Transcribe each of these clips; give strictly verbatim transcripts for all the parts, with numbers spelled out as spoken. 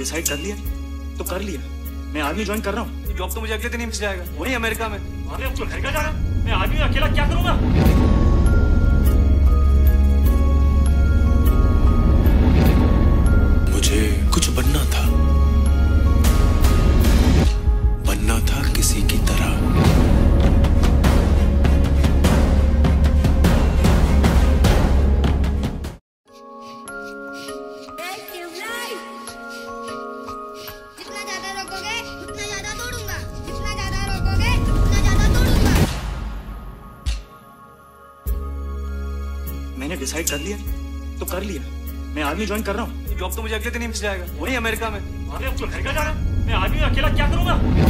Decide कर लिया तो कर लिया। मैं आर्मी ज्वाइन कर रहा हूँ। जॉब तो मुझे अगले दिन ही मिल जाएगा, वही अमेरिका में। अरे अब तो घर का जा रहा है। मैं आर्मी में अकेला क्या करूंगा? मुझे कुछ बनना था, बनना था किसी की तरह। जितना ज्यादा रोकोगे उतना ज्यादा दौड़ूंगा, जितना ज्यादा रोकोगे उतना ज्यादा दौड़ूंगा। मैंने डिसाइड कर लिया तो कर लिया। मैं आर्मी ज्वाइन कर रहा हूँ। जॉब तो मुझे अगले दिन ही मिल जाएगा, वही अमेरिका में। अरे अब तो घर का जा रहा है। मैं आर्मी में अकेला क्या करूंगा?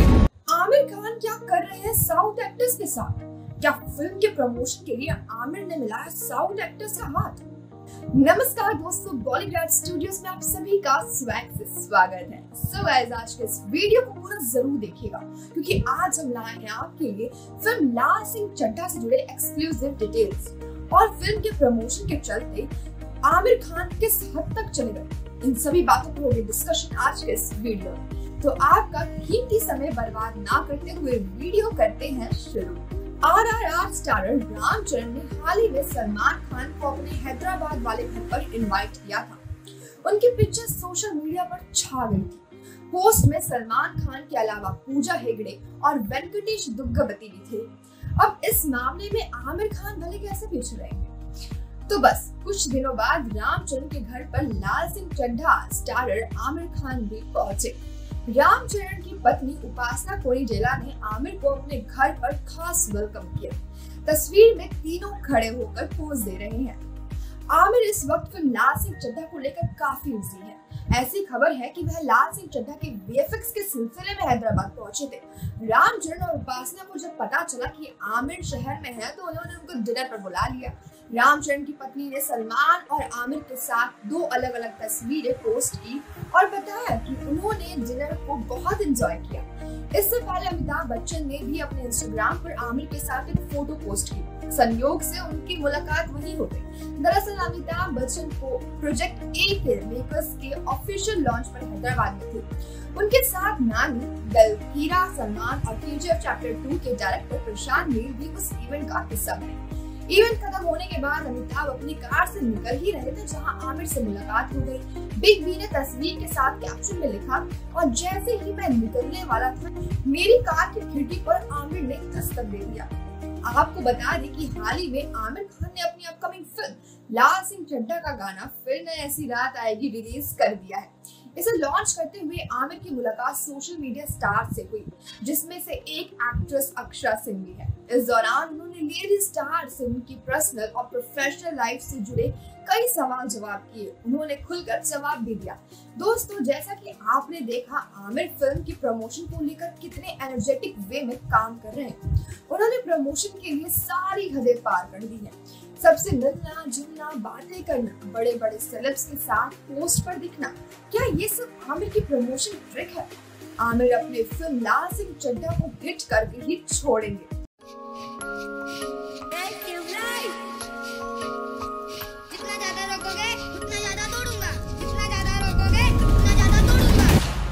आमिर खान क्या कर रहे हैं साउथ एक्टर्स के साथ? क्या फिल्म के प्रमोशन के लिए आमिर ने मिलाया साउथ एक्टर्स का हाथ? नमस्कार दोस्तों, बॉलीवुड स्टूडियोज में आप सभी का स्वैग से स्वागत है। सो गाइस, आज के इस वीडियो को पूरा जरूर देखिएगा क्योंकि आज हम लाए हैं आपके लिए फिल्म लाल सिंह चड्ढा से जुड़े एक्सक्लूसिव डिटेल्स और फिल्म के प्रमोशन के चलते आमिर खान किस हद तक चले गए, इन सभी बातों पर होगी डिस्कशन आज के इस वीडियो में। तो आपका कीमती समय बर्बाद ना करते हुए वीडियो करते हैं शुरू। आरआरआर स्टारर रामचरण ने हाल ही में सलमान खान को अपने हैदराबाद वाले घर पर इनवाइट किया था। उनकी पिक्चर सोशल मीडिया पर छा गई थी। पोस्ट में सलमान खान के अलावा पूजा हेगड़े और वेंकटेश दुग्गवती भी थे। अब इस मामले में आमिर खान भले कैसे पीछे रहेंगे? तो बस कुछ दिनों बाद रामचरण के घर पर लाल सिंह चड्ढा स्टारर आमिर खान भी पहुंचे। रामचरण की पत्नी उपासना कोरीजेला ने आमिर को अपने घर पर खास वेलकम किया। तस्वीर में तीनों खड़े होकर पोज दे रहे हैं। आमिर इस वक्त फिल्म लाल सिंह चड्ढा को लेकर काफी बिजी है। ऐसी खबर है कि वह लाल सिंह चड्ढा के वीएफएक्स के सिलसिले में हैदराबाद पहुंचे थे। रामचरण और उपासना को जब पता चला कि आमिर शहर में है तो उन्होंने उनको डिनर पर बुला लिया। रामचरण की पत्नी ने सलमान और आमिर के साथ दो अलग अलग तस्वीरें पोस्ट की और बताया कि उन्होंने डिनर को बहुत एंजॉय किया। इससे पहले अमिताभ बच्चन ने भी अपने इंस्टाग्राम पर आमिर के साथ एक फोटो पोस्ट की। संयोग से उनकी मुलाकात वहीं हो गई। दरअसल अमिताभ बच्चन को प्रोजेक्ट ए के मेकर्स के ऑफिशियल लॉन्च पर हैदराबाद में थे। उनके साथ नानी, दलकीरा, सलमान और केजीएफ चैप्टर टू के डायरेक्टर प्रशांत नील भी उस इवेंट का हिस्सा बने। इवेंट खत्म होने के बाद अमिताभ अपनी कार से निकल ही रहे थे जहां आमिर से मुलाकात हो गई। बिग बी ने तस्वीर के साथ कैप्शन में लिखा, और जैसे ही मैं निकलने वाला था मेरी कार की खिड़की पर आमिर ने दस्तक दे दिया। आपको बता दें कि हाल ही में आमिर खान ने अपनी अपकमिंग फिल्म लाल सिंह चड्ढा का गाना फिर न ऐसी रात आएगी रिलीज कर दिया है। इसे लॉन्च करते हुए आमिर की मुलाकात सोशल मीडिया स्टार से हुई, जिसमें से एक एक्ट्रेस अक्षरा सिंह भी है। इस दौरान उन्होंने लेडी स्टार से उनकी पर्सनल और प्रोफेशनल लाइफ से जुड़े कई सवाल जवाब किए। उन्होंने खुलकर जवाब भी दिया। दोस्तों, जैसा कि आपने देखा, आमिर फिल्म की प्रमोशन को लेकर कितने एनर्जेटिक वे में काम कर रहे हैं। उन्होंने प्रमोशन के लिए सारी हदें पार कर दी है। सबसे मिलना जुलना, बातें करना, बड़े बड़े सेलेब्स के साथ पोस्ट पर दिखना, क्या ये सब आमिर की प्रमोशन ट्रिक है? आमिर अपने फिल्म लाल सिंह चड्ढा को हिट करके ही छोड़ेंगे। जितना ज्यादा रोकोगे उतना ज्यादा दौड़ूंगा, जितना ज्यादा रोकोगे उतना ज्यादा दौड़ूंगा।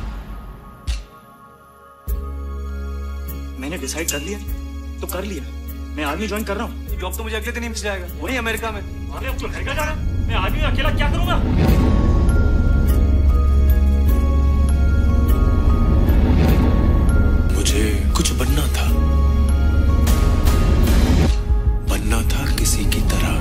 मैंने डिसाइड कर लिया तो कर लिया। मैं आर्मी ज्वाइन कर रहा हूँ। जॉब तो मुझे अगले दिन ही मिल जाएगा, वही अमेरिका में। अरे अब तो घर का जा रहा है। मैं आर्मी में अकेला क्या करूंगा? मुझे कुछ बनना था, बनना था किसी की तरह।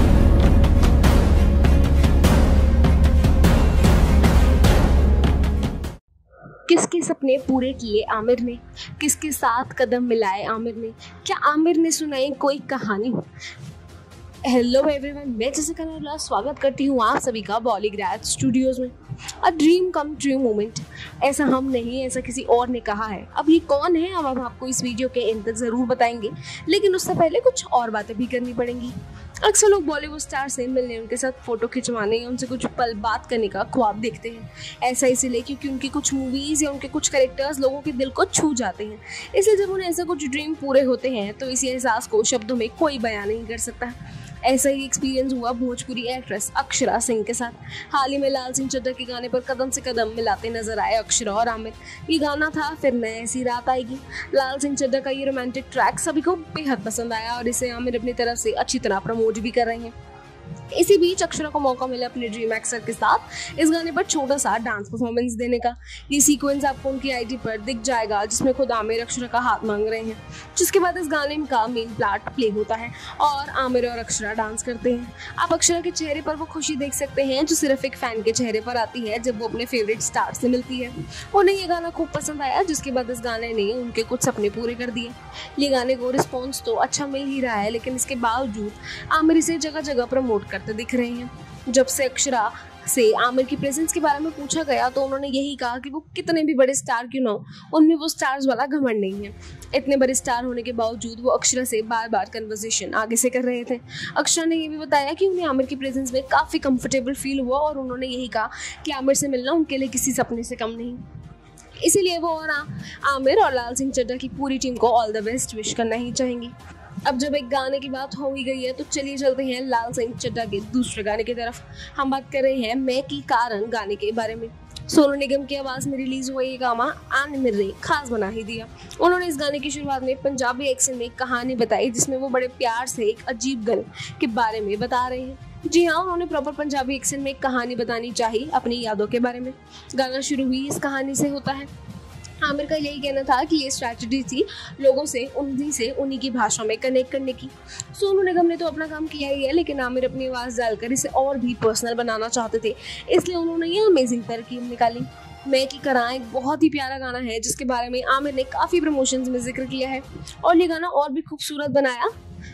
किसके सपने पूरे किए आमिर ने, किसके साथ कदम मिलाए आमिर ने, क्या आमिर ने सुनाई कोई कहानी? हेलो एवरीवन, मैं जैसिका नरला स्वागत करती हूँ आप सभी का बॉलीवुड स्टूडियोज में। A dream come true moment, ऐसा हम नहीं, ऐसा किसी और ने कहा है। अब ये कौन है, अब हम आपको इस वीडियो के एंड तक ज़रूर बताएंगे, लेकिन उससे पहले कुछ और बातें भी करनी पड़ेंगी। अक्सर लोग बॉलीवुड स्टार से मिलने, उनके साथ फ़ोटो खिंचवाने या उनसे कुछ पल बात करने का ख्वाब देखते हैं। ऐसा इसलिए क्योंकि उनकी कुछ मूवीज़ या उनके कुछ कैरेक्टर्स लोगों के दिल को छू जाते हैं। इसलिए जब उन्हें ऐसे कुछ ड्रीम पूरे होते हैं तो इसी एहसास को शब्दों में कोई बयान नहीं कर सकता। ऐसा ही एक्सपीरियंस हुआ भोजपुरी एक्ट्रेस अक्षरा सिंह के साथ। हाल ही में लाल सिंह चड्ढा के गाने पर कदम से कदम मिलाते नजर आए अक्षरा और आमिर। ये गाना था फिर न ऐसी रात आएगी। लाल सिंह चड्ढा का ये रोमांटिक ट्रैक सभी को बेहद पसंद आया और इसे आमिर अपनी तरफ से अच्छी तरह प्रमोट भी कर रहे हैं। इसी बीच अक्षरा को मौका मिला अपने ड्रीम एक्टर के साथ इस गाने पर छोटा सा डांस परफॉर्मेंस देने का। ये सीक्वेंस आपको उनकी आईडी पर दिख जाएगा जिसमें खुद आमिर अक्षरा का हाथ मांग रहे हैं, जिसके बाद इस गाने का मेन प्लाट प्ले होता है और आमिर और अक्षरा डांस करते हैं। आप अक्षरा के चेहरे पर वो खुशी देख सकते हैं जो सिर्फ एक फैन के चेहरे पर आती है जब वो अपने फेवरेट स्टार से मिलती है। उन्हें ये गाना खूब पसंद आया, जिसके बाद इस गाने ने उनके कुछ सपने पूरे कर दिए। ये गाने को रिस्पॉन्स तो अच्छा मिल ही रहा है, लेकिन इसके बावजूद आमिर इसे जगह जगह प्रमोट करते दिख रहे हैं। जब से अक्षरा से आमिर की प्रेजेंस के बारे में पूछा गया तो उन्होंने यही कहा कि वो कितने भी बड़े स्टार क्यों ना हो, उनमें वो स्टार्स वाला घमंड नहीं है। इतने बड़े स्टार होने के बावजूद वो अक्षरा से बार बार कन्वर्सेशन आगे से कर रहे थे। अक्षरा ने ये भी बताया कि उन्हें आमिर की प्रेजेंस में काफ़ी कंफर्टेबल फील हुआ और उन्होंने यही कहा कि आमिर से मिलना उनके लिए किसी सपने से कम नहीं। इसीलिए वो और आमिर और लाल सिंह चड्ढा की पूरी टीम को ऑल द बेस्ट विश करना ही चाहेंगी। अब जब एक गाने की बात हो ही गई है तो चलिए चलते हैं लाल सिंह चड्ढा के दूसरे गाने की तरफ। हम बात कर रहे हैं मैं की कारण गाने के बारे में। सोनू निगम की आवाज़ में रिलीज हुआ ये गाना आमिर ने खास बना ही दिया। उन्होंने इस गाने की शुरुआत में पंजाबी एक्सेंट में एक कहानी बताई जिसमें वो बड़े प्यार से एक अजीब गल के बारे में बता रहे हैं। जी हाँ, उन्होंने प्रॉपर पंजाबी एक्सेंट में एक कहानी बतानी चाहिए अपनी यादों के बारे में। गाना शुरू हुई इस कहानी से होता है। आमिर का यही कहना था कि ये स्ट्रैटेजी थी लोगों से उन्हीं से उन्हीं की भाषा में कनेक्ट करने की। सोनू निगम ने तो अपना काम किया ही है, लेकिन आमिर अपनी आवाज़ डालकर इसे और भी पर्सनल बनाना चाहते थे, इसलिए उन्होंने ये अमेजिंग तरकीब निकाली। मैं की करां एक बहुत ही प्यारा गाना है जिसके बारे में आमिर ने काफ़ी प्रमोशंस में जिक्र किया है और ये गाना और भी खूबसूरत बनाया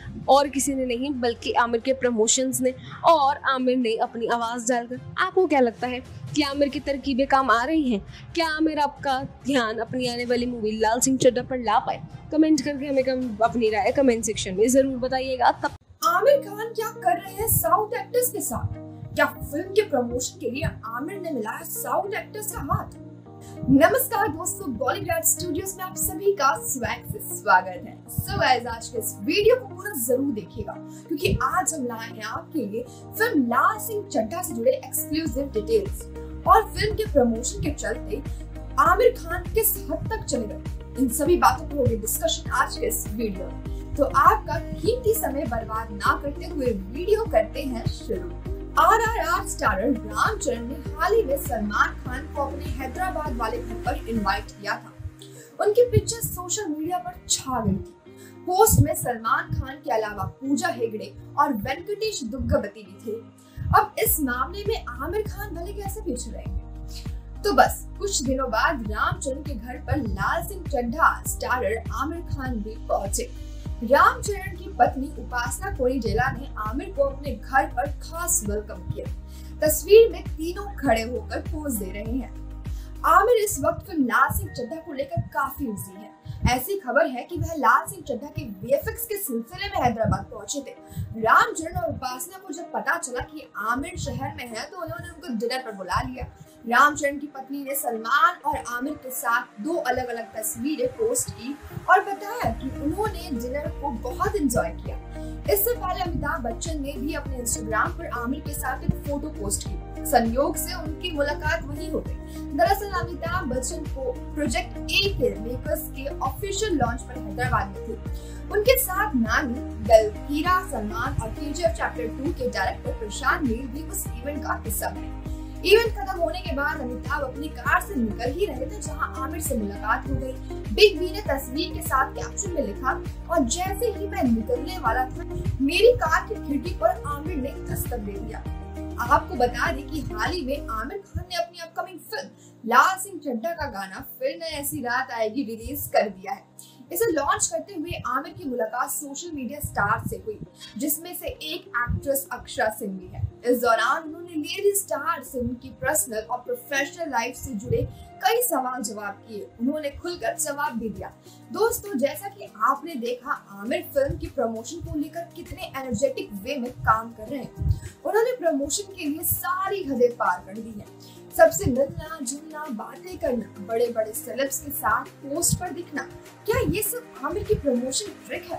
और किसी ने नहीं बल्कि आमिर के प्रमोशंस ने और आमिर ने अपनी आवाज़ डालकर। आपको क्या लगता है कि आमिर की तरकीबें काम आ रही हैं? क्या आमिर आपका ध्यान अपनी आने वाली मूवी लाल सिंह चड्ढा पर ला पाए? कमेंट करके हमें कम अपनी राय कमेंट सेक्शन में ज़रूर बताइएगा। तब आमिर खान क्या कर रहे हैं साउथ एक्टर्स के साथ? क्या फिल्म के प्रमोशन के लिए आमिर ने मिलाया साउथ एक्टर्स का हाथ? नमस्कार दोस्तों, बॉलीग्राड स्टूडियोज में आप सभी का स्वैग से स्वागत है। सो गाइस, आज के इस वीडियो को पूरा जरूर देखिएगा क्योंकि आज हम लाए हैं आपके लिए फिल्म लाल सिंह चड्ढा से जुड़े एक्सक्लूसिव डिटेल्स और फिल्म के प्रमोशन के चलते आमिर खान किस हद तक चले गए। इन सभी बातों पर होगी डिस्कशन आज के इस वीडियो में। तो आपका कीमती समय बर्बाद ना करते हुए वीडियो करते हैं शुरू। R R R starrer Ram Charan ने हाल ही में सलमान खान को अपने हैदराबाद वाले घर पर इनवाइट किया था। उनकी पिक्चर सोशल मीडिया पर छा गई थी। पोस्ट में सलमान खान के अलावा पूजा हेगड़े और वेंकटेश दुग्गवती भी थे। अब इस मामले में आमिर खान भले कैसे पीछे रहेंगे? तो बस कुछ दिनों बाद रामचरण के घर पर लाल सिंह चड्ढा स्टारर आमिर खान भी पहुंचे। रामचरण की पत्नी उपासना कोईडेला ने आमिर को अपने घर पर खास वेलकम किया। तस्वीर में तीनों खड़े होकर पोज दे रहे हैं। आमिर इस वक्त फिल्म लाल सिंह चड्ढा को लेकर काफी बिजी है। ऐसी खबर है कि वह लाल सिंह चड्ढा के वीएफएक्स के सिलसिले में हैदराबाद पहुंचे थे। रामचरण और उपासना को जब पता चला कि आमिर शहर में है तो उन्होंने उनको डिनर पर बुला लिया। रामचरण की पत्नी ने सलमान और आमिर के साथ दो अलग अलग तस्वीरें पोस्ट की और बताया कि उन्होंने डिनर को बहुत एंजॉय किया। इससे पहले अमिताभ बच्चन ने भी अपने इंस्टाग्राम पर आमिर के साथ एक फोटो पोस्ट की। संयोग से उनकी मुलाकात वहीं हो गई। दरअसल अमिताभ बच्चन को प्रोजेक्ट ए के मेकर्स के ऑफिशियल लॉन्च पर हैदराबाद में थे। उनके साथ नानी, दल, हीरा, सलमान और केजीएफ चैप्टर टू के डायरेक्टर प्रशांत नील भी उस इवेंट का हिस्सा बने। इवेंट खत्म होने के बाद अमिताभ अपनी कार से निकल ही रहे थे जहां आमिर से मुलाकात हो गई। बिग बी ने तस्वीर के साथ कैप्शन में लिखा, और जैसे ही मैं निकलने वाला था मेरी कार की खिड़की पर आमिर ने दस्तक दे दिया। आपको बता दें कि हाल ही में आमिर खान ने अपनी अपकमिंग फिल्म लाल सिंह चड्ढा का गाना फिर न ऐसी रात आएगी रिलीज कर दिया है। इसे लॉन्च करते हुए आमिर की मुलाकात सोशल मीडिया स्टार से हुई, जिसमें से एक एक्ट्रेस अक्षरा सिंह भी है। इस दौरान उन्होंने लेडी स्टार से उनकी पर्सनल और प्रोफेशनल लाइफ से जुड़े कई सवाल जवाब किए। उन्होंने खुलकर जवाब भी दिया। दोस्तों, जैसा कि आपने देखा, आमिर फिल्म की प्रमोशन को लेकर कितने एनर्जेटिक वे में काम कर रहे हैं। उन्होंने प्रमोशन के लिए सारी हदें पार कर दी है। सबसे मिलना जुलना, बातें करना, बड़े बड़े सेलेब्स के साथ पोस्ट पर दिखना, क्या ये सब आमिर की प्रमोशन ट्रिक है?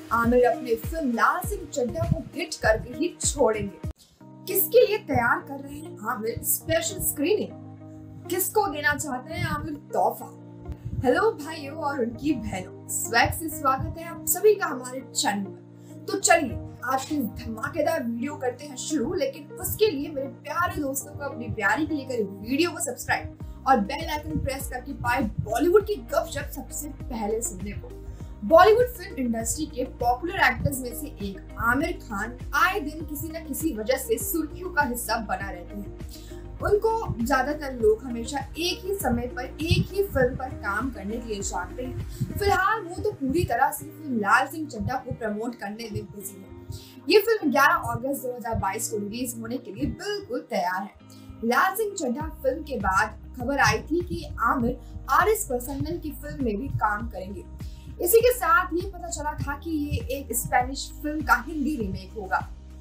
आमिर अपने फिल्म लाल सिंह चड्ढा को हिट करके ही छोड़ेंगे। किसके लिए तैयार कर रहे हैं आमिर स्पेशल स्क्रीनिंग? किसको देना चाहते हैं आमिर तोहफा? हेलो भाइयों और उनकी बहनों, स्वैग से स्वागत है आप सभी का हमारे चैनल में। तो चलिए आज की धमाकेदार वीडियो करते हैं शुरू, लेकिन उसके लिए मेरे प्यारे दोस्तों को अपनी प्यारी के लिए करें वीडियो को सब्सक्राइब और बेल आइकन प्रेस करके पाए बॉलीवुड की गपशप सबसे पहले सुनने को। बॉलीवुड फिल्म इंडस्ट्री के पॉपुलर एक्टर्स में से एक आमिर खान आए दिन किसी न किसी वजह से सुर्खियों का हिस्सा बना रहते हैं। उनको ज्यादातर लोग हमेशा एक ही समय पर एक ही फिल्म पर काम करने के लिए चाहते हैं। फिलहाल वो तो पूरी तरह से फिल्म लाल सिंह चड्ढा को प्रमोट करने में बिजी है। ये फिल्म ग्यारह अगस्त दो हज़ार बाईस को रिलीज होने के लिए बिल्कुल तैयार है। लाल सिंह चड्ढा फिल्म के बाद खबर आई थी कि आमिर आर एस प्रसन्नन की फिल्म में भी काम करेंगे। इसी के साथ ये पता चला था कि ये एक स्पेनिश फिल्म का हिंदी रीमेक होगा,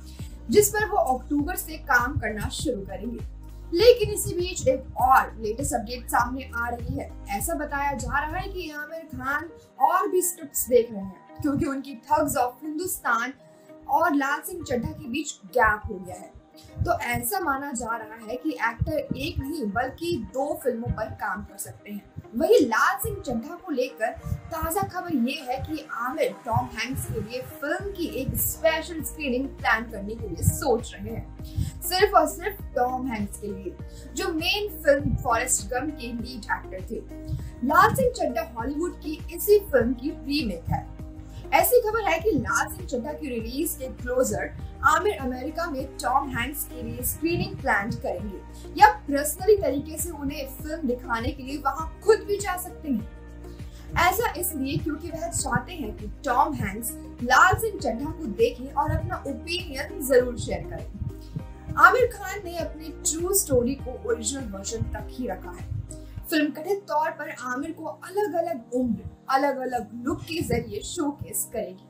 जिस पर वो अक्टूबर से काम करना शुरू करेंगे। लेकिन इसी बीच एक और लेटेस्ट अपडेट सामने आ रही है। ऐसा बताया जा रहा है कि आमिर खान और भी स्क्रिप्ट्स देख रहे हैं, क्योंकि उनकी थग्स ऑफ हिंदुस्तान और लाल सिंह चड्ढा के बीच गैप हो गया है। तो ऐसा माना जा रहा है कि एक्टर एक नहीं बल्कि दो फिल्मों पर काम कर सकते हैं। वही लाल सिंह चड्ढा को लेकर ताजा खबर ये है कि आमिर टॉम हैंक्स के लिए फिल्म की एक स्पेशल स्क्रीनिंग प्लान करने के लिए सोच रहे हैं, सिर्फ और सिर्फ टॉम हैंक्स के लिए, जो मेन फिल्म फॉरेस्ट गंप के लीड एक्टर थे। लाल सिंह चड्ढा हॉलीवुड की इसी फिल्म की रीमेक है। ऐसी खबर है कि लाल सिंह चड्ढा की रिलीज के क्लोजर आमिर अमेरिका में टॉम हैंक्स के लिए स्क्रीनिंग प्लान करेंगे, या पर्सनली तरीके से उन्हें फिल्म दिखाने के लिए वहां खुद भी जा सकते हैं। ऐसा इसलिए क्योंकि वह चाहते हैं कि टॉम हैंक्स लाल सिंह चड्ढा को देखें और अपना ओपिनियन जरूर शेयर करें। आमिर खान ने अपनी ट्रू स्टोरी को ओरिजिनल वर्जन तक ही रखा है। फिल्म कथित तौर पर आमिर को अलग अलग उम्र, अलग अलग लुक के जरिए शोकेस करेगी।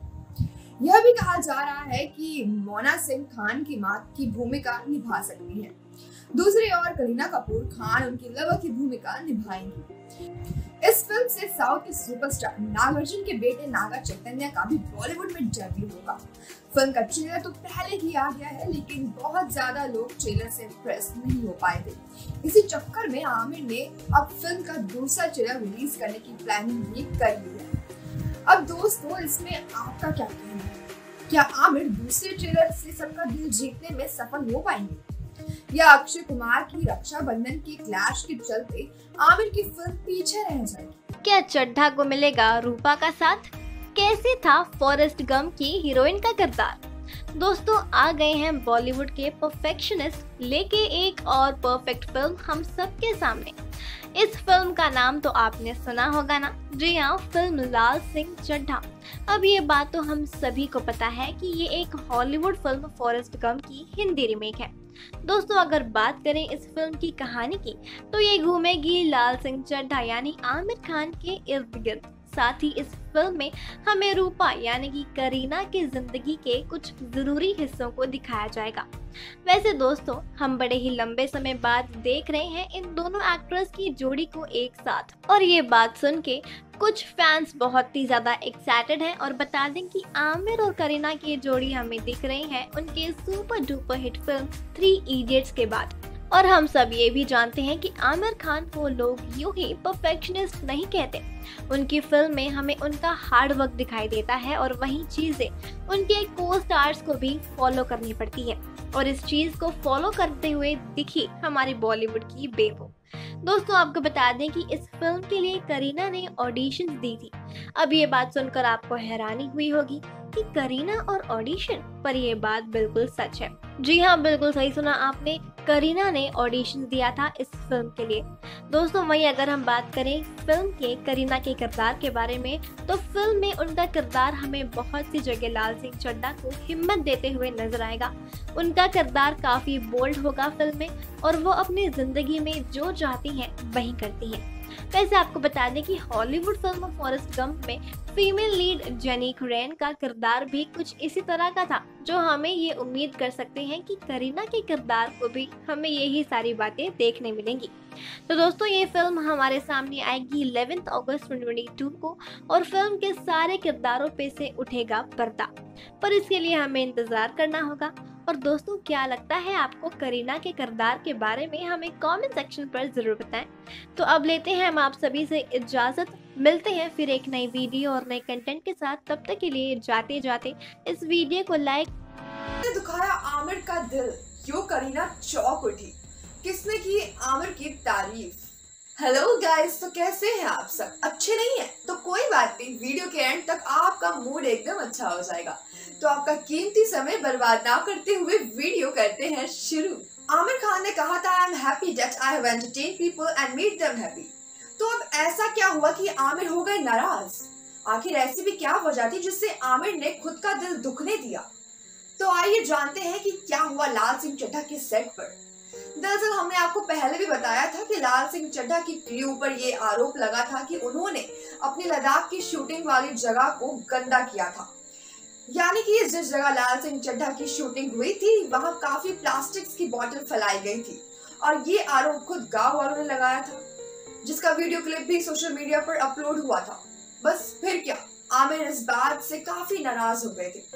यह भी कहा जा रहा है कि मोना सिंह खान की मां की भूमिका निभा सकती है। दूसरी ओर करीना कपूर खान उनकी लवर की भूमिका निभाएंगी। इस फिल्म से साउथ के सुपरस्टार नागार्जुन के बेटे नागा चैतन्य का भी बॉलीवुड में डेब्यू होगा। फिल्म का ट्रेलर तो पहले ही आ गया है, लेकिन बहुत ज्यादा लोग ट्रेलर से इम्प्रेस नहीं हो पाए थे। इसी चक्कर में आमिर ने अब फिल्म का दूसरा ट्रेलर रिलीज करने की प्लानिंग भी कर ली है। अब दोस्तों, इसमें आपका क्या कहना है? क्या आमिर दूसरे ट्रेलर से सबका दिल जीतने में सफल हो पाएंगे, या अक्षय कुमार की रक्षाबंधन के क्लैश के चलते आमिर की फिल्म पीछे रह जाएगी? क्या चड्ढा को मिलेगा रूपा का साथ? कैसे था फॉरेस्ट गंप की हीरोइन का किरदार? दोस्तों, आ गए हैं बॉलीवुड के परफेक्शनिस्ट लेके एक और परफेक्ट फिल्म हम सबके सामने। इस फिल्म का नाम तो आपने सुना होगा ना? जी हाँ, फिल्म लाल सिंह चड्ढा। अब ये बात तो हम सभी को पता है कि ये एक हॉलीवुड फिल्म फॉरेस्ट गंप की हिंदी रीमेक है। दोस्तों, अगर बात करें इस फिल्म की कहानी की, तो ये घूमेगी लाल सिंह चड्ढा यानी आमिर खान के इर्द गिर्द। साथ ही इस फिल्म में हमें रूपा यानी कि करीना की जिंदगी के कुछ जरूरी हिस्सों को दिखाया जाएगा। वैसे दोस्तों, हम बड़े ही लंबे समय बाद देख रहे हैं इन दोनों एक्ट्रेस की जोड़ी को एक साथ, और ये बात सुन के कुछ फैंस बहुत ही ज्यादा एक्साइटेड हैं। और बता दें कि आमिर और करीना की जोड़ी हमें दिख रही है उनके super duper hit film three idiots के बाद। और हम सब ये भी जानते हैं कि आमिर खान को लोग यूं ही परफेक्शनिस्ट नहीं कहते। उनकी फिल्म में हमें उनका हार्ड वर्क दिखाई देता है, और वही चीजें उनके को स्टार्स को भी फॉलो करनी पड़ती है। और इस चीज को फॉलो करते हुए दिखी हमारी बॉलीवुड की बेबो। दोस्तों, आपको बता दें कि इस फिल्म के लिए करीना ने ऑडिशन दी थी। अब ये बात सुनकर आपको हैरानी हुई होगी कि करीना और ऑडिशन, पर ये बात बिल्कुल सच है। जी हाँ, बिल्कुल सही सुना आपने, करीना ने ऑडिशन दिया था इस फिल्म के लिए। दोस्तों, वहीं अगर हम बात करें फिल्म के करीना के किरदार के बारे में, तो फिल्म में उनका किरदार हमें बहुत सी जगह लाल सिंह चड्ढा को हिम्मत देते हुए नजर आएगा। उनका किरदार काफी बोल्ड होगा फिल्म में, और वो अपनी जिंदगी में जो चाहती हैं वही करती हैं। वैसे आपको बता दें कि हॉलीवुड फिल्म फॉरेस्ट गंप में फीमेल लीड जेनिक रेन का किरदार भी कुछ इसी तरह का था, जो हमें ये उम्मीद कर सकते हैं कि करीना के किरदार को भी हमें यही सारी बातें देखने मिलेंगी। तो दोस्तों, ये फिल्म हमारे सामने आएगी ग्यारह अगस्त दो हज़ार बाईस को और फिल्म के सारे किरदारों पे से उठेगा पर्दा, पर इसके लिए हमें इंतजार करना होगा। और दोस्तों, क्या लगता है आपको करीना के किरदार के बारे में, हमें कमेंट सेक्शन पर जरूर बताएं। तो अब लेते हैं हम आप सभी से इजाजत, मिलते हैं फिर एक नई वीडियो और नए कंटेंट के साथ। तब तक के लिए जाते जाते इस वीडियो को लाइक। दुखाया आमिर का दिल, क्यों करीना चौंक उठी, किसने की आमिर की तारीफ। हेलो गाइस, तो कैसे हैं आप सब? अच्छे नहीं है तो कोई बात नहीं, वीडियो के एंड तक आपका मूड एकदम अच्छा हो जाएगा। तो आपका कीमती समय बर्बाद ना करते हुए वीडियो करते हैं शुरू। आमिर खान ने कहा था, I am happy that I have entertained people and made them happy. तो अब ऐसा क्या हुआ कि आमिर हो गए नाराज? आखिर ऐसी भी क्या वजह थी जिससे आमिर ने खुद का दिल दुखने दिया? तो आइए जानते हैं कि क्या हुआ लाल सिंह चड्ढा के सेट पर। दरअसल हमने आपको पहले भी बताया था कि लाल सिंह चड्ढा की क्रू पर ये आरोप लगा था कि उन्होंने अपनी लद्दाख की शूटिंग वाली जगह को गंदा किया था। यानी कि जिस जगह लाल सिंह चड्ढा की शूटिंग हुई थी वहां काफी प्लास्टिक्स की बोतल फैलाई गई थी और ये आरोप खुद गांव वालों ने लगाया था, जिसका वीडियो क्लिप भी सोशल मीडिया पर अपलोड हुआ था। बस फिर क्या, आमिर इस बात से काफी नाराज हो गए थे।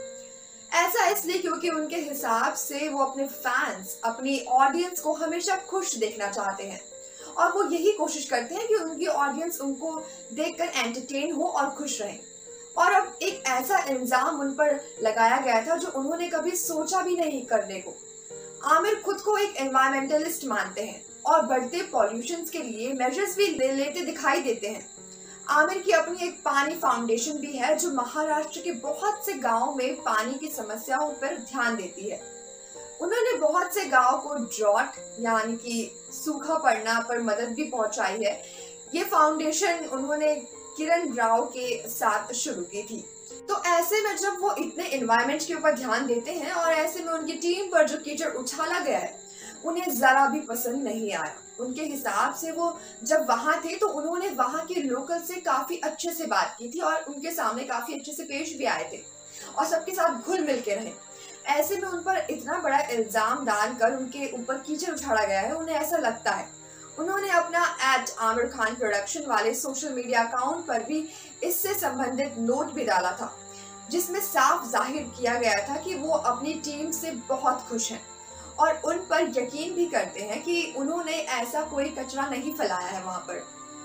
ऐसा इसलिए क्योंकि उनके हिसाब से वो अपने फैंस, अपनी ऑडियंस को हमेशा खुश देखना चाहते हैं और वो यही कोशिश करते हैं कि उनकी ऑडियंस उनको देखकर एंटरटेन हो और खुश रहे। और अब एक ऐसा इल्जाम उन पर लगाया गया था जो उन्होंने कभी सोचा भी नहीं करने को। आमिर खुद को एक एनवायरमेंटलिस्ट मानते हैं और बढ़ते पॉल्यूशन के लिए मेजर्स भी ले लेते दिखाई देते हैं। आमिर की अपनी एक पानी फाउंडेशन भी है जो महाराष्ट्र के बहुत से गांवों में पानी की समस्याओं पर ध्यान देती है। उन्होंने बहुत से गांवों को ड्रॉट यानी कि सूखा पड़ना पर मदद भी पहुंचाई है। ये फाउंडेशन उन्होंने किरण राव के साथ शुरू की थी। तो ऐसे में जब वो इतने एनवायरनमेंट के ऊपर ध्यान देते हैं और ऐसे में उनकी टीम पर जो कीचड़ उछाला गया है उन्हें जरा भी पसंद नहीं आया। उनके हिसाब से वो जब वहां थे तो उन्होंने वहां के लोकल से काफी अच्छे से बात की थी और उनके सामने काफी अच्छे से पेश भी आए थे और सबके साथ घुल मिल के रहे। ऐसे में उन पर इतना बड़ा इल्जाम डालकर उनके ऊपर कीचड़ उछाला गया है, उन्हें ऐसा लगता है। उन्होंने अपना एट आमिर खान प्रोडक्शन वाले सोशल मीडिया अकाउंट पर भी इससे संबंधित नोट भी डाला था, जिसमें साफ जाहिर किया गया था कि वो अपनी टीम से बहुत खुश हैं और उन पर यकीन भी करते हैं कि उन्होंने ऐसा कोई कचरा नहीं फैलाया है वहां पर।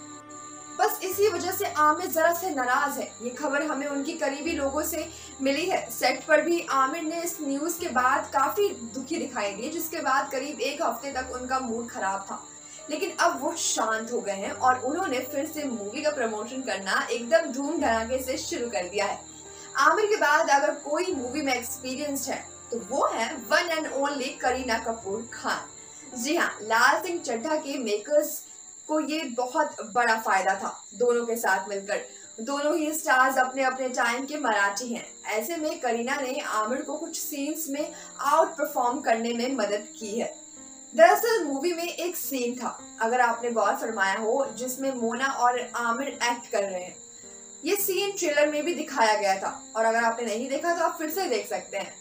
बस इसी वजह से आमिर जरा से नाराज है। ये खबर हमें उनकी करीबी लोगों से मिली है। सेट पर भी आमिर ने इस न्यूज के बाद काफी दुखी दिखाई दिए, जिसके बाद करीब एक हफ्ते तक उनका मूड खराब था। लेकिन अब वो शांत हो गए हैं और उन्होंने फिर से मूवी का प्रमोशन करना एकदम धूम धड़ाके से शुरू कर दिया है। आमिर के बाद अगर कोई मूवी में एक्सपीरियंस है तो वो है one and only Kareena Kapoor Khan. जी हाँ, लाल सिंह चड्ढा के मेकर्स को ये बहुत बड़ा फायदा था। दोनों के साथ मिलकर दोनों ही स्टार्स अपने अपने टाइम के मराठी हैं। ऐसे में करीना ने आमिर को कुछ सीन्स में आउट परफॉर्म करने में मदद की है। दरअसल मूवी में एक सीन था, अगर आपने गौर फरमाया हो, जिसमें मोना और आमिर एक्ट कर रहे हैं। ये सीन ट्रेलर में भी दिखाया गया था और अगर आपने नहीं देखा तो आप फिर से देख सकते हैं।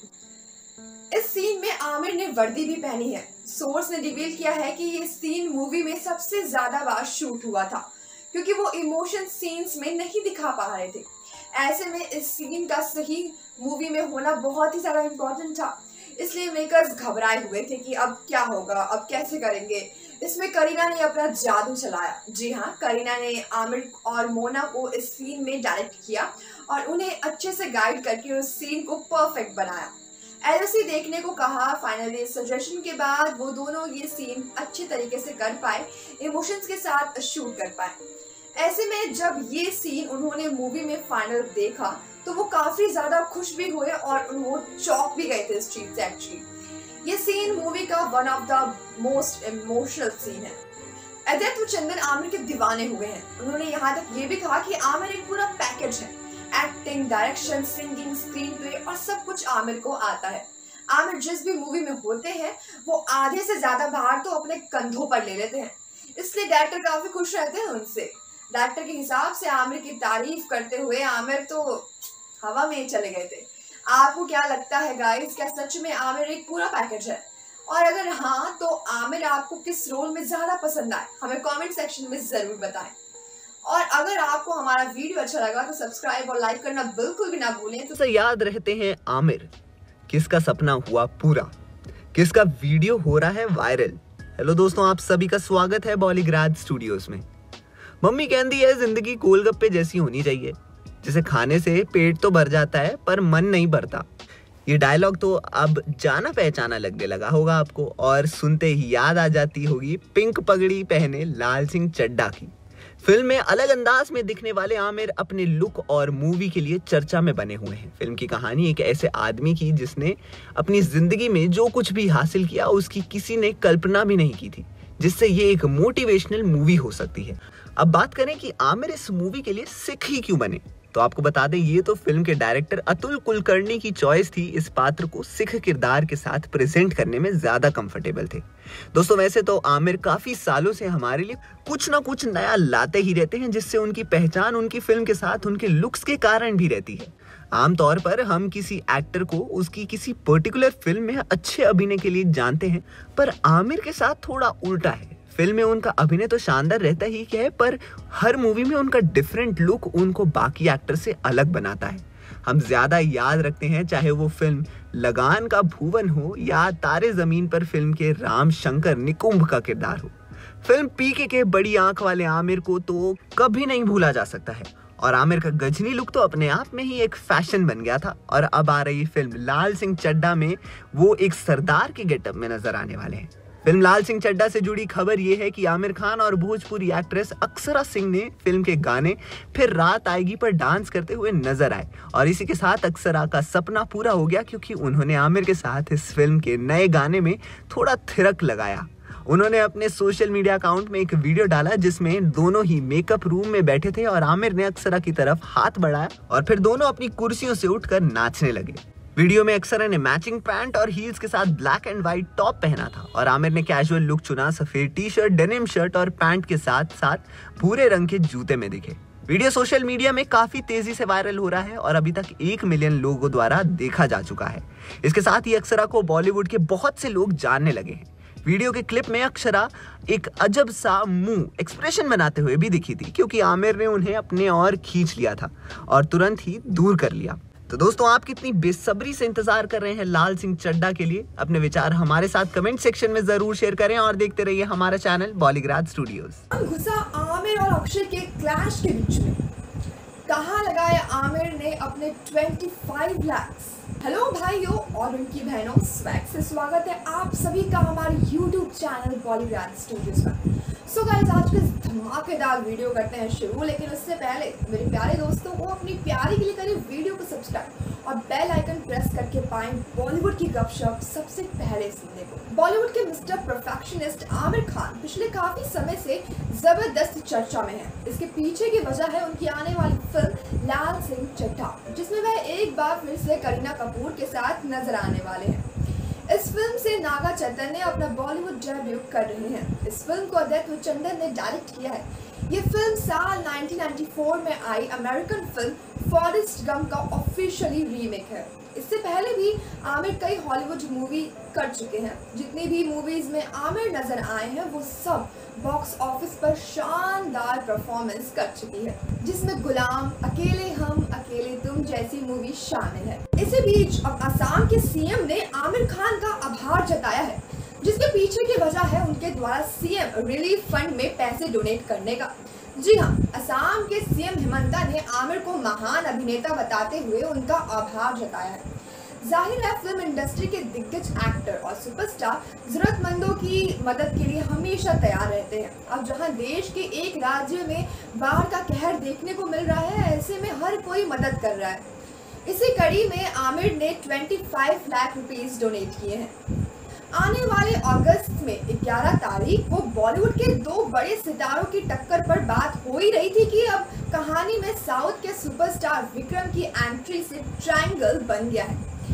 इस सीन में आमिर ने वर्दी भी पहनी है। सोर्स ने रिवील किया है कि ये सीन मूवी में सबसे ज्यादा बार शूट हुआ था क्योंकि वो इमोशन सीन्स में नहीं दिखा पा रहे थे। ऐसे में इस सीन का सही मूवी में होना बहुत ही ज्यादा इम्पोर्टेंट था, इसलिए मेकर्स घबराए हुए थे कि अब क्या होगा, अब कैसे करेंगे। इसमें करीना ने अपना जादू चलाया। जी हाँ, करीना ने आमिर और मोना को इस सीन में डायरेक्ट किया और उन्हें अच्छे से गाइड करके उस सीन को परफेक्ट बनाया। एलओसी देखने को कहा। फाइनली सजेशन के बाद वो दोनों ये सीन अच्छे तरीके से कर पाए, इमोशंस के साथ शूट कर पाए। ऐसे में जब ये सीन उन्होंने मूवी में फाइनल देखा तो वो काफी ज्यादा खुश भी हुए और वो चौंक भी गए थे इस चीज से। एक्चुअली ये सीन मूवी का one of the most emotional scene है। अदित्य चंदन आमिर के दीवाने हुए हैं। उन्होंने यहाँ तक ये भी कहा कि आमिर एक पूरा पैकेज है। Acting, direction, singing, screenplay और सब कुछ आमिर को आता है। आमिर जिस भी मूवी में होते हैं वो आधे से ज्यादा भार तो अपने कंधों पर ले लेते हैं। इसलिए डायरेक्टर काफी खुश रहते हैं उनसे। डायरेक्टर के हिसाब से आमिर की तारीफ करते हुए आमिर तो हवा में चले गए थे। आपको क्या लगता है गाइस, क्या सच में आमिर एक पूरा पैकेज है? और अगर हाँ तो आमिर आपको किस रोल में ज्यादा पसंद आए, हमें कमेंट सेक्शन में जरूर बताएं। और अगर आपको हमारा वीडियो अच्छा लगा तो सब्सक्राइब और लाइक करना बिल्कुल भी ना भूलें। तो याद रहते हैं आमिर, किसका सपना हुआ पूरा, किसका वीडियो हो रहा है वायरल। हेलो दोस्तों, आप सभी का स्वागत है बॉलीग्राड स्टूडियोज में। मम्मी कहती है जिंदगी गोलगप्पे जैसी होनी चाहिए, जिसे खाने से पेट तो भर जाता है पर मन नहीं भरता। ये डायलॉग तो अब जाना पहचाना लगने लगा होगा आपको, और सुनते ही याद आ जाती होगी पिंक पगड़ी पहने लाल सिंह चड्ढा की। फिल्म में अलग अंदाज में दिखने वाले आमिर अपने लुक और मूवी के लिए चर्चा में बने हुए हैं। फिल्म की कहानी एक ऐसे आदमी की जिसने अपनी जिंदगी में जो कुछ भी हासिल किया उसकी किसी ने कल्पना भी नहीं की थी, जिससे ये एक मोटिवेशनल मूवी हो सकती है। अब बात करें कि आमिर इस मूवी के लिए सिख ही क्यों बने, तो आपको बता दें ये तो फिल्म के डायरेक्टर अतुल कुलकर्णी की चॉइस थी। इस पात्र को सिख किरदार के साथ प्रेजेंट करने में ज्यादा कंफर्टेबल थे। दोस्तों वैसे तो आमिर काफी सालों से हमारे लिए कुछ ना कुछ नया लाते ही रहते हैं, जिससे उनकी पहचान उनकी फिल्म के साथ उनके लुक्स के कारण भी रहती है। आमतौर पर हम किसी एक्टर को उसकी किसी पर्टिकुलर फिल्म में अच्छे अभिनय के लिए जानते हैं, पर आमिर के साथ थोड़ा उल्टा है। फिल्म में उनका अभिनय तो शानदार रहता ही क्या है, पर हर मूवी में उनका डिफरेंट लुक उनको बाकी एक्टर से अलग बनाता है। हम ज्यादा याद रखते हैं चाहे वो फिल्म लगान का भुवन हो या तारे जमीन पर फिल्म के राम शंकर निकुंभ का किरदार हो। फिल्म पीके के बड़ी आंख वाले आमिर को तो कभी नहीं भूला जा सकता है, और आमिर का गजनी लुक तो अपने आप में ही एक फैशन बन गया था। और अब आ रही फिल्म लाल सिंह चड्ढा में वो एक सरदार के गेटअप में नजर आने वाले हैं। फिल्म लाल सिंह चड्ढा से जुड़ी खबर ये है कि आमिर खान और भोजपुरी एक्ट्रेस अक्षरा सिंह ने फिल्म के गाने फिर रात आएगी पर डांस करते हुए नजर आए, और इसी के साथ अक्षरा का सपना पूरा हो गया, क्योंकि उन्होंने आमिर के साथ इस फिल्म के नए गाने में थोड़ा थिरक लगाया। उन्होंने अपने सोशल मीडिया अकाउंट में एक वीडियो डाला जिसमें दोनों ही मेकअप रूम में बैठे थे और आमिर ने अक्षरा की तरफ हाथ बढ़ाया और फिर दोनों अपनी कुर्सियों से उठकर नाचने लगे। वीडियो में अक्षरा ने मैचिंग पैंट और हील्स के साथ ब्लैक एंड व्हाइट टॉप पहना था, और आमिर ने कैजुअल लुक चुना, सफेद टी शर्ट, डेनिम शर्ट और पैंट के साथ साथ भूरे रंग के जूते में दिखे। वीडियो सोशल मीडिया में काफी तेजी से वायरल हो रहा है और अभी तक एक मिलियन लोगों द्वारा देखा जा चुका है। इसके साथ ही अक्षरा को बॉलीवुड के बहुत से लोग जानने लगे हैं। वीडियो के क्लिप में अक्षरा एक अजब सा मुंह एक्सप्रेशन बनाते हुए भी दिखी थी, क्योंकि आमिर ने उन्हें अपने और खींच लिया था और तुरंत ही दूर कर लिया। तो दोस्तों आप कितनी बेसब्री से इंतजार कर रहे हैं लाल सिंह चड्ढा के लिए? अपने विचार हमारे साथ कमेंट सेक्शन में जरूर शेयर करें और देखते रहिए हमारा चैनल बॉलीग्राड स्टूडियोज। घुसा आमिर और अक्षय के क्लैश के बीच में, कहाँ लगाया आमिर ने अपने पच्चीस लाख। हेलो भाइयों और उनकी बहनों, स्वैग से स्वागत है आप सभी का हमारे यूट्यूब चैनल बॉलीग्राड स्टूडियोज में। सो गाइस आज के धमाकेदार वीडियो करते हैं शुरू, लेकिन उससे पहले मेरे प्यारे दोस्तों को अपनी प्यारी के लिए करें वीडियो को सब्सक्राइब और बेल आइकन प्रेस करके पाएं बॉलीवुड की गपशप सबसे पहले सुनने को। बॉलीवुड के मिस्टर परफेक्शनिस्ट आमिर खान पिछले काफी समय से जबरदस्त चर्चा में है। इसके पीछे की वजह है उनकी आने वाली फिल्म लाल सिंह चड्ढा, जिसमें वह एक बार फिर से करीना कपूर के साथ नजर आने वाले हैं। इस फिल्म से नागा चैतन्य अपना बॉलीवुड डेब्यू कर रहे हैं। इस फिल्म को अदैत्व चंदन ने डायरेक्ट किया है। ये फिल्म साल उन्नीस सौ चौरानवे में आई अमेरिकन फिल्म फॉरेस्ट गम का ऑफिशियली रीमेक है। इससे पहले भी आमिर कई हॉलीवुड मूवी कर चुके हैं। जितनी भी मूवीज में आमिर नजर आए हैं वो सब बॉक्स ऑफिस पर शानदार परफॉर्मेंस कर चुकी है, जिसमें गुलाम, अकेले हम, अकेले तुम जैसी मूवी शामिल है। इसी बीच अब असम के सीएम ने आमिर खान का आभार जताया है, जिसके पीछे की वजह है उनके द्वारा सीएम रिलीफ फंड में पैसे डोनेट करने का। जी हाँ, असम के सीएम हेमंता ने आमिर को महान अभिनेता बताते हुए उनका आभार जताया है। जाहिर है फिल्म इंडस्ट्री के दिग्गज एक्टर और सुपरस्टार जरूरतमंदों की मदद के लिए हमेशा तैयार रहते हैं। अब जहां देश के एक राज्य में बाढ़ का कहर देखने को मिल रहा है, ऐसे में हर कोई मदद कर रहा है। इसी कड़ी में आमिर ने पच्चीस लाख रुपीस डोनेट किए हैं। आने वाले अगस्त में ग्यारह तारीख को बॉलीवुड के दो बड़े सितारों की टक्कर पर बात हो ही रही थी कि अब कहानी में साउथ के सुपरस्टार विक्रम की एंट्री से ट्रायंगल बन गया है।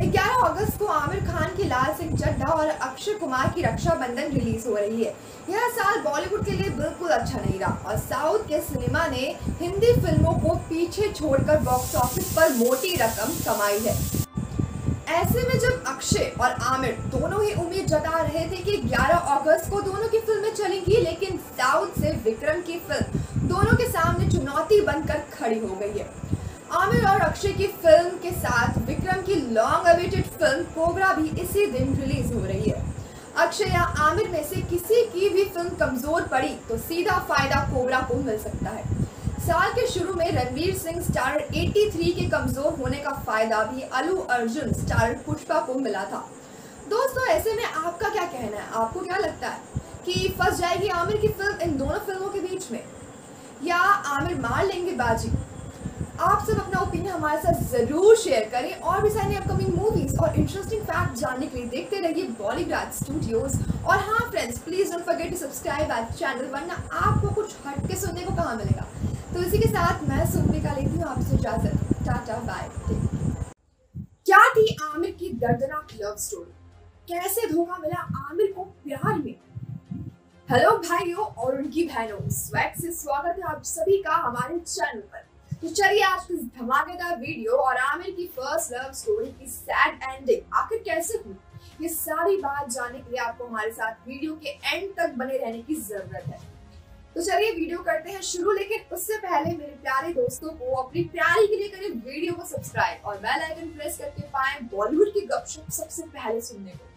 ग्यारह अगस्त को आमिर खान की लाल सिंह चड्ढा और अक्षय कुमार की रक्षाबंधन रिलीज हो रही है। यह साल बॉलीवुड के लिए बिल्कुल अच्छा नहीं रहा और साउथ के सिनेमा ने हिंदी फिल्मों को पीछे छोड़कर बॉक्स ऑफिस पर मोटी रकम कमाई है। ऐसे में जब अक्षय और आमिर दोनों ही उम्मीद जता रहे थे कि ग्यारह अगस्त को दोनों की फिल्में चलेंगी, लेकिन साउथ से विक्रम की फिल्म दोनों के सामने चुनौती बनकर खड़ी हो गई है। आमिर और अक्षय की फिल्म के साथ विक्रम की लॉन्ग अवेटेड फिल्म कोबरा भी इसी दिन रिलीज हो रही है। अक्षय या आमिर में से किसी की भी फिल्म कमजोर पड़ी तो सीधा फायदा कोबरा को मिल सकता है। साल के शुरू में रणवीर सिंह स्टार तिरासी के कमजोर होने का फायदा भी अल्लू अर्जुन स्टार पुष्पा को मिला था। दोस्तों, ऐसे में आपका क्या कहना है? आपको क्या लगता है कि फंस जाएगी आमिर की फिल्म इन दोनों फिल्मों के बीच में, या आमिर मार लेंगे बाजी? आप सब अपना ओपिनियन हमारे साथ जरूर शेयर करें और भी सारी अपकमिंग मूवीज और इंटरेस्टिंग फैक्ट जानने के लिए देखते रहिए बॉलीग्राड स्टूडियोज। और हाँ friends, please don't forget to subscribe our channel, वरना आपको कुछ हट के सुनने को कहाँ मिलेगा। तो इसी के साथ मैं सुनविका लेती हूँ आपसे इजाजत। Tata bye. क्या थी आमिर की दर्दनाक लव स्टोरी? कैसे धोखा मिला आमिर को प्यार में? हेलो भाइयों और उनकी बहनों, स्वैग से स्वागत है आप सभी का हमारे चैनल पर। तो चलिए आज की धमाकेदार वीडियो और आमिर की फर्स्ट लव स्टोरी की सैड एंडिंग आखिर कैसे हुई, ये सारी बात जानने के लिए आपको हमारे साथ वीडियो के एंड तक बने रहने की जरूरत है। तो चलिए वीडियो करते हैं शुरू, लेकिन उससे पहले मेरे प्यारे दोस्तों को अपनी प्यारी के लिए करें वीडियो को सब्सक्राइब और बेल आइकन प्रेस करके पाएं बॉलीवुड की गपशप सबसे पहले सुनने को।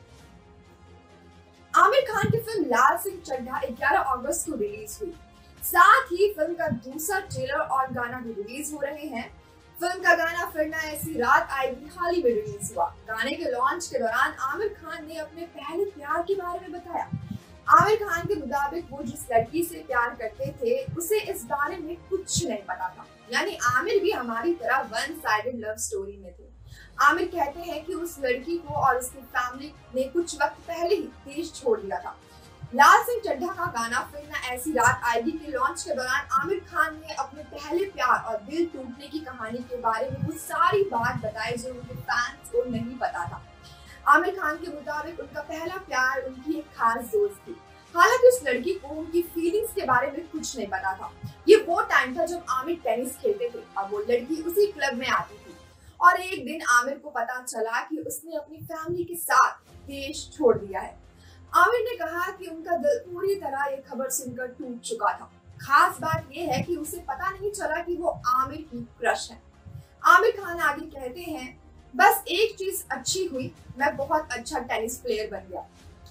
आमिर खान की फिल्म लाल सिंह चड्ढा ग्यारह अगस्त को रिलीज हुई। साथ ही फिल्म का दूसरा ट्रेलर और गाना भी रिलीज हो रहे हैं। फिल्म का गाना फिर ना ऐसी रात आएगी हाल ही में रिलीज हुआ। गाने के लॉन्च के दौरान आमिर खान ने अपने पहले प्यार के बारे में बताया। आमिर खान के मुताबिक वो जिस लड़की से प्यार करते थे उसे इस बारे में कुछ नहीं पता था, यानी आमिर भी हमारी तरह वन साइडेड लव स्टोरी में थे। आमिर कहते हैं कि उस लड़की को और उसकी फैमिली ने कुछ वक्त पहले ही देश छोड़ दिया था। लाल सिंह चड्ढा का गाना फिर ना ऐसी रात आएगी के लॉन्च के दौरान आमिर खान ने अपने पहले प्यार और दिल टूटने की कहानी के बारे में वो सारी बात बताई जो उनके फैंस को नहीं पता था। आमिर खान के मुताबिक उनका पहला प्यार उनकी एक खास दोस्त थी। हालांकि उस लड़की को उनकी फीलिंग्स के बारे में कुछ नहीं पता था। ये वो टाइम था जब आमिर टेनिस खेलते थे। अब वो लड़की उसी क्लब में आती थी और एक दिन आमिर को पता चला कि उसने अपनी फैमिली के साथ देश छोड़ दिया है। आमिर ने कहा कि उनका दिल पूरी तरह ये खबर सुनकर टूट चुका था। खास बात यह है कि उसे पता नहीं चला कि वो आमिर की क्रश है। आमिर खान आगे कहते हैं, बस एक चीज अच्छी हुई, मैं बहुत अच्छा टेनिस प्लेयर बन गया।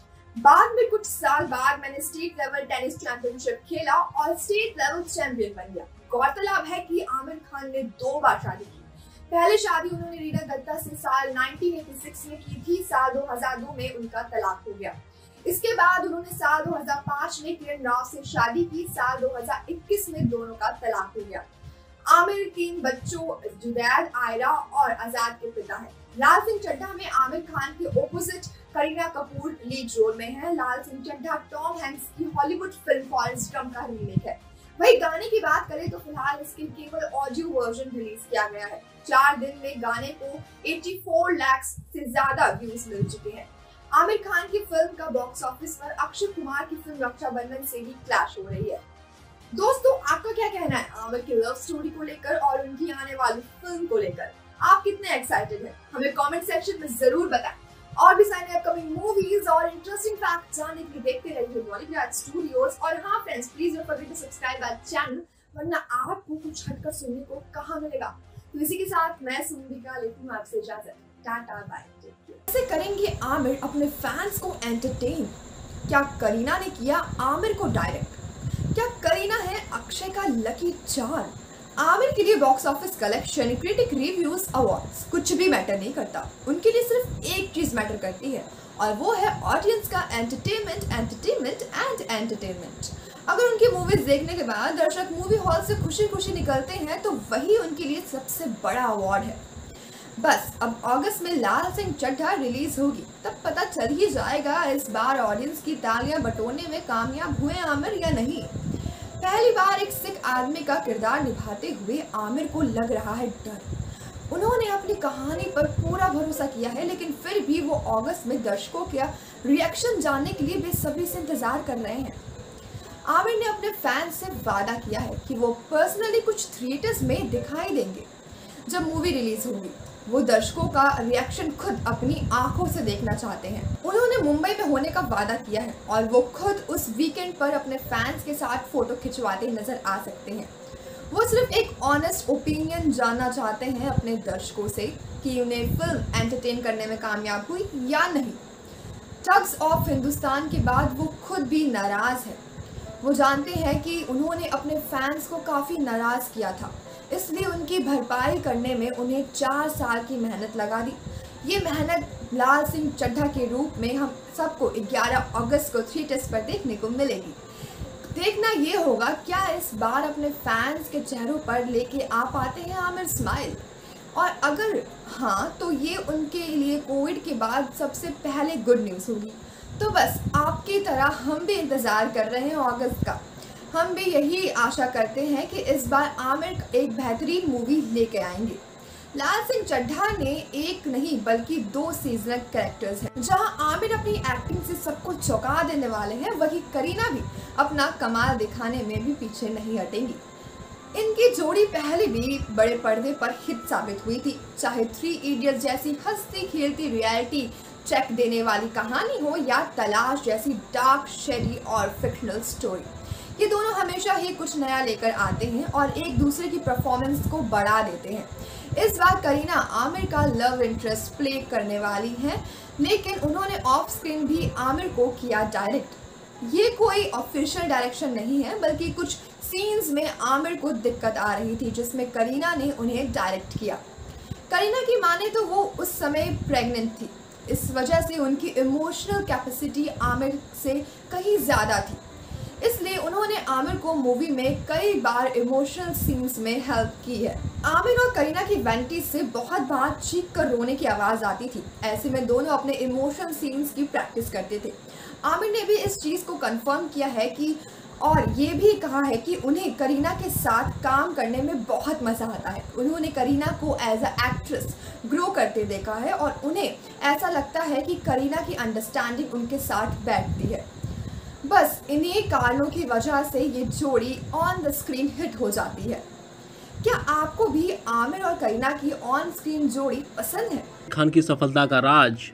बाद में कुछ साल बाद मैंने स्टेट लेवल टेनिस चैंपियनशिप खेला और स्टेट लेवल चैंपियन बन गया। गौरतलब है कि आमिर खान ने दो बार शादी की। पहले शादी उन्होंने रीना दत्ता से साल उन्नीस सौ छियासी में की थी। साल दो हज़ार दो में उनका तलाक हो गया। इसके बाद उन्होंने साल दो हज़ार पाँच में किरण राव से शादी की। साल दो हज़ार इक्कीस में दोनों का तलाक हो गया। आमिर तीन बच्चों जुदैद, आयरा और आजाद के पिता है। लाल सिंह चड्ढा में आमिर खान के opposite Kareena Kapoor lead role में है। लाल सिंह चड्ढा टॉम हैंक्स की हॉलीवुड फिल्म फॉरेस्ट गंप का रीमेक है। वही गाने की बात करें तो फिलहाल इसके केवल ऑडियो वर्जन रिलीज किया गया है। चार दिन में गाने को चौरासी लाख से ज्यादा व्यूज मिल चुके हैं। आमिर खान की फिल्म का बॉक्स ऑफिस पर अक्षय कुमार की फिल्म रक्षाबंधन से भी क्लैश हो रही है। दोस्तों, आपका क्या कहना है आमिर की लव स्टोरी को लेकर और उनकी आने वाली फिल्म को लेकर? आप कितने एक्साइटेड हैं? हमें कमेंट सेक्शन में जरूर बताएं। और भी सारे अपकमिंग मूवीज और इंटरेस्टिंग फैक्ट जानने के लिए देखते रहिए बॉलीग्राड स्टूडियोज। और हाँ friends, please don't forget to subscribe our channel, वरना आपको कुछ हटकर सुनने को कहाँ मिलेगा। तो इसी के साथ मैं सुनविका लेती हूँ आपसे इजाजत। Tata bye. कैसे करेंगे आमिर अपने फैंस को एंटरटेन? क्या करीना ने किया आमिर को डायरेक्ट? क्या करीना है अक्षय का लकी चार्म? आमिर के लिए box office collection, critic reviews, awards कुछ भी मैटर नहीं करता। उनके लिए सिर्फ एक चीज मैटर करती है और वो है ऑडियंस का एंटरटेनमेंट, एंटरटेनमेंट एंड एंटरटेनमेंट। अगर उनकी मूवीज देखने के बाद दर्शक मूवी हॉल से खुशी खुशी निकलते हैं तो वही उनके लिए सबसे बड़ा अवार्ड है। बस अब अगस्त में लाल सिंह चड्ढा रिलीज होगी, तब पता चल ही जाएगा इस बार ऑडियंस की तालियां बटोरने में कामयाब हुए आमिर या नहीं। पहली बार एक सिख आदमी का किरदार निभाते हुए आमिर को लग रहा है डर। उन्होंने अपनी कहानी पर पूरा भरोसा किया है, लेकिन फिर भी वो अगस्त में दर्शकों का रिएक्शन जानने के लिए बेसब्री से इंतजार कर रहे हैं। आमिर ने अपने फैंस से वादा किया है कि वो पर्सनली कुछ थिएटर्स में दिखाई देंगे जब मूवी रिलीज होगी। वो दर्शकों का रिएक्शन खुद अपनी आंखों से देखना चाहते हैं। उन्होंने मुंबई में होने का वादा किया है और वो खुद उस वीकेंड पर अपने फैंस के साथ फोटो खिंचवाते नजर आ सकते हैं। वो सिर्फ एक ऑनेस्ट ओपिनियन जानना चाहते हैं अपने दर्शकों से कि उन्हें फिल्म एंटरटेन करने में कामयाब हुई या नहीं। ठग्स ऑफ हिंदुस्तान के बाद वो खुद भी नाराज है। वो जानते हैं कि उन्होंने अपने फैंस को काफ़ी नाराज़ किया था, इसलिए उनकी भरपाई करने में उन्हें चार साल की मेहनत लगा दी। ये मेहनत लाल सिंह चड्ढा के रूप में हम सबको ग्यारह अगस्त को थिएटर्स पर देखने को मिलेगी। देखना ये होगा क्या इस बार अपने फैंस के चेहरों पर लेके आ पाते हैं आमिर स्माइल, और अगर हाँ तो ये उनके लिए कोविड के बाद सबसे पहले गुड न्यूज़ होगी। तो बस आपकी तरह हम भी इंतज़ार कर रहे हैं अगस्त का। हम भी यही आशा करते हैं कि इस बार आमिर एक बेहतरीन मूवी लेके आएंगे। लाल सिंह चड्ढा ने एक नहीं बल्कि दो सीजनल कैरेक्टर्स हैं। जहां आमिर अपनी एक्टिंग से सबको चौंका देने वाले हैं, वहीं करीना भी अपना कमाल दिखाने में भी पीछे नहीं हटेंगी। इनकी जोड़ी पहले भी बड़े पर्दे पर हिट साबित हुई थी, चाहे थ्री इडियट्स जैसी हंसती खेलती रियलिटी चेक देने वाली कहानी हो या तलाश जैसी डार्क शेडी और फिक्शनल स्टोरी। ये दोनों हमेशा ही कुछ नया लेकर आते हैं और एक दूसरे की परफॉर्मेंस को बढ़ा देते हैं। इस बार करीना आमिर का लव इंटरेस्ट प्ले करने वाली हैं, लेकिन उन्होंने ऑफ स्क्रीन भी आमिर को किया डायरेक्ट। ये कोई ऑफिशियल डायरेक्शन नहीं है, बल्कि कुछ सीन्स में आमिर को दिक्कत आ रही थी जिसमें करीना ने उन्हें डायरेक्ट किया। करीना की माने तो वो उस समय प्रेग्नेंट थी, इस वजह से उनकी इमोशनल कैपेसिटी आमिर से कहीं ज़्यादा थी, इसलिए उन्होंने आमिर को मूवी में कई बार इमोशनल सीन्स में हेल्प की है। आमिर और करीना की वेंटीज से बहुत बार चीख कर रोने की आवाज़ आती थी। ऐसे में दोनों अपने इमोशनल सीन्स की प्रैक्टिस करते थे। आमिर ने भी इस चीज़ को कंफर्म किया है कि और ये भी कहा है कि उन्हें करीना के साथ काम करने में बहुत मज़ा आता है। उन्होंने करीना को एज अ एक्ट्रेस ग्रो करते देखा है और उन्हें ऐसा लगता है कि करीना की अंडरस्टैंडिंग उनके साथ बैठती है। बस इन्हीं कारणों की वजह से ये जोड़ी ऑन द स्क्रीन हिट हो जाती है। क्या आपको भी आमिर और करीना की ऑन स्क्रीन जोड़ी पसंद है? खान की सफलता का राज।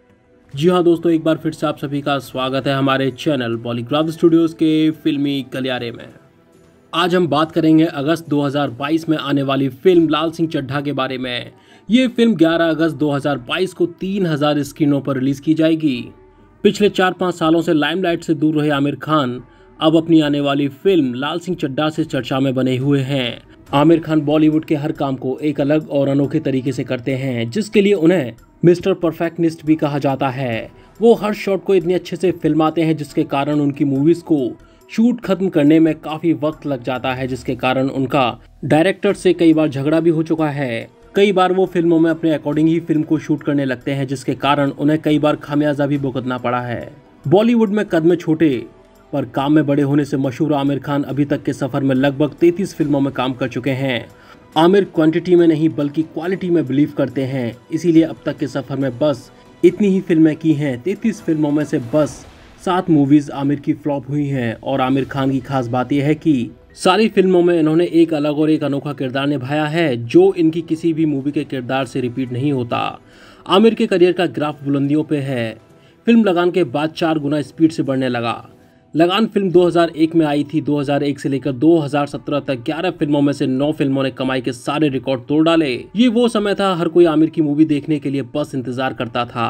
जी हाँ दोस्तों, एक बार फिर से आप सभी का स्वागत है हमारे चैनल बॉलीग्राफ स्टूडियोज के फिल्मी गलियारे में। आज हम बात करेंगे अगस्त दो हज़ार बाईस में आने वाली फिल्म लाल सिंह चड्ढा के बारे में। ये फिल्म ग्यारह अगस्त दो हज़ार बाईस को तीन हज़ार स्क्रीनों पर रिलीज की जाएगी। पिछले चार पाँच सालों से लाइमलाइट से दूर रहे आमिर खान अब अपनी आने वाली फिल्म लाल सिंह चड्ढा से चर्चा में बने हुए हैं। आमिर खान बॉलीवुड के हर काम को एक अलग और अनोखे तरीके से करते हैं, जिसके लिए उन्हें मिस्टर परफेक्शनिस्ट भी कहा जाता है। वो हर शॉट को इतने अच्छे से फिल्माते हैं जिसके कारण उनकी मूवीज को शूट खत्म करने में काफी वक्त लग जाता है, जिसके कारण उनका डायरेक्टर से कई बार झगड़ा भी हो चुका है। कई बार वो फिल्मों में अपने अकॉर्डिंग ही फिल्म को शूट करने लगते हैं, जिसके कारण उन्हें कई बार खामियाजा भी भुगतना पड़ा है। बॉलीवुड में कद में छोटे पर काम में बड़े होने से मशहूर आमिर खान अभी तक के सफर में लगभग तैंतीस फिल्मों में काम कर चुके हैं। आमिर क्वांटिटी में नहीं बल्कि क्वालिटी में बिलीव करते हैं, इसीलिए अब तक के सफर में बस इतनी ही फिल्में की हैं। तैंतीस फिल्मों में से बस सात मूवीज आमिर की फ्लॉप हुई हैं। और आमिर खान की खास बात यह है कि सारी फिल्मों में इन्होंने एक अलग और एक अनोखा किरदार निभाया है, जो इनकी किसी भी मूवी के किरदार से रिपीट नहीं होता। आमिर के करियर का ग्राफ बुलंदियों पे है। फिल्म लगान के बाद चार गुना स्पीड से बढ़ने लगा। लगान फिल्म दो हज़ार एक में आई थी। दो हज़ार एक से लेकर दो हज़ार सत्रह तक ग्यारह फिल्मों में से नौ फिल्मों ने कमाई के सारे रिकॉर्ड तोड़ डाले। ये वो समय था हर कोई आमिर की मूवी देखने के लिए बस इंतजार करता था।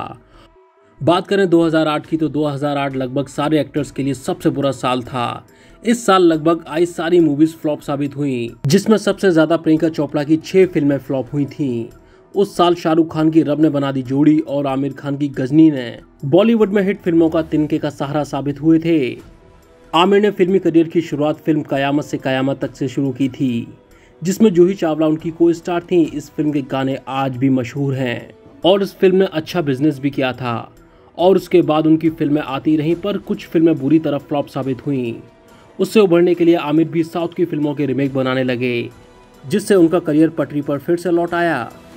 बात करें दो हज़ार आठ की तो दो हज़ार आठ लगभग सारे एक्टर्स के लिए सबसे बुरा साल था। इस साल लगभग आई सारी मूवीज फ्लॉप साबित हुई, जिसमें सबसे ज्यादा प्रियंका चोपड़ा की छह फिल्में फ्लॉप हुई थीं। उस साल शाहरुख खान की रब ने बना दी जोड़ी और आमिर खान की गजनी ने बॉलीवुड में हिट फिल्मों का तिनके का सहारा साबित हुए थे। आमिर ने फिल्मी करियर की शुरुआत फिल्म कयामत से कयामत तक से शुरू की थी, जिसमें जूही चावला उनकी को स्टार थी। इस फिल्म के गाने आज भी मशहूर हैं और इस फिल्म ने अच्छा बिजनेस भी किया था। और उसके बाद उनकी फिल्में आती रहीं, पर कुछ फिल्में बुरी तरह फ्लॉप साबित हुईं। उससे उभरने के लिए आमिर भी साउथ की फिल्मों के रीमेक बनाने लगे, जिससे उनका करियर पटरी पर फिर से लौट आया।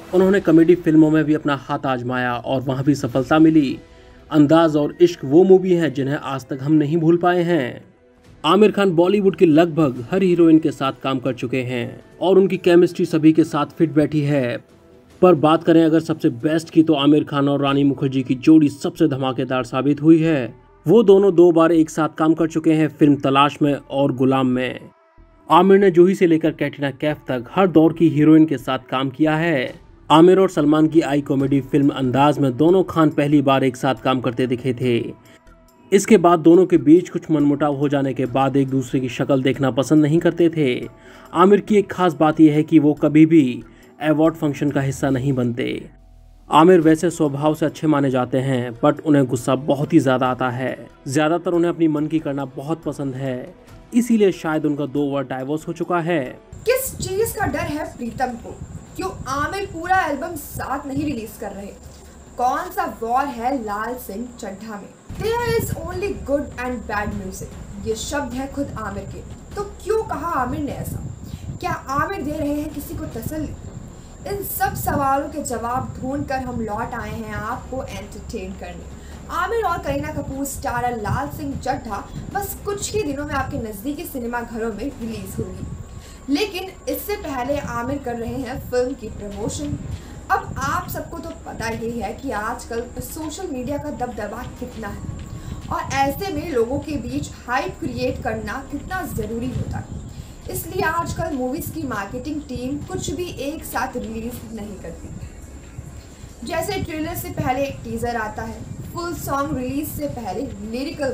उन्होंने कॉमेडी फिल्मों में भी अपना हाथ आजमाया और वहाँ भी सफलता मिली। अंदाज और इश्क वो मूवी है जिन्हें आज तक हम नहीं भूल पाए हैं। आमिर खान बॉलीवुड की लगभग हर हीरोइन के साथ काम कर चुके हैं और उनकी केमिस्ट्री सभी के साथ फिट बैठी है। पर बात करें अगर सबसे बेस्ट की तो आमिर खान और रानी मुखर्जी की जोड़ी सबसे धमाकेदार साबित हुई है। वो दोनों दो बार एक साथ काम कर चुके हैं फिल्म तलाश में और गुलाम में। आमिर ने जूही से लेकर कैटरीना कैफ तक हर दौर की हीरोइन के साथ काम किया है। आमिर और सलमान की आई कॉमेडी फिल्म अंदाज में दोनों खान पहली बार एक साथ काम करते दिखे थे। इसके बाद दोनों के बीच कुछ मनमुटाव हो जाने के बाद एक दूसरे की शक्ल देखना पसंद नहीं करते थे। आमिर की एक खास बात यह है कि वो कभी भी अवार्ड फंक्शन का हिस्सा नहीं बनते। आमिर वैसे स्वभाव से अच्छे माने जाते हैं बट उन्हें गुस्सा बहुत ही ज़्यादा आता है। ज़्यादातर उन्हें अपनी मन की करना बहुत पसंद है, इसीलिए शायद उनका दो बार डाइवोर्स हो चुका है। किस चीज का डर है प्रीतम को? क्यों आमिर पूरा एल्बम साथ नहीं रिलीज कर रहे? कौन सा वॉर है लाल सिंह चड्ढा में? There is only good and bad music, ये शब्द है खुद आमिर के। तो क्यों कहा आमिर ने ऐसा? क्या आमिर दे रहे हैं किसी को तसल्ली? इन सब सवालों के जवाब ढूंढकर हम लौट आए हैं आपको एंटरटेन करने। आमिर और करीना कपूर स्टारर लाल सिंह चड्ढा बस कुछ ही दिनों में आपके नज़दीकी सिनेमा घरों में रिलीज होगी, लेकिन इससे पहले आमिर कर रहे हैं फिल्म की प्रमोशन। अब आप सबको तो पता ही है कि आजकल सोशल मीडिया का दबदबा कितना है और ऐसे में लोगों के बीच हाइप क्रिएट करना कितना ज़रूरी होता है। इसलिए आजकल मूवीज़ की मार्केटिंग टीम कुछ भी एक साथ रिलीज नहीं करती। जैसे ट्रेलर से पहले एक टीज़र आता है, फुल सॉन्ग रिलीज से पहले लिरिकल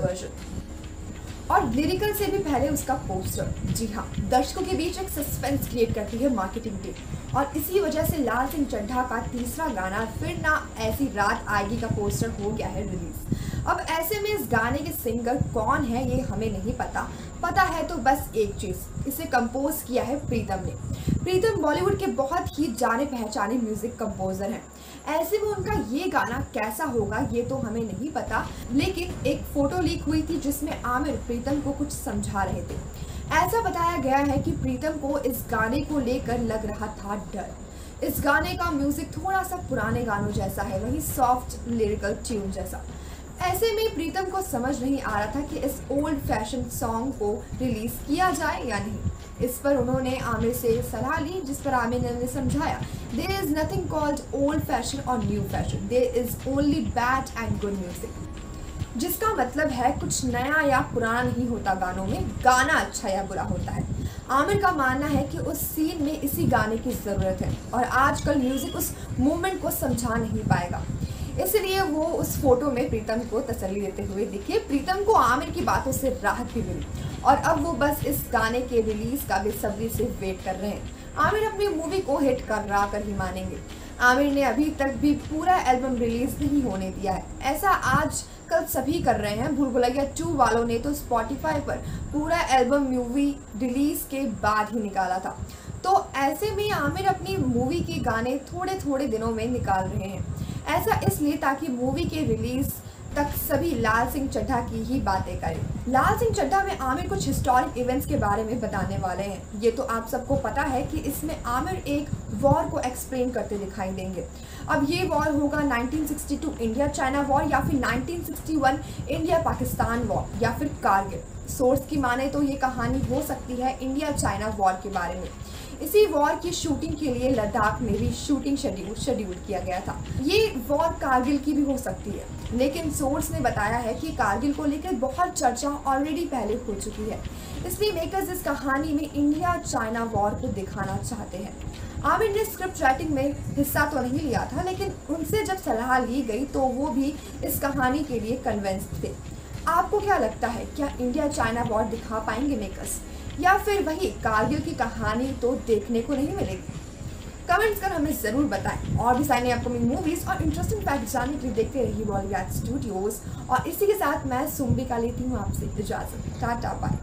वर्जन और लिरिकल से भी पहले उसका पोस्टर। जी हाँ, दर्शकों के बीच एक सस्पेंस क्रिएट करती है मार्केटिंग टीम और इसी वजह से लाल सिंह चड्ढा का तीसरा गाना फिर ना ऐसी रात आएगी का पोस्टर हो गया है रिलीज। अब ऐसे में इस गाने के सिंगर कौन है ये हमें नहीं पता। पता है तो बस एक चीज़, इसे कंपोज किया है प्रीतम ने। प्रीतम बॉलीवुड के बहुत ही जाने पहचाने म्यूजिक कंपोजर हैं। ऐसे में उनका ये गाना कैसा होगा ये तो हमें नहीं पता, लेकिन एक फोटो लीक हुई थी जिसमें आमिर प्रीतम को कुछ समझा रहे थे। ऐसा बताया गया है कि प्रीतम को इस गाने को लेकर लग रहा था डर। इस गाने का म्यूजिक थोड़ा सा पुराने गानों जैसा है, वही सॉफ्ट लिरिकल ट्यून जैसा। ऐसे में प्रीतम को समझ नहीं आ रहा था कि इस ओल्ड फैशन सॉन्ग को रिलीज किया जाए या नहीं। इस पर उन्होंने आमिर से सलाह ली, जिस पर आमिर ने उन्हें समझाया, there is nothing called old fashion और new fashion, there is only bad and good music. जिसका मतलब है कुछ नया या पुराना नहीं होता गानों में, गाना अच्छा या बुरा होता है। आमिर का मानना है कि उस सीन में इसी गाने की ज़रूरत है और आजकल म्यूजिक उस मोमेंट को समझा नहीं पाएगा, इसलिए वो उस फोटो में प्रीतम को तसल्ली देते हुए दिखे। प्रीतम को आमिर की बातों से राहत भी मिली और अब वो बस इस गाने के रिलीज का बेसब्री से वेट कर रहे हैं। आमिर अपनी मूवी को हिट करा कर ही मानेंगे। आमिर ने अभी तक भी पूरा एल्बम रिलीज नहीं होने दिया है, ऐसा आज कल सभी कर रहे हैं। भूल भुलैया टू वालों ने तो स्पॉटिफाई पर पूरा एल्बम मूवी रिलीज के बाद ही निकाला था। तो ऐसे में आमिर अपनी मूवी के गाने थोड़े थोड़े दिनों में निकाल रहे हैं। ऐसा इसलिए ताकि मूवी के रिलीज तक सभी लाल सिंह चड्ढा की ही बातें करें। लाल सिंह चड्ढा में आमिर कुछ हिस्टोरिक इवेंट्स के बारे में बताने वाले हैं। ये तो आप सबको पता है कि इसमें आमिर एक वॉर को एक्सप्लेन करते दिखाई देंगे। अब ये वॉर होगा nineteen sixty two India China war या फिर nineteen sixty one India Pakistan war या फिर कारगिल। सोर्स की माने तो ये कहानी हो सकती है इंडिया चाइना वॉर के बारे में। इसी वॉर की शूटिंग के लिए लद्दाख में भी शूटिंग शेड्यूल शेड्यूल किया गया था। ये वॉर कारगिल की भी हो सकती है, लेकिन सोर्स ने बताया है कि कारगिल को लेकर बहुत चर्चा ऑलरेडी पहले हो चुकी है, इसलिए मेकर्स इस कहानी में इंडिया चाइना वॉर को दिखाना चाहते हैं। आमिर ने स्क्रिप्ट राइटिंग में हिस्सा तो नहीं लिया था, लेकिन उनसे जब सलाह ली गई तो वो भी इस कहानी के लिए कन्विंस्ड थे। आपको क्या लगता है, क्या इंडिया चाइना वॉर दिखा पाएंगे मेकर्स या फिर वही कारगिल की कहानी तो देखने को नहीं मिलेगी? कमेंट्स कर हमें ज़रूर बताएं। और भी सारी अपकमिंग मूवीज़ और इंटरेस्टिंग फैक्ट जानने के लिए देखते रहिए बॉलीवुड स्टूडियोज़। और इसी के साथ मैं सुम्बी का लेती हूँ आपसे इजाज़त। Tata bye.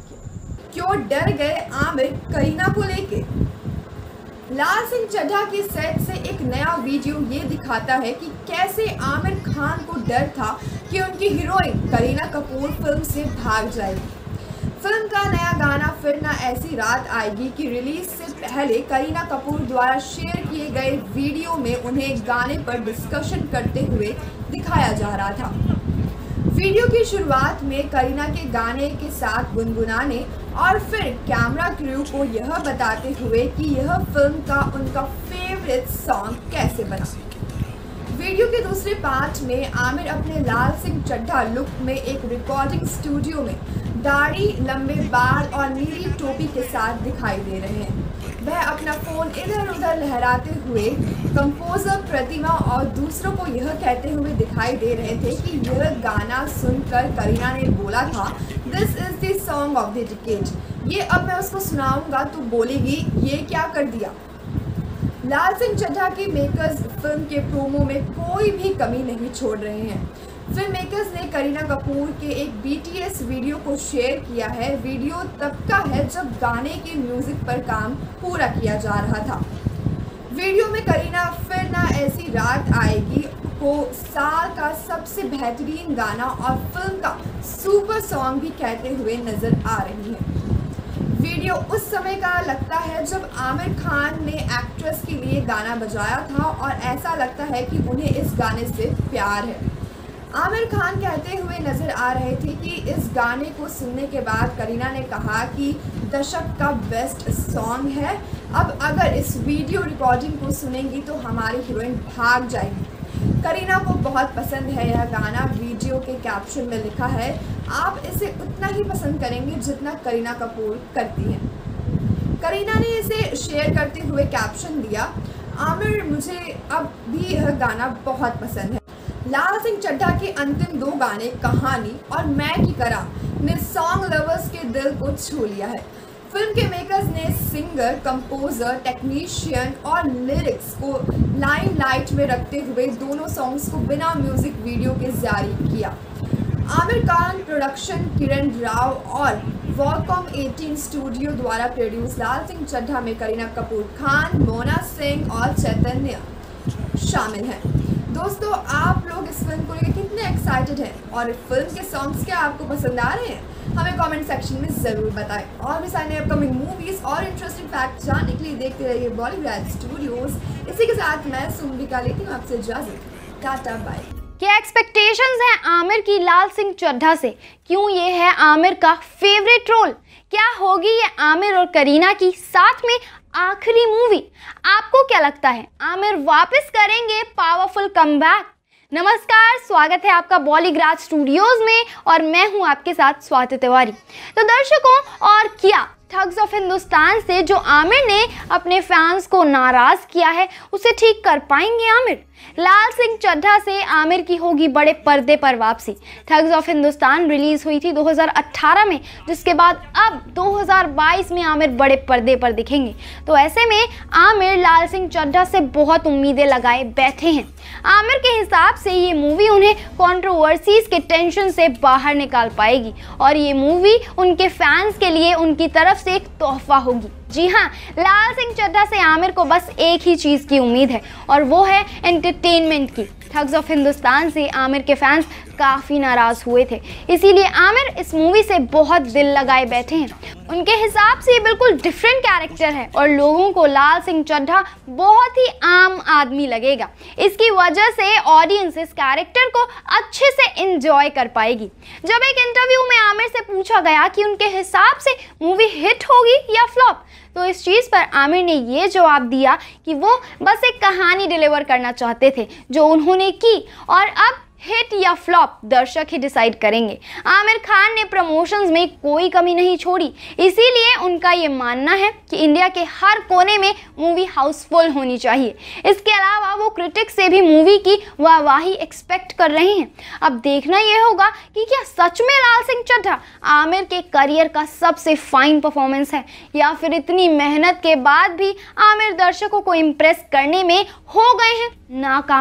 क्यों डर गए आमिर करीना को लेके? लाल सिंह चड्ढा के सेट से एक नया वीडियो ये दिखाता है कि कैसे आमिर खान को डर था कि उनकी हीरोइन करीना कपूर फिल्म से भाग जाएगी। फिल्म का नया गाना फिर ना ऐसी रात आएगी की रिलीज से पहले करीना कपूर द्वारा शेयर किए गए वीडियो में उन्हें गाने पर डिस्कशन करते हुए दिखाया जा रहा था। वीडियो की शुरुआत में करीना के गाने के साथ गुनगुनाने और फिर कैमरा क्रू को यह बताते हुए कि यह फिल्म का उनका फेवरेट सॉन्ग कैसे बना। वीडियो के दूसरे पार्ट में आमिर अपने लाल सिंह चड्ढा लुक में एक रिकॉर्डिंग स्टूडियो में दाढ़ी, लंबे बाल और नीली टोपी के साथ दिखाई दे रहे हैं। वह अपना फोन इधर उधर लहराते हुए कंपोजर प्रतिमा और दूसरों को यह कहते हुए दिखाई दे रहे थे कि यह गाना सुनकर करीना ने बोला था, this is the song of the decade. ये अब मैं उसको सुनाऊंगा तो बोलेगी ये क्या कर दिया। लाल सिंह चड्ढा के मेकर्स फिल्म के प्रोमो में कोई भी कमी नहीं छोड़ रहे हैं। फिल्म मेकर्स ने करीना कपूर के एक बीटीएस वीडियो को शेयर किया है। वीडियो तब का है जब गाने के म्यूजिक पर काम पूरा किया जा रहा था। वीडियो में करीना फिर ना ऐसी रात आएगी को साल का सबसे बेहतरीन गाना और फिल्म का सुपर सॉन्ग भी कहते हुए नजर आ रही है। वीडियो उस समय का लगता है जब आमिर खान ने एक्ट्रेस के लिए गाना बजाया था और ऐसा लगता है कि उन्हें इस गाने से प्यार है। आमिर खान कहते हुए नजर आ रहे थे कि इस गाने को सुनने के बाद करीना ने कहा कि दशक का बेस्ट सॉन्ग है। अब अगर इस वीडियो रिकॉर्डिंग को सुनेंगी तो हमारी हीरोइन भाग जाएगी। करीना को बहुत पसंद है यह गाना। वीडियो के कैप्शन में लिखा है, आप इसे उतना ही पसंद करेंगे जितना करीना कपूर करती हैं। करीना ने इसे शेयर करते हुए कैप्शन दिया, आमिर मुझे अब भी यह गाना बहुत पसंद है। लाल सिंह चड्ढा के अंतिम दो गाने कहानी और मैं की करा ने सॉन्ग लवर्स के दिल को छू लिया है। फिल्म के मेकर्स ने सिंगर, कंपोजर, टेक्नीशियन और लिरिक्स को लाइमलाइट में रखते हुए दोनों सॉन्ग्स को बिना म्यूजिक वीडियो के जारी किया। आमिर खान प्रोडक्शन, किरण राव और वॉलकॉम अठारह स्टूडियो द्वारा प्रोड्यूस लाल सिंह चड्ढा में करीना कपूर खान, मोना सिंह और चैतन्य शामिल हैं। दोस्तों, आप लोग इस फिल्म को लेकर कितने एक्साइटेड हैं और फिल्म के सॉन्ग्स क्या आपको पसंद आ रहे हैं? हमें कमेंट सेक्शन में ज़रूर बताएं। और भी सारे अपकमिंग मूवीज़ और इंटरेस्टिंग फैक्ट जानने के लिए देखते रहिए बॉलीवुड स्टूडियोज। इसी के साथ मैं सुम्बिका लेती हूँ आपसे इजाज़त। Tata bye. क्या एक्सपेक्टेशंस हैं आमिर की लाल सिंह चड्ढा से? क्यों ये है आमिर का फेवरेट रोल? क्या होगी ये आमिर और करीना की साथ में आखिरी मूवी? आपको क्या लगता है, आमिर वापस करेंगे पावरफुल कमबैक? नमस्कार, स्वागत है आपका बॉलीग्राज स्टूडियोज में और मैं हूं आपके साथ स्वाति तिवारी। तो दर्शकों, और क्या ठग्स ऑफ हिंदुस्तान से जो आमिर ने अपने फैंस को नाराज किया है उसे ठीक कर पाएंगे आमिर? लाल सिंह चड्ढा से आमिर की होगी बड़े पर्दे पर वापसी। ठग्स ऑफ हिंदुस्तान रिलीज हुई थी दो हज़ार अठारह में, जिसके बाद अब दो हज़ार बाईस में आमिर बड़े पर्दे पर दिखेंगे। तो ऐसे में आमिर लाल सिंह चड्ढा से बहुत उम्मीदें लगाए बैठे हैं। आमिर के हिसाब से ये मूवी उन्हें कंट्रोवर्सीज के टेंशन से बाहर निकाल पाएगी और ये मूवी उनके फैंस के लिए उनकी तरफ से एक तोहफा होगी। जी हाँ, लाल सिंह चड्ढा से आमिर को बस एक ही चीज़ की उम्मीद है और वो है एंटरटेनमेंट की। ठग्स ऑफ हिंदुस्तान से आमिर के फैंस काफ़ी नाराज़ हुए थे, इसीलिए आमिर इस मूवी से बहुत दिल लगाए बैठे हैं। उनके हिसाब से ये बिल्कुल डिफरेंट कैरेक्टर है और लोगों को लाल सिंह चड्ढा बहुत ही आम आदमी लगेगा। इसकी वजह से ऑडियंस इस कैरेक्टर को अच्छे से एंजॉय कर पाएगी। जब एक इंटरव्यू में आमिर से पूछा गया कि उनके हिसाब से मूवी हिट होगी या फ्लॉप, तो इस चीज़ पर आमिर ने ये जवाब दिया कि वो बस एक कहानी डिलीवर करना चाहते थे जो उन्होंने की और अब हिट या फ्लॉप दर्शक ही डिसाइड करेंगे। आमिर खान ने प्रमोशंस में कोई कमी नहीं छोड़ी, इसीलिए उनका ये मानना है कि इंडिया के हर कोने में मूवी हाउसफुल होनी चाहिए। इसके अलावा वो क्रिटिक्स से भी मूवी की वाहवाही एक्सपेक्ट कर रहे हैं। अब देखना यह होगा कि क्या सच में लाल सिंह चड्ढा आमिर के करियर का सबसे फाइन परफॉर्मेंस है या फिर इतनी मेहनत के बाद भी आमिर दर्शकों को इम्प्रेस करने में हो गए हैं नाकामयाब।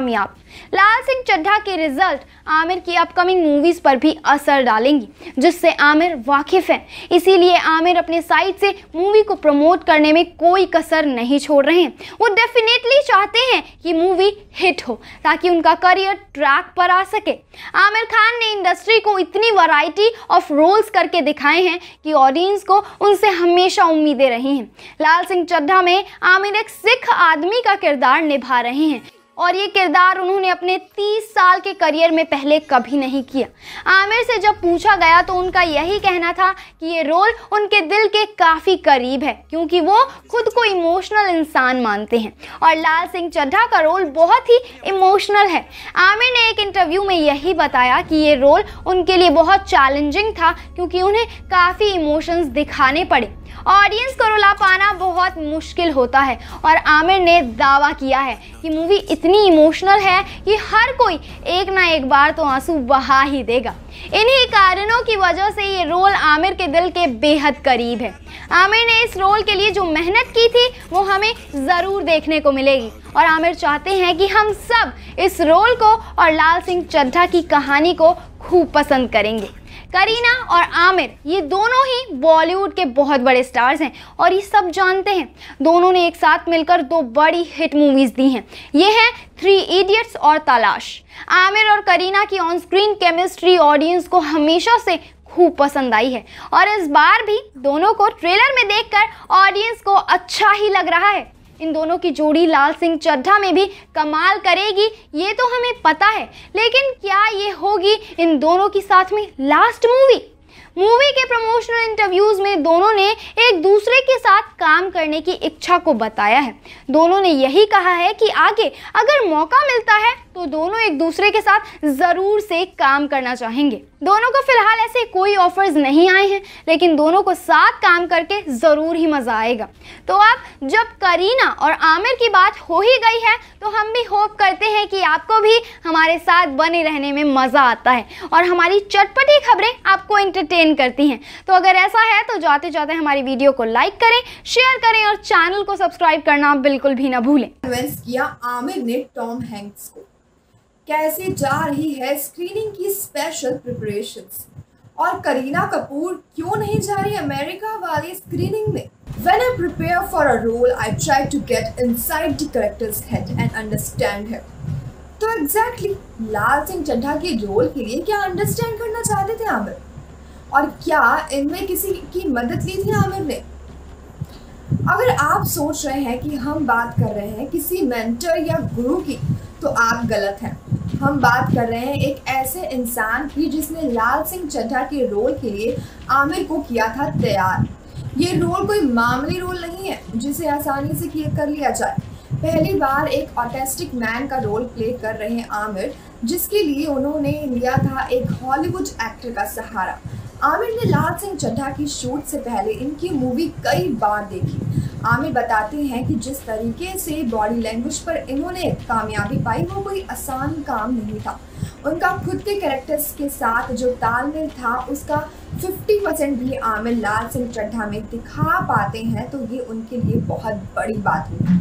लाल सिंह चड्ढा के रिजल्ट आमिर की अपकमिंग मूवीज पर भी असर डालेंगी, जिससे आमिर वाकिफ हैं। इसीलिए आमिर अपने साइड से मूवी को प्रमोट करने में कोई कसर नहीं छोड़ रहे हैं। वो डेफिनेटली चाहते हैं कि मूवी हिट हो ताकि उनका करियर ट्रैक पर आ सके। आमिर खान ने इंडस्ट्री को इतनी वैरायटी ऑफ रोल्स करके दिखाए हैं कि ऑडियंस को उनसे हमेशा उम्मीदें रही हैं। लाल सिंह चड्ढा में आमिर एक सिख आदमी का किरदार निभा रहे हैं और ये किरदार उन्होंने अपने तीस साल के करियर में पहले कभी नहीं किया। आमिर से जब पूछा गया तो उनका यही कहना था कि ये रोल उनके दिल के काफ़ी करीब है, क्योंकि वो खुद को इमोशनल इंसान मानते हैं और लाल सिंह चड्ढा का रोल बहुत ही इमोशनल है। आमिर ने एक इंटरव्यू में यही बताया कि ये रोल उनके लिए बहुत चैलेंजिंग था, क्योंकि उन्हें काफ़ी इमोशंस दिखाने पड़े। ऑडियंस को रुला पाना बहुत मुश्किल होता है और आमिर ने दावा किया है कि मूवी इतनी इमोशनल है कि हर कोई एक ना एक बार तो आंसू बहा ही देगा। इन्हीं कारणों की वजह से ये रोल आमिर के दिल के बेहद करीब है। आमिर ने इस रोल के लिए जो मेहनत की थी वो हमें ज़रूर देखने को मिलेगी और आमिर चाहते हैं कि हम सब इस रोल को और लाल सिंह चड्ढा की कहानी को खूब पसंद करेंगे। करीना और आमिर ये दोनों ही बॉलीवुड के बहुत बड़े स्टार्स हैं और ये सब जानते हैं। दोनों ने एक साथ मिलकर दो बड़ी हिट मूवीज़ दी हैं। ये हैं थ्री इडियट्स और तलाश। आमिर और करीना की ऑन स्क्रीन केमिस्ट्री ऑडियंस को हमेशा से खूब पसंद आई है और इस बार भी दोनों को ट्रेलर में देखकर ऑडियंस को अच्छा ही लग रहा है। इन दोनों की जोड़ी लाल सिंह चड्ढा में भी कमाल करेगी, ये तो हमें पता है, लेकिन क्या ये होगी इन दोनों की साथ में लास्ट मूवी? मूवी के प्रमोशनल इंटरव्यूज में दोनों ने एक दूसरे के साथ काम करने की इच्छा को बताया है। दोनों ने यही कहा है कि आगे अगर मौका मिलता है तो दोनों एक दूसरे के साथ ज़रूर से काम करना चाहेंगे। दोनों को फिलहाल ऐसे कोई ऑफर्स नहीं आए हैं, लेकिन दोनों को साथ काम करके ज़रूर ही मज़ा आएगा। तो अब जब करीना और आमिर की बात हो ही गई है तो हम भी होप करते हैं कि आपको भी हमारे साथ बने रहने में मज़ा आता है और हमारी चटपटी खबरें आपको एंटरटेन करती हैं। तो अगर ऐसा है तो जाते जाते हमारी वीडियो को लाइक करें, शेयर करें और चैनल को सब्सक्राइब करना बिल्कुल भी ना भूलें। इन्वेस्ट किया आमिर ने टॉम हैंक्स को। कैसे जा रही है स्क्रीनिंग की स्पेशल प्रिपरेशंस और करीना कपूर क्यों नहीं जा रही अमेरिका वाली स्क्रीनिंग में? When I prepare for a role, I try to get inside the character's head and understand her. तो एग्जैक्टली लाल सिंह चड्ढा के रोल के लिए क्या अंडरस्टैंड करना चाहते थे आमिर, और क्या इनमें किसी की मदद ली थी आमिर ने? अगर आप सोच रहे हैं कि हम बात कर रहे हैं किसी मेंटर या गुरु की, तो आप गलत हैं। हम बात कर रहे हैं एक ऐसे इंसान की जिसने लाल सिंह चड्ढा के रोल के लिए आमिर को किया था तैयार। ये रोल कोई मामूली रोल नहीं है जिसे आसानी से किया कर लिया जाए। पहली बार एक ऑटिस्टिक मैन का रोल प्ले कर रहे हैं आमिर, जिसके लिए उन्होंने लिया था एक हॉलीवुड एक्टर का सहारा। आमिर ने लाल सिंह चड्ढा की शूट से पहले इनकी मूवी कई बार देखी। आमिर बताते हैं कि जिस तरीके से बॉडी लैंग्वेज पर इन्होंने कामयाबी पाई वो कोई आसान काम नहीं था। उनका खुद के कैरेक्टर्स के साथ जो तालमेल था उसका पचास परसेंट भी आमिर लाल सिंह चड्ढा में दिखा पाते हैं, तो ये उनके लिए बहुत बड़ी बात है।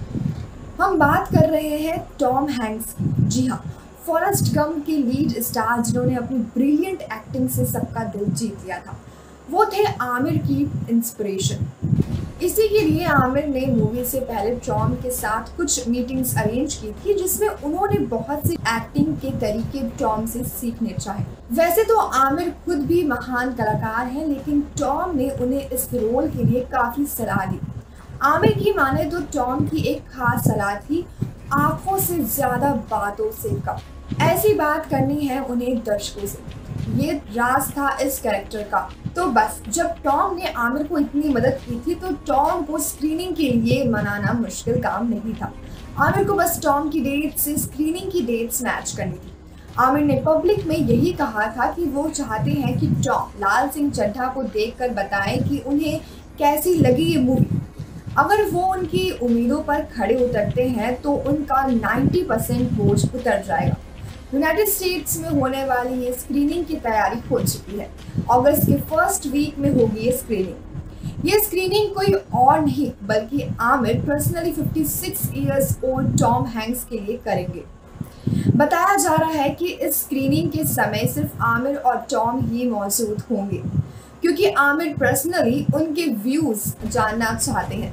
हम बात कर रहे हैं टॉम हैंक्स की। जी हाँ, फॉरेस्ट गम के लीड स्टार जिन्होंने अपनी ब्रिलियंट एक्टिंग से सबका दिल जीत लिया था, वो थे आमिर की इंस्पिरेशन। इसी के लिए आमिर ने मूवी से पहले टॉम के साथ कुछ मीटिंग्स अरेंज की थी, जिसमें उन्होंने बहुत से एक्टिंग के तरीके टॉम से सीखने चाहे। वैसे तो आमिर खुद भी महान कलाकार हैं, लेकिन टॉम ने उन्हें इस रोल के लिए काफ़ी सलाह दी। आमिर की माने तो टॉम की एक खास सलाह थी, आंखों से ज़्यादा बातों से कम। ऐसी बात करनी है उन्हें दर्शकों से, ये राज था इस कैरेक्टर का। तो बस जब टॉम ने आमिर को इतनी मदद की थी तो टॉम को स्क्रीनिंग के लिए मनाना मुश्किल काम नहीं था। आमिर को बस टॉम की डेट से स्क्रीनिंग की डेट्स मैच करनी थी। आमिर ने पब्लिक में यही कहा था कि वो चाहते हैं कि टॉम लाल सिंह चड्ढा को देखकर बताएं कि उन्हें कैसी लगी ये मूवी। अगर वो उनकी उम्मीदों पर खड़े उतरते हैं तो उनका नब्बे परसेंट बोझ उतर जाएगा। यूनाइटेड स्टेट्स में होने वाली ये स्क्रीनिंग की तैयारी हो चुकी है। अगस्त के फर्स्ट वीक में होगी ये स्क्रीनिंग। ये स्क्रीनिंग कोई और नहीं बल्कि आमिर पर्सनली छप्पन इयर्स ओल्ड टॉम हैंक्स के लिए करेंगे। बताया जा रहा है कि इस स्क्रीनिंग के समय सिर्फ आमिर और टॉम ही मौजूद होंगे, क्योंकि आमिर पर्सनली उनके व्यूज़ जानना चाहते हैं।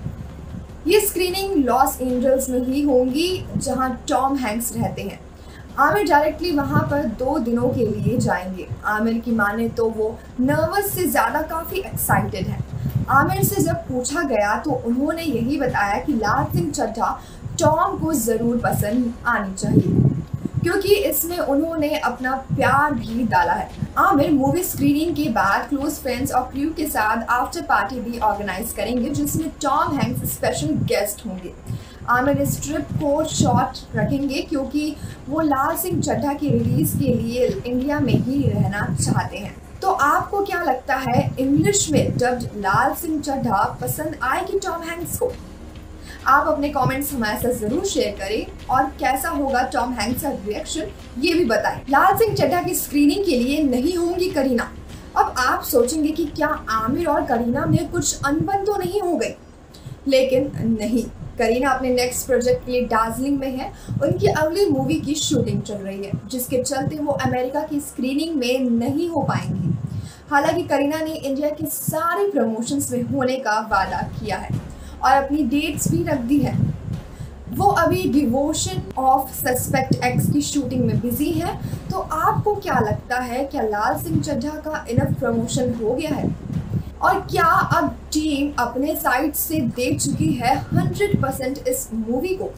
ये स्क्रीनिंग लॉस एंजल्स में ही होंगी जहां टॉम हैंक्स रहते हैं। आमिर डायरेक्टली वहां पर दो दिनों के लिए जाएंगे। आमिर की माने तो वो नर्वस से ज़्यादा काफ़ी एक्साइटेड है। आमिर से जब पूछा गया तो उन्होंने यही बताया कि लाल सिंह चड्ढा टॉम को ज़रूर पसंद आनी चाहिए, क्योंकि इसमें उन्होंने अपना प्यार भी डाला है। आमिर मूवी स्क्रीनिंग के बाद क्लोज फ्रेंड्स और क्रू के साथ आफ्टर पार्टी भी ऑर्गेनाइज करेंगे, जिसमें टॉम हैंक्स स्पेशल गेस्ट होंगे। आमिर इस ट्रिप को शॉर्ट रखेंगे क्योंकि वो लाल सिंह चड्ढा की रिलीज़ के लिए इंडिया में ही रहना चाहते हैं। तो आपको क्या लगता है, इंग्लिश में डब्ड लाल सिंह चड्ढा पसंद आएगी टॉम हैंक्स को? आप अपने कमेंट्स हमारे साथ जरूर शेयर करें और कैसा होगा टॉम हैंक्स का रिएक्शन ये भी बताएं। लाल सिंह चड्ढा की स्क्रीनिंग के लिए नहीं होंगी करीना। अब आप सोचेंगे कि क्या आमिर और करीना में कुछ अनबन तो नहीं हो गई, लेकिन नहीं। करीना अपने नेक्स्ट प्रोजेक्ट के लिए दार्जिलिंग में है। उनकी अगली मूवी की शूटिंग चल रही है, जिसके चलते वो अमेरिका की स्क्रीनिंग में नहीं हो पाएंगी। हालांकि करीना ने इंडिया के सारे प्रमोशंस में होने का वादा किया है और अपनी डेट्स भी रख दी है। वो अभी डिवोशन ऑफ सस्पेक्ट एक्स की शूटिंग में बिजी है। तो आपको क्या लगता है, क्या लाल सिंह चड्ढा का इनफ प्रमोशन हो गया है? और क्या अब टीम अपने साइड से दे चुकी है हंड्रेड परसेंट इस मूवी को?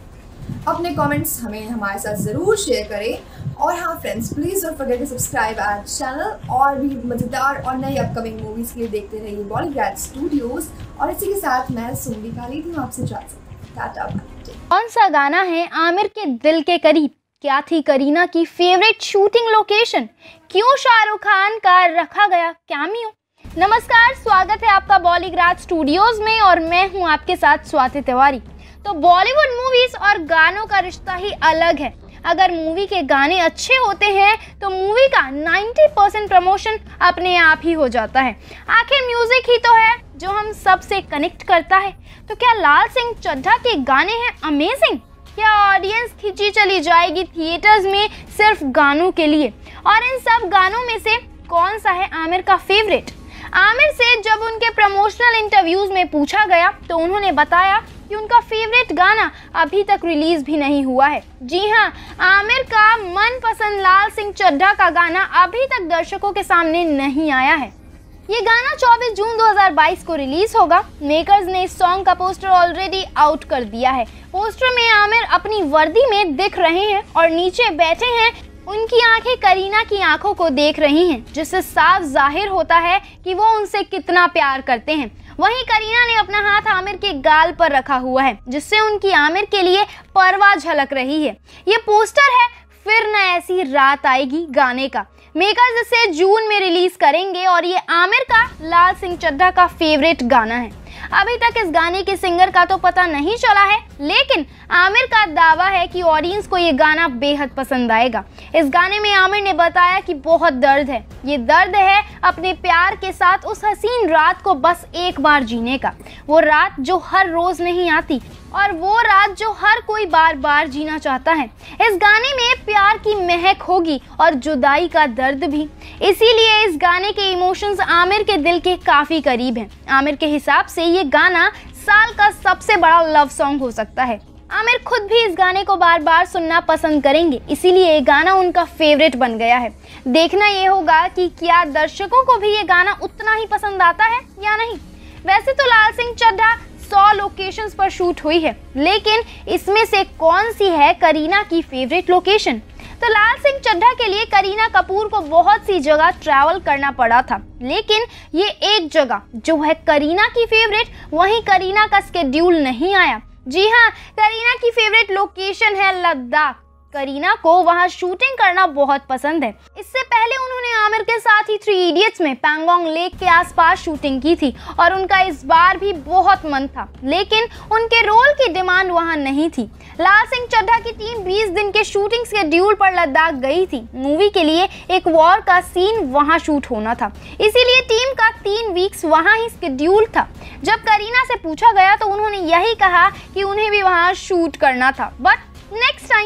अपने कमेंट्स हमें हमारे साथ ज़रूर शेयर करें। और हाँ friends, please don't forget to subscribe our channel और भी मज़ेदार और नई अपकमिंग मूवीज़ के लिए देखते रहिए बॉलीग्राड स्टूडियोज़। और इसी के साथ मैं सुमली काली थी आपसे इजाज़त। Tata bye. कौन सा गाना है आमिर के दिल के करीब? क्या थी करीना की फेवरेट शूटिंग लोकेशन? क्यों शाहरुख खान का रखा गया कैमियो? नमस्कार, स्वागत है आपका बॉलीग्राड स्टूडियोज में और मैं हूं आपके साथ स्वाति तिवारी। तो बॉलीवुड मूवीज और गानों का रिश्ता ही अलग है। अगर मूवी के गाने अच्छे होते हैं तो मूवी का नब्बे परसेंट प्रमोशन अपने आप ही हो जाता है। आखिर म्यूजिक ही तो है जो हम सबसे कनेक्ट करता है। तो क्या लाल सिंह चड्ढा के गाने हैं अमेजिंग? क्या ऑडियंस खींची चली जाएगी थिएटर्स में सिर्फ गानों के लिए? और इन सब गानों में से कौन सा है आमिर का फेवरेट? आमिर से जब उनके प्रमोशनल इंटरव्यूज में पूछा गया तो उन्होंने बताया कि उनका फेवरेट गाना अभी तक रिलीज भी नहीं हुआ है। जी हाँ, आमिर का मनपसंद लाल सिंह चड्ढा का गाना अभी तक दर्शकों के सामने नहीं आया है। ये गाना चौबीस जून दो हज़ार बाईस को रिलीज होगा। मेकर्स ने इस सॉन्ग का पोस्टर ऑलरेडी आउट कर दिया है। पोस्टर में आमिर अपनी वर्दी में दिख रहे हैं और नीचे बैठे हैं। उनकी आंखें करीना की आंखों को देख रही हैं, जिससे साफ जाहिर होता है कि वो उनसे कितना प्यार करते हैं। वहीं करीना ने अपना हाथ आमिर के गाल पर रखा हुआ है, जिससे उनकी आमिर के लिए परवाह झलक रही है। ये पोस्टर है फिर न ऐसी रात आएगी गाने का। मेकर्स इसे जून में रिलीज करेंगे और ये आमिर का लाल सिंह चड्ढा का फेवरेट गाना है। अभी तक इस गाने के सिंगर का तो पता नहीं चला है, लेकिन आमिर का दावा है कि ऑडियंस को ये गाना बेहद पसंद आएगा। इस गाने में आमिर ने बताया कि बहुत दर्द है। ये दर्द है अपने प्यार के साथ उस हसीन रात को बस एक बार जीने का। वो रात जो हर रोज नहीं आती और वो रात जो हर कोई बार बार जीना चाहता है। इस गाने में प्यार की महक होगी और जुदाई का दर्द भी। इसीलिए इस गाने के इमोशंस आमिर के दिल के काफ़ी करीब हैं। आमिर के हिसाब से ये गाना साल का सबसे बड़ा लव सॉन्ग हो सकता है। आमिर खुद भी इस गाने को बार बार सुनना पसंद करेंगे, इसीलिए ये गाना उनका फेवरेट बन गया है। देखना ये होगा कि क्या दर्शकों को भी ये गाना उतना ही पसंद आता है या नहीं। वैसे तो लाल सिंह चड्ढा सौ लोकेशंस पर शूट हुई है, लेकिन इसमें से कौन सी है करीना की फेवरेट लोकेशन? तो लाल सिंह चड्ढा के लिए करीना कपूर को बहुत सी जगह ट्रैवल करना पड़ा था, लेकिन ये एक जगह जो है करीना की फेवरेट, वहीं करीना का स्केड्यूल नहीं आया। जी हाँ, करीना की फेवरेट लोकेशन है लद्दाख। करीना को वहां शूटिंग करना बहुत पसंद है। इससे पहले उन्होंने आमिर के साथ ही थ्री इडियट्स में पैंगोंग लेक के आसपास शूटिंग की थी और उनका इस बार भी बहुत मन था, लेकिन उनके रोल की डिमांड वहां नहीं थी। लाल सिंह चड्ढा की टीम बीस दिन के शूटिंग शेड्यूल पर लद्दाख गई थी। मूवी के लिए एक वॉर का सीन वहां शूट होना था, इसीलिए टीम का तीन वीक्स वहां ही शेड्यूल था। जब करीना से पूछा गया तो उन्होंने यही कहा कि उन्हें भी वहां शूट करना था, बट नेक्स्ट टाइम।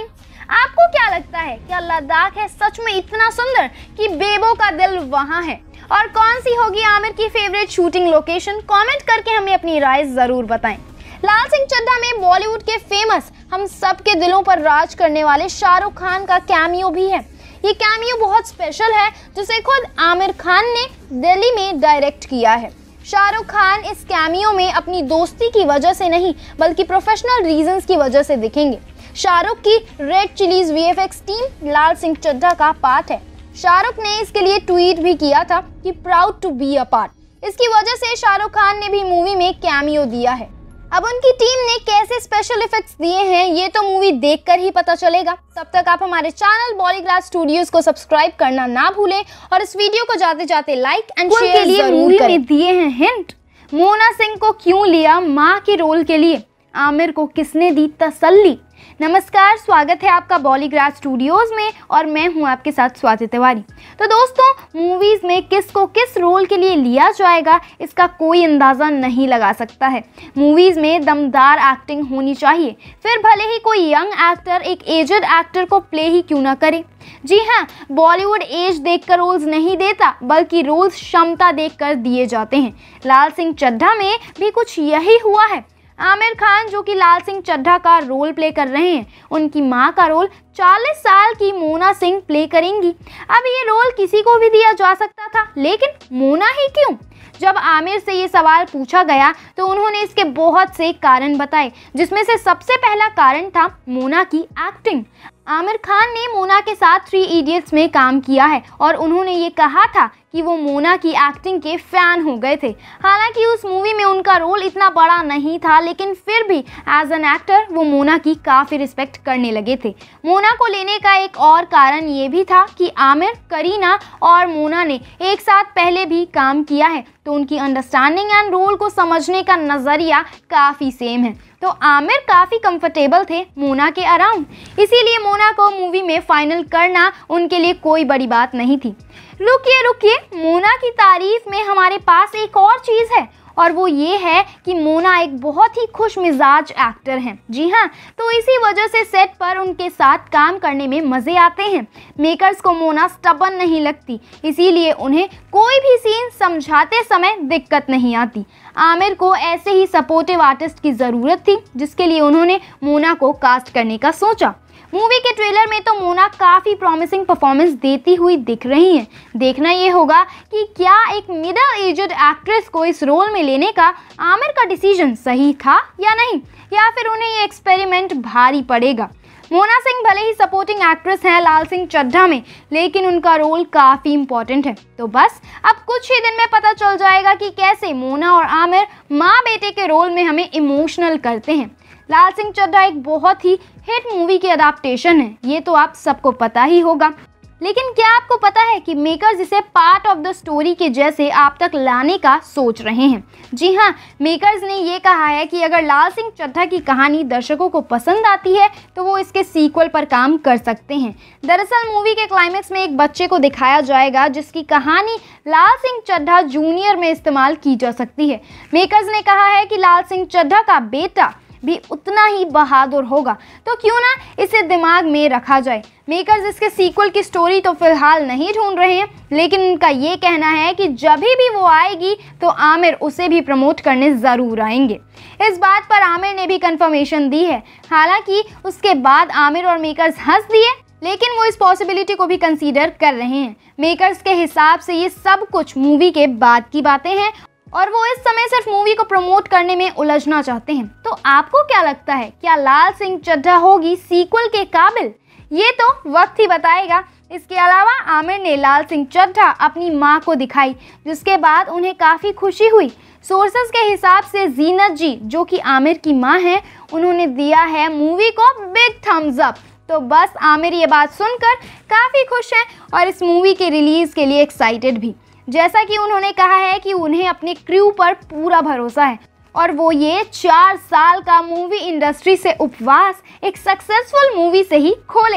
आपको क्या लगता है, क्या लद्दाख है सच में इतना सुंदर कि बेबो का दिल वहाँ है? और कौन सी होगी आमिर की फेवरेट शूटिंग लोकेशन? कमेंट करके हमें अपनी राय जरूर बताएं। लाल सिंह चड्ढा में बॉलीवुड के फेमस, हम सबके दिलों पर राज करने वाले शाहरुख खान का कैमियो भी है। ये कैमियो बहुत स्पेशल है, जिसे खुद आमिर खान ने दिल्ली में डायरेक्ट किया है। शाहरुख खान इस कैमियो में अपनी दोस्ती की वजह से नहीं, बल्कि प्रोफेशनल रीजंस की वजह से दिखेंगे। शाहरुख की red chillies VFX team Lal Singh Chadha का पार्ट है। शाहरुख ने इसके लिए ट्वीट भी किया था कि proud to be a part. इसकी वजह से शाहरुख खान ने भी मूवी में कैमियो दिया है। अब उनकी टीम ने कैसे स्पेशल इफेक्ट्स दिए हैं ये तो मूवी देखकर ही पता चलेगा। तब तक आप हमारे चैनल बॉलीग्राड स्टूडियोज को सब्सक्राइब करना ना भूलें और इस वीडियो को जाते जाते लाइक एंड शेयर के लिए मूवी में दिए हैं हिंट। मोना सिंह को क्यों लिया माँ के रोल के लिए? आमिर को किसने दी तसल्ली? नमस्कार, स्वागत है आपका बॉलीग्राड स्टूडियोज में और मैं हूं आपके साथ स्वाति तिवारी। तो दोस्तों, मूवीज में किस को किस रोल के लिए लिया जाएगा इसका कोई अंदाज़ा नहीं लगा सकता है। मूवीज में दमदार एक्टिंग होनी चाहिए, फिर भले ही कोई यंग एक्टर एक एजड एक्टर को प्ले ही क्यों ना करे। जी हाँ, बॉलीवुड एज देखकर रोल्स नहीं देता, बल्कि रोल्स क्षमता देखकर दिए जाते हैं। लाल सिंह चड्ढा में भी कुछ यही हुआ है। आमिर खान जो कि लाल सिंह चड्ढा का रोल प्ले कर रहे हैं, उनकी मां का रोल चालीस साल की मोना सिंह प्ले करेंगी। अब ये रोल किसी को भी दिया जा सकता था, लेकिन मोना ही क्यों? जब आमिर से ये सवाल पूछा गया तो उन्होंने इसके बहुत से कारण बताए, जिसमें से सबसे पहला कारण था मोना की एक्टिंग। आमिर खान ने मोना के साथ थ्री इडियट्स में काम किया है और उन्होंने ये कहा था कि वो मोना की एक्टिंग के फैन हो गए थे। हालांकि उस मूवी में उनका रोल इतना बड़ा नहीं था, लेकिन फिर भी एज एन एक्टर वो मोना की काफ़ी रिस्पेक्ट करने लगे थे। मोना को लेने का एक और कारण ये भी था कि आमिर, करीना और मोना ने एक साथ पहले भी काम किया है, तो उनकी अंडरस्टैंडिंग एंड रोल को समझने का नज़रिया काफ़ी सेम है। तो आमिर काफ़ी कंफर्टेबल थे मोना के अराउंड, इसीलिए मोना को मूवी में फाइनल करना उनके लिए कोई बड़ी बात नहीं थी। रुकिए रुकिए, मोना की तारीफ में हमारे पास एक और चीज़ है, और वो ये है कि मोना एक बहुत ही खुश मिजाज एक्टर हैं। जी हाँ, तो इसी वजह से सेट पर उनके साथ काम करने में मज़े आते हैं। मेकर्स को मोना स्टबन नहीं लगती, इसीलिए उन्हें कोई भी सीन समझाते समय दिक्कत नहीं आती। आमिर को ऐसे ही सपोर्टिव आर्टिस्ट की ज़रूरत थी, जिसके लिए उन्होंने मोना को कास्ट करने का सोचा। मूवी के ट्रेलर में तो मोना काफ़ी प्रॉमिसिंग परफॉर्मेंस देती हुई दिख रही हैं। देखना ये होगा कि क्या एक मिडिल एजड एक्ट्रेस को इस रोल में लेने का आमिर का डिसीजन सही था या नहीं, या फिर उन्हें ये एक्सपेरिमेंट भारी पड़ेगा। मोना सिंह भले ही सपोर्टिंग एक्ट्रेस हैं लाल सिंह चड्ढा में, लेकिन उनका रोल काफ़ी इम्पोर्टेंट है। तो बस अब कुछ ही दिन में पता चल जाएगा कि कैसे मोना और आमिर माँ बेटे के रोल में हमें इमोशनल करते हैं। लाल सिंह चड्ढा एक बहुत ही हिट मूवी की अडाप्टेशन है, ये तो आप सबको पता ही होगा। लेकिन क्या आपको पता है कि मेकर्स इसे पार्ट ऑफ द स्टोरी के जैसे आप तक लाने का सोच रहे हैं? जी हाँ, मेकर्स ने ये कहा है कि अगर लाल सिंह चड्ढा की कहानी दर्शकों को पसंद आती है तो वो इसके सीक्वल पर काम कर सकते हैं। दरअसल मूवी के क्लाइमेक्स में एक बच्चे को दिखाया जाएगा जिसकी कहानी लाल सिंह चड्ढा जूनियर में इस्तेमाल की जा सकती है। मेकर्स ने कहा है कि लाल सिंह चड्ढा का बेटा भी उतना ही बहादुर होगा, तो क्यों ना इसे दिमाग में रखा जाए। मेकर्स इसके सीक्वल की स्टोरी तो फिलहाल नहीं ढूंढ रहे हैं, लेकिन उनका ये कहना है कि जब भी वो आएगी तो आमिर उसे भी प्रमोट करने ज़रूर आएंगे। इस बात पर आमिर ने भी कंफर्मेशन दी है। हालांकि उसके बाद आमिर और मेकर्स हंस दिए, लेकिन वो इस पॉसिबिलिटी को भी कंसीडर कर रहे हैं। मेकर्स के हिसाब से ये सब कुछ मूवी के बाद की बातें हैं और वो इस समय सिर्फ मूवी को प्रमोट करने में उलझना चाहते हैं। तो आपको क्या लगता है, क्या लाल सिंह चड्ढा होगी सीक्वल के काबिल? ये तो वक्त ही बताएगा। इसके अलावा आमिर ने लाल सिंह चड्ढा अपनी मां को दिखाई, जिसके बाद उन्हें काफ़ी खुशी हुई। सोर्सेस के हिसाब से जीनत जी, जो कि आमिर की मां हैं, उन्होंने दिया है मूवी को बिग थम्स अप। तो बस आमिर ये बात सुनकर काफ़ी खुश हैं और इस मूवी के रिलीज़ के लिए एक्साइटेड भी। जैसा कि उन्होंने कहा है कि उन्हें अपने क्रू पर पूरा भरोसा है और वो ये चार साल का मूवी इंडस्ट्री से उपवास एक सक्सेसफुल मूवी से ही खोलेंगे।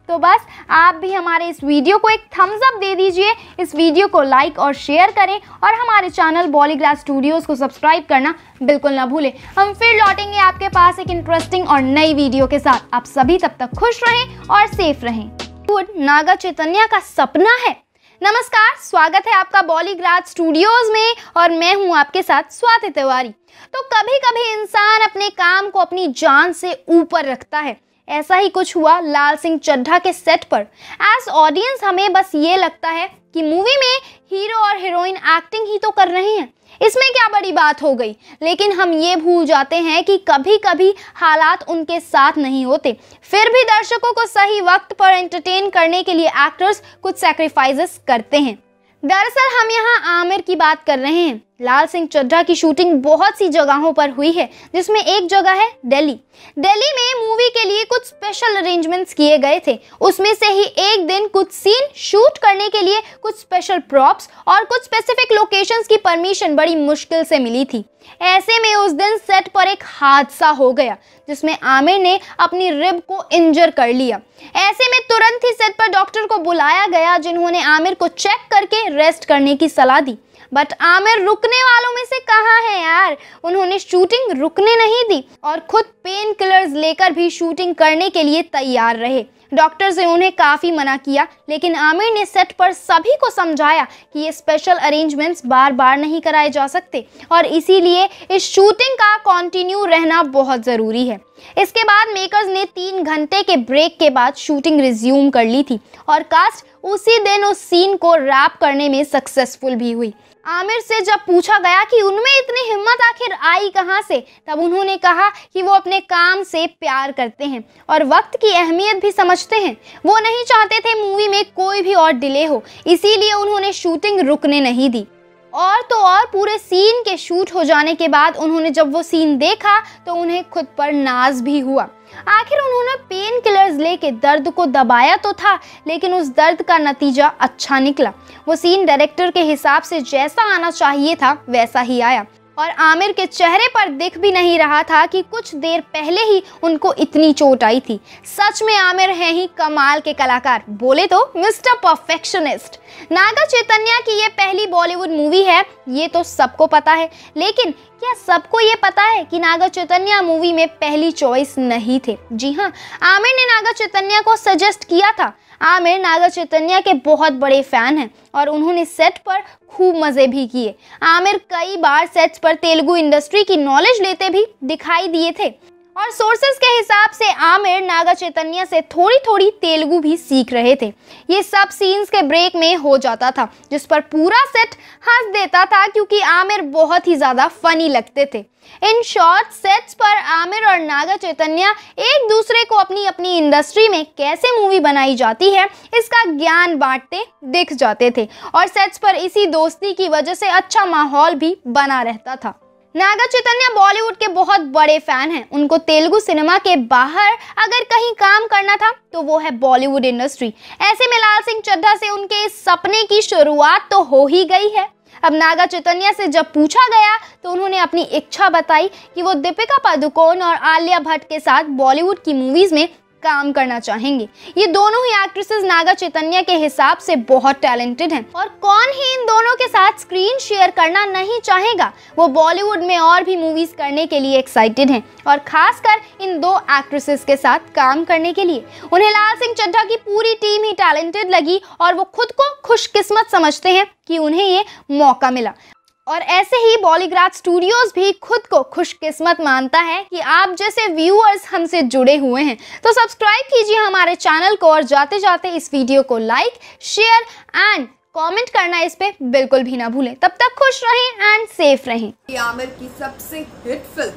तो बस आप भी हमारे इस वीडियो को एक थम्स अप दे दीजिए, इस वीडियो को लाइक और शेयर करें और हमारे चैनल बॉलीग्राड स्टूडियोज़ को सब्सक्राइब करना बिल्कुल ना भूलें। हम फिर लौटेंगे आपके पास एक इंटरेस्टिंग और नई वीडियो के साथ। आप सभी तब तक खुश रहें और सेफ रहें। नागा चैतन्य का सपना है। नमस्कार, स्वागत है आपका बॉलीग्राड स्टूडियोज में और मैं हूं आपके साथ स्वाति तिवारी। तो कभी कभी इंसान अपने काम को अपनी जान से ऊपर रखता है। ऐसा ही कुछ हुआ लाल सिंह चड्ढा के सेट पर। एज ऑडियंस हमें बस ये लगता है कि मूवी में हीरो और हीरोइन एक्टिंग ही तो कर रहे हैं, इसमें क्या बड़ी बात हो गई। लेकिन हम ये भूल जाते हैं कि कभी कभी हालात उनके साथ नहीं होते, फिर भी दर्शकों को सही वक्त पर एंटरटेन करने के लिए एक्टर्स कुछ सैक्रिफाइसेस करते हैं। दरअसल हम यहाँ आमिर की बात कर रहे हैं। लाल सिंह चड्ढा की शूटिंग बहुत सी जगहों पर हुई है, जिसमें एक जगह है दिल्ली। दिल्ली में मूवी के लिए कुछ स्पेशल अरेंजमेंट्स किए गए थे। उसमें से ही एक दिन कुछ सीन शूट करने के लिए कुछ स्पेशल प्रॉप्स और कुछ स्पेसिफिक लोकेशंस की परमिशन बड़ी मुश्किल से मिली थी। ऐसे में उस दिन सेट पर एक हादसा हो गया, जिसमें आमिर ने अपनी रिब को इंजर कर लिया। ऐसे में तुरंत ही सेट पर डॉक्टर को बुलाया गया, जिन्होंने आमिर को चेक करके रेस्ट करने की सलाह दी। बट आमिर रुकने वालों में से कहाँ है यार। उन्होंने शूटिंग रुकने नहीं दी और खुद पेन किलर्स लेकर भी शूटिंग करने के लिए तैयार रहे। डॉक्टर्स ने उन्हें काफ़ी मना किया, लेकिन आमिर ने सेट पर सभी को समझाया कि ये स्पेशल अरेंजमेंट्स बार बार नहीं कराए जा सकते और इसीलिए इस शूटिंग का कंटिन्यू रहना बहुत ज़रूरी है। इसके बाद मेकर्स ने तीन घंटे के ब्रेक के बाद शूटिंग रिज्यूम कर ली थी और कास्ट उसी दिन उस सीन को रैप करने में सक्सेसफुल भी हुई। आमिर से जब पूछा गया कि उनमें इतनी हिम्मत आखिर आई कहाँ से, तब उन्होंने कहा कि वो अपने काम से प्यार करते हैं और वक्त की अहमियत भी समझते हैं। वो नहीं चाहते थे मूवी में कोई भी और डिले हो, इसीलिए उन्होंने शूटिंग रुकने नहीं दी। और तो और पूरे सीन के शूट हो जाने के बाद उन्होंने जब वो सीन देखा तो उन्हें खुद पर नाज भी हुआ। आखिर उन्होंने पेन किलर्स लेके दर्द को दबाया तो था, लेकिन उस दर्द का नतीजा अच्छा निकला। वो सीन डायरेक्टर के हिसाब से जैसा आना चाहिए था वैसा ही आया और आमिर के चेहरे पर दिख भी नहीं रहा था कि कुछ देर पहले ही उनको इतनी चोट आई थी। सच में आमिर है ही कमाल के कलाकार, बोले तो मिस्टर परफेक्शनिस्ट। नागा चैतन्य की ये पहली बॉलीवुड मूवी है, ये तो सबको पता है, लेकिन क्या सबको ये पता है कि नागा चैतन्य मूवी में पहली चॉइस नहीं थे? जी हाँ, आमिर ने नागा चैतन्य को सजेस्ट किया था। आमिर नागा चैतन्य के बहुत बड़े फैन हैं और उन्होंने सेट पर खूब मज़े भी किए। आमिर कई बार सेट्स पर तेलुगु इंडस्ट्री की नॉलेज लेते भी दिखाई दिए थे और सोर्सेस के हिसाब से आमिर नागा चैतन्य से थोड़ी थोड़ी तेलुगु भी सीख रहे थे। ये सब सीन्स के ब्रेक में हो जाता था, जिस पर पूरा सेट हंस देता था क्योंकि आमिर बहुत ही ज़्यादा फनी लगते थे। इन शॉर्ट सेट्स पर आमिर और नागा चैतन्य एक दूसरे को अपनी अपनी इंडस्ट्री में कैसे मूवी बनाई जाती है इसका ज्ञान बांटते दिख जाते थे और सेट्स पर इसी दोस्ती की वजह से अच्छा माहौल भी बना रहता था। नागा चैतन्य बॉलीवुड के बहुत बड़े फैन हैं। उनको तेलुगु सिनेमा के बाहर अगर कहीं काम करना था तो वो है बॉलीवुड इंडस्ट्री। ऐसे में लाल सिंह चड्ढा से उनके इस सपने की शुरुआत तो हो ही गई है। अब नागा चैतन्य से जब पूछा गया तो उन्होंने अपनी इच्छा बताई कि वो दीपिका पादुकोण और आलिया भट्ट के साथ बॉलीवुड की मूवीज में काम करना चाहेंगे। ये दोनों ही एक्ट्रेसेस नागा चैतन्य के हिसाब से बहुत टैलेंटेड हैं और कौन ही इन दोनों के साथ स्क्रीन शेयर करना नहीं चाहेगा। वो बॉलीवुड में और भी मूवीज करने के लिए एक्साइटेड हैं और खासकर इन दो एक्ट्रेसेस के साथ काम करने के लिए। उन्हें लाल सिंह चड्ढा की पूरी टीम ही टैलेंटेड लगी और वो खुद को खुशकिस्मत समझते हैं कि उन्हें ये मौका मिला। और ऐसे ही बॉलीग्राड स्टूडियोज भी खुद को खुशकिस्मत मानता है कि आप जैसे व्यूअर्स हमसे जुड़े हुए हैं। तो सब्सक्राइब कीजिए हमारे चैनल को और जाते जाते इस वीडियो को लाइक, शेयर एंड कमेंट करना इस पे बिल्कुल भी ना भूलें। तब तक खुश रहें एंड सेफ रहें। आमिर की सबसे हिट फिल्म।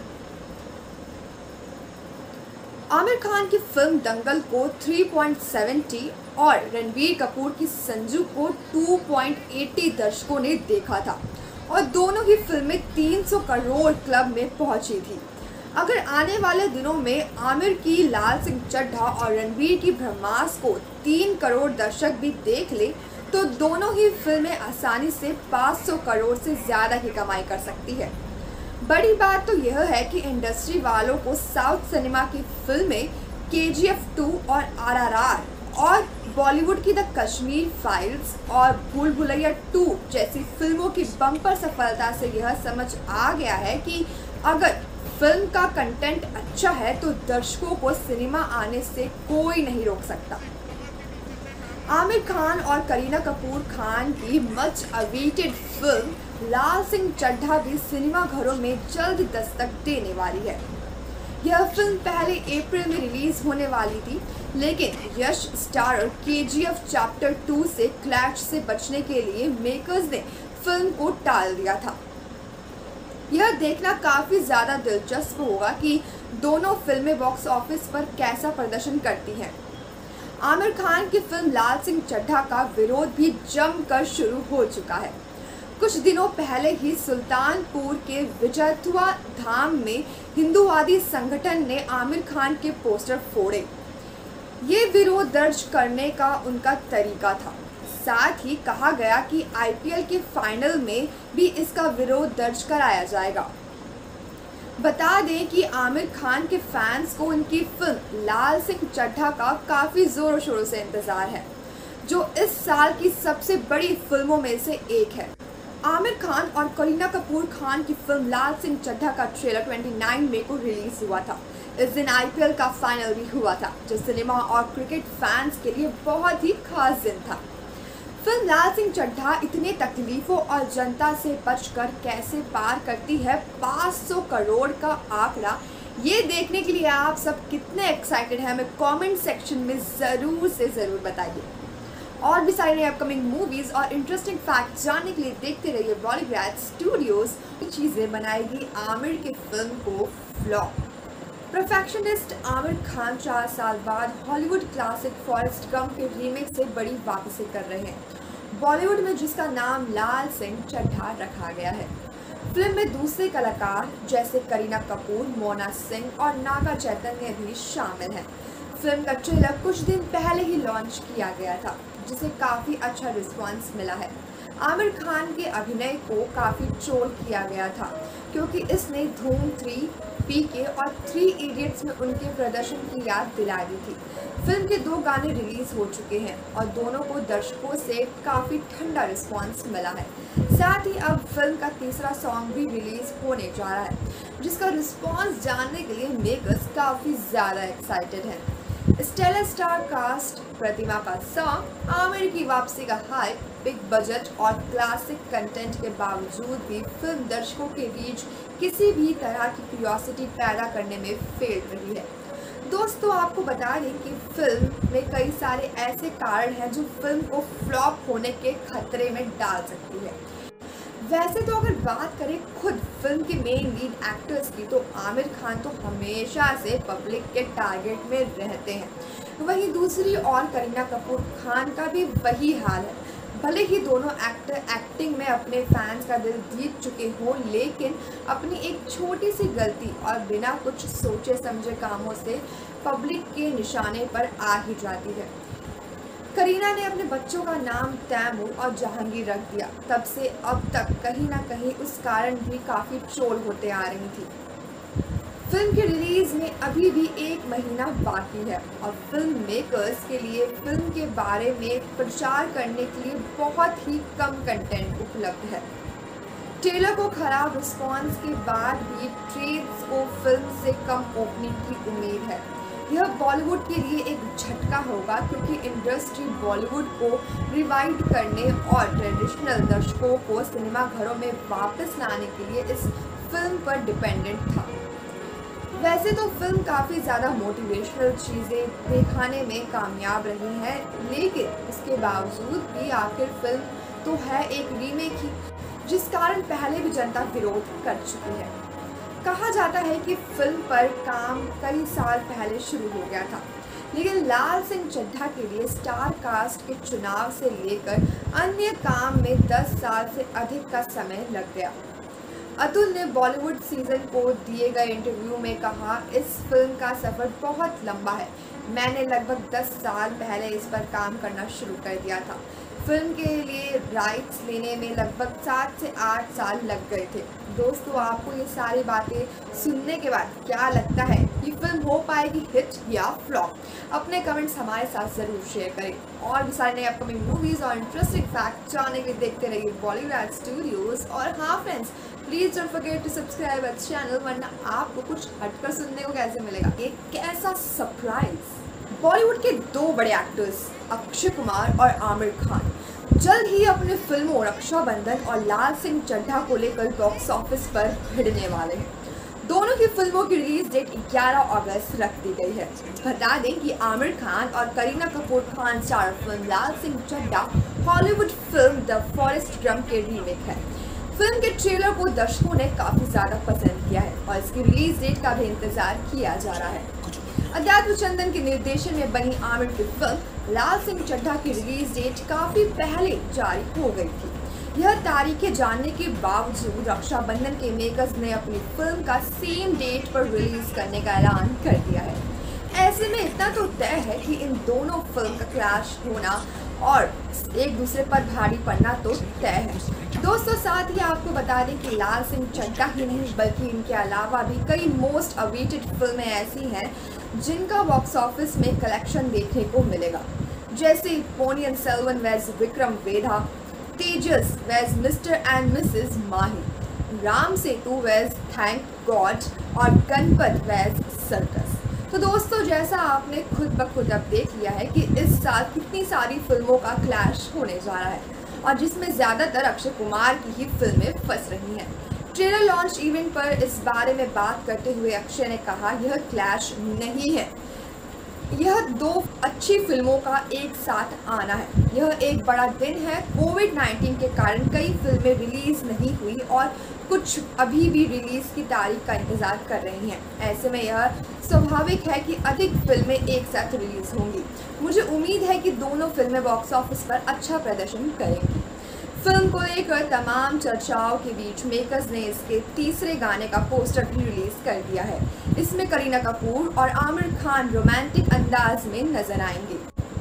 आमिर खान की फिल्म दंगल को तीन पॉइंट सात शून्य और रणबीर कपूर की संजू को दो पॉइंट अस्सी दर्शकों ने देखा था और दोनों ही फिल्में तीन सौ करोड़ क्लब में पहुंची थी। अगर आने वाले दिनों में आमिर की लाल सिंह चड्ढा और रणबीर की ब्रह्मास्त्र को तीन करोड़ दर्शक भी देख ले तो दोनों ही फिल्में आसानी से पाँच सौ करोड़ से ज़्यादा की कमाई कर सकती है। बड़ी बात तो यह है कि इंडस्ट्री वालों को साउथ सिनेमा की फिल्में के जी एफ टू और आर आर आर और बॉलीवुड की द कश्मीर फाइल्स और भूल भुलैया टू जैसी फिल्मों की बम्पर सफलता से यह समझ आ गया है कि अगर फिल्म का कंटेंट अच्छा है तो दर्शकों को सिनेमा आने से कोई नहीं रोक सकता। आमिर खान और करीना कपूर खान की मच अवेटेड फिल्म लाल सिंह चड्ढा भी सिनेमा घरों में जल्द दस्तक देने वाली है। यह फिल्म पहले अप्रैल में रिलीज होने वाली थी, लेकिन Yash starrer KGF chapter two से क्लैश से बचने के लिए मेकर्स ने फिल्म को टाल दिया था। यह देखना काफ़ी ज़्यादा दिलचस्प होगा कि दोनों फिल्में बॉक्स ऑफिस पर कैसा प्रदर्शन करती हैं। आमिर खान की फिल्म लाल सिंह चड्ढा का विरोध भी जमकर शुरू हो चुका है। कुछ दिनों पहले ही सुल्तानपुर के विजयथुआ धाम में हिंदूवादी संगठन ने आमिर खान के पोस्टर फोड़े। ये विरोध दर्ज करने का उनका तरीका था। साथ ही कहा गया कि आईपीएल के फाइनल में भी इसका विरोध दर्ज कराया जाएगा। बता दें कि आमिर खान के फैंस को उनकी फिल्म लाल सिंह चड्ढा का काफ़ी ज़ोरों शोरों से इंतज़ार है, जो इस साल की सबसे बड़ी फिल्मों में से एक है। आमिर खान और करीना कपूर खान की फिल्म लाल सिंह चड्ढा का ट्रेलर उनतीस मई को रिलीज हुआ था। इस दिन आईपीएल का फाइनल भी हुआ था, जो सिनेमा और क्रिकेट फैंस के लिए बहुत ही खास दिन था। फिल्म लाल सिंह चड्ढा इतने तकलीफों और जनता से बचकर कैसे पार करती है पाँच सौ करोड़ का आंकड़ा, ये देखने के लिए आप सब कितने एक्साइटेड हैं हमें कमेंट सेक्शन में ज़रूर से ज़रूर बताइए। और भी सारी अपकमिंग मूवीज़ और इंटरेस्टिंग फैक्ट्स जानने के लिए देखते रहिए बॉलीग्राड स्टूडियोज़। चीज़ें बनाएगी आमिर की फिल्म को फ्लॉप। परफेक्शनिस्ट आमिर खान चार साल बाद हॉलीवुड क्लासिक फॉरेस्ट गम के रीमेक से बड़ी वापसी कर रहे हैं, बॉलीवुड में जिसका नाम लाल सिंह चड्ढा रखा गया है। फिल्म में दूसरे कलाकार जैसे करीना कपूर, मोना सिंह और नागा चैतन्य भी शामिल हैं। फिल्म का ट्रेलर कुछ दिन पहले ही लॉन्च किया गया था, जिसे काफ़ी अच्छा रिस्पांस मिला है। आमिर खान के अभिनय को काफ़ी ट्रोल किया गया था, क्योंकि इसने धूम थ्री, पीके और थ्री इडियट्स में उनके प्रदर्शन की याद दिला दी थी। फिल्म के दो गाने रिलीज हो चुके हैं और दोनों को दर्शकों से काफ़ी ठंडा रिस्पांस मिला है। साथ ही अब फिल्म का तीसरा सॉन्ग भी रिलीज होने जा रहा है, जिसका रिस्पांस जानने के लिए मेकर्स काफ़ी ज़्यादा एक्साइटेड हैं। स्टेलर स्टार कास्ट, प्रतिमा का सॉन्ग, आमिर की वापसी का हाइप, बिग बजट और क्लासिक कंटेंट के बावजूद भी फिल्म दर्शकों के बीच किसी भी तरह की क्यूरियोसिटी पैदा करने में फेल रही है। दोस्तों, आपको बता दें कि फिल्म में कई सारे ऐसे कारण हैं जो फिल्म को फ्लॉप होने के खतरे में डाल सकती है। वैसे तो अगर बात करें खुद फिल्म के मेन लीड एक्टर्स की, तो आमिर खान तो हमेशा से पब्लिक के टारगेट में रहते हैं। वहीं दूसरी ओर करीना कपूर खान का भी वही हाल है। भले ही दोनों एक्टर एक्टिंग में अपने फैंस का दिल जीत चुके हों, लेकिन अपनी एक छोटी सी गलती और बिना कुछ सोचे समझे कामों से पब्लिक के निशाने पर आ ही जाती है। करीना ने अपने बच्चों का नाम तैमूर और जहांगीर रख दिया। तब से अब तक कहीं ना कहीं उस कारण भी काफ़ी ट्रोल होते आ रही थी। फिल्म की रिलीज में अभी भी एक महीना बाकी है और फिल्म मेकर्स के लिए फिल्म के बारे में प्रचार करने के लिए बहुत ही कम कंटेंट उपलब्ध है। ट्रेलर को खराब रिस्पॉन्स के बाद भी ट्रेड्स को फिल्म से कम ओपनिंग की उम्मीद है। यह बॉलीवुड के लिए एक झटका होगा, क्योंकि इंडस्ट्री बॉलीवुड को रिवाइव करने और ट्रेडिशनल दर्शकों को सिनेमा घरों में वापस लाने के लिए इस फिल्म पर डिपेंडेंट था। वैसे तो फिल्म काफ़ी ज़्यादा मोटिवेशनल चीज़ें दिखाने में कामयाब रही है, लेकिन इसके बावजूद भी आखिर फिल्म तो है एक रीमेक ही, जिस कारण पहले भी जनता विरोध कर चुकी है। कहा जाता है कि फिल्म पर काम कई साल पहले शुरू हो गया था, लेकिन लाल सिंह चड्ढा के लिए स्टार कास्ट के चुनाव से लेकर अन्य काम में दस साल से अधिक का समय लग गया। अतुल ने बॉलीवुड सीजन को दिए गए इंटरव्यू में कहा, इस फिल्म का सफ़र बहुत लंबा है। मैंने लगभग दस साल पहले इस पर काम करना शुरू कर दिया था। फिल्म के लिए राइट्स लेने में लगभग सात से आठ साल लग गए थे। दोस्तों, आपको ये सारी बातें सुनने के बाद क्या लगता है कि फिल्म हो पाएगी हिट या फ्लॉप? अपने कमेंट्स हमारे साथ ज़रूर शेयर करें। और भी सारे नए अपकमिंग मूवीज़ और इंटरेस्टिंग फैक्ट जानने के लिए देखते रहिए बॉलीवुड स्टूडियोज़। और हाँ friends, please don't forget to subscribe our channel, वरना आपको कुछ हटकर सुनने को कैसे मिलेगा? एक कैसा सरप्राइज! बॉलीवुड के दो बड़े एक्टर्स अक्षय कुमार और आमिर खान जल्द ही अपने फिल्मों रक्षाबंधन और लाल सिंह चड्ढा को लेकर बॉक्स ऑफिस पर भिड़ने वाले हैं। दोनों की फिल्मों की रिलीज डेट ग्यारह अगस्त रख दी गई है। बता दें कि आमिर खान और Kareena Kapoor Khan star film Lal Singh Chadha Hollywood film the Forrest Gump के रीमेक है। फिल्म के ट्रेलर को दर्शकों ने काफी ज्यादा पसंद किया है और इसकी रिलीज डेट का भी इंतजार किया जा रहा है। अध्यात्म चंदन के निर्देशन में बनी आमिर की फिल्म लाल सिंह चड्ढा की रिलीज डेट काफी पहले जारी हो गई थी। यह तारीखें जानने के बावजूद रक्षाबंधन के मेकर्स ने अपनी फिल्म का सेम डेट पर रिलीज करने का ऐलान कर दिया है। ऐसे में इतना तो तय है कि इन दोनों फिल्म का क्लैश होना और एक दूसरे पर भारी पड़ना तो तय है। दोस्तों, साथ ही आपको बता दें कि लाल सिंह चड्ढा ही नहीं बल्कि इनके अलावा भी कई मोस्ट अवेटेड फिल्में ऐसी हैं जिनका बॉक्स ऑफिस में कलेक्शन देखने को मिलेगा, जैसे Ponniyin Selvan vs Vikram Vedha, Tejas vs Mr and Mrs Mahi, Ram Setu vs thank God और गणपत वेज सर्कस। तो दोस्तों, जैसा आपने खुद ब खुद अब देख लिया है कि इस साल कितनी सारी फिल्मों का क्लैश होने जा रहा है और जिसमें ज़्यादातर अक्षय कुमार की ही फिल्में फंस रही हैं। ट्रेलर लॉन्च इवेंट पर इस बारे में बात करते हुए अक्षय ने कहा, यह क्लैश नहीं है, यह दो अच्छी फिल्मों का एक साथ आना है। यह एक बड़ा दिन है। कोविड नाइन्टीन के कारण कई फिल्में रिलीज़ नहीं हुई और कुछ अभी भी रिलीज़ की तारीख का इंतज़ार कर रही हैं। ऐसे में यह स्वाभाविक है कि अधिक फिल्में एक साथ रिलीज़ होंगी। मुझे उम्मीद है कि दोनों फिल्में बॉक्स ऑफिस पर अच्छा प्रदर्शन करेंगी। फिल्म को लेकर तमाम चर्चाओं के बीच मेकर्स ने इसके तीसरे गाने का पोस्टर भी रिलीज कर दिया है। इसमें करीना कपूर और आमिर खान रोमांटिक अंदाज में नजर आएंगे।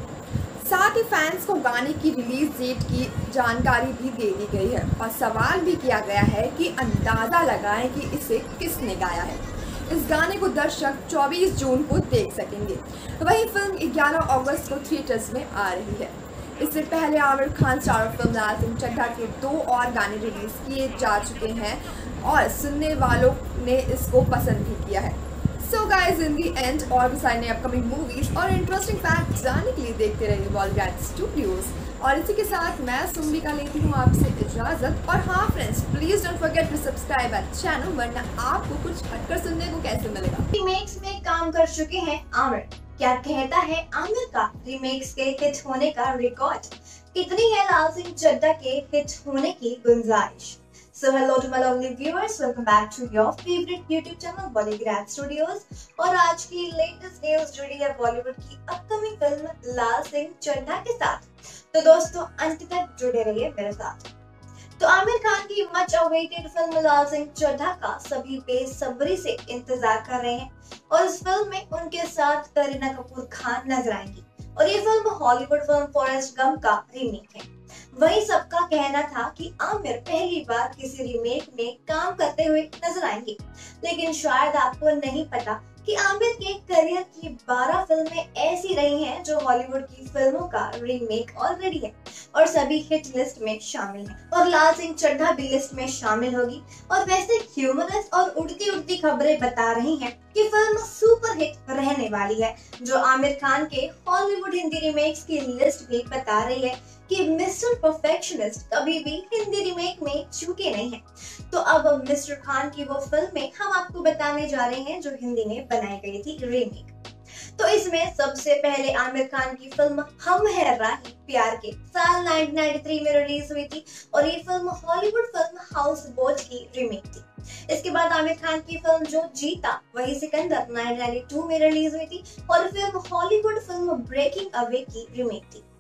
साथ ही फैंस को गाने की रिलीज डेट की जानकारी भी दे दी गई है और सवाल भी किया गया है कि अंदाजा लगाएं कि इसे किसने गाया है। इस गाने को दर्शक चौबीस जून को देख सकेंगे। वहीं फिल्म ग्यारह अगस्त को थिएटर्स में आ रही है। इससे पहले आमिर खान स्टार फिल्म लाल सिंह चड्ढा के दो और गाने रिलीज किए जा चुके हैं और सुनने वालों ने इसको पसंद भी किया है। So guys, in the and और भी सारे अपकमिंग मूवीज और इंटरेस्टिंग फैक्ट्स जानने के लिए देखते रहिए बॉलीवुड स्टूडियोज। और इसी के साथ मैं सुम्बी का लेती हूँ आपसे इजाजत। और हाँ friends, please don't forget to subscribe our channel, वरना आपको कुछ हटकर सुनने को कैसे मिलेगा। रीमेक्स में काम कर चुके हैं आमिर। क्या कहता है आमिर का रीमेक्स के हिट होने का रिकॉर्ड? कितनी है लाल सिंह चड्ढा के हिट होने की गुंजाइश? So hello to my lovely viewers, welcome back to your favorite YouTube channel Bollygrad Studios। और आज की लेटेस्ट न्यूज जुड़ी है बॉलीवुड की अपकमिंग फिल्म लाल सिंह चड्ढा के साथ। तो दोस्तों, अंत तक जुड़े रहिए मेरे साथ। तो आमिर खान की मच अवेटेड फिल्म लाल सिंह चड्ढा का सभी बेसब्री से इंतजार कर रहे हैं और इस फिल्म में उनके साथ करीना कपूर खान नजर आएंगी और ये film Hollywood film Forrest Gump का रीमेक है। वहीं सबका कहना था कि आमिर पहली बार किसी रीमेक में काम करते हुए नजर आएंगे, लेकिन शायद आपको नहीं पता कि आमिर के करियर की बारह फिल्में ऐसी रही हैं जो हॉलीवुड की फिल्मों का रीमेक ऑलरेडी है और सभी हिट लिस्ट में शामिल हैं और लाल सिंह चड्ढा भी लिस्ट में शामिल होगी। और वैसे ह्यूमरस और उड़ती उड़ती खबरें बता रही हैं कि फिल्म सुपर हिट रहने वाली है, जो आमिर खान के हॉलीवुड हिंदी रीमेक्स की लिस्ट भी बता रही है कि मिस्टर परफेक्शनिस्ट कभी भी हिंदी रीमेक में चूके नहीं है। तो अब मिस्टर खान की वो फिल्में हम आपको बताने जा रहे हैं जो हिंदी में बनाई गई थी रीमेक। तो इसमें सबसे पहले आमिर खान की फिल्म हम है राही प्यार के साल उन्नीस सौ तिरानवे में रिलीज हुई थी और ये film Hollywood film house boat की रीमेक थी। इसके बाद आमिर खान की फिल्म जो जीता वही सिकंदर उन्नीस सौ बानवे में रिलीज हुई थी और film Hollywood film breaking away की रीमेक थी।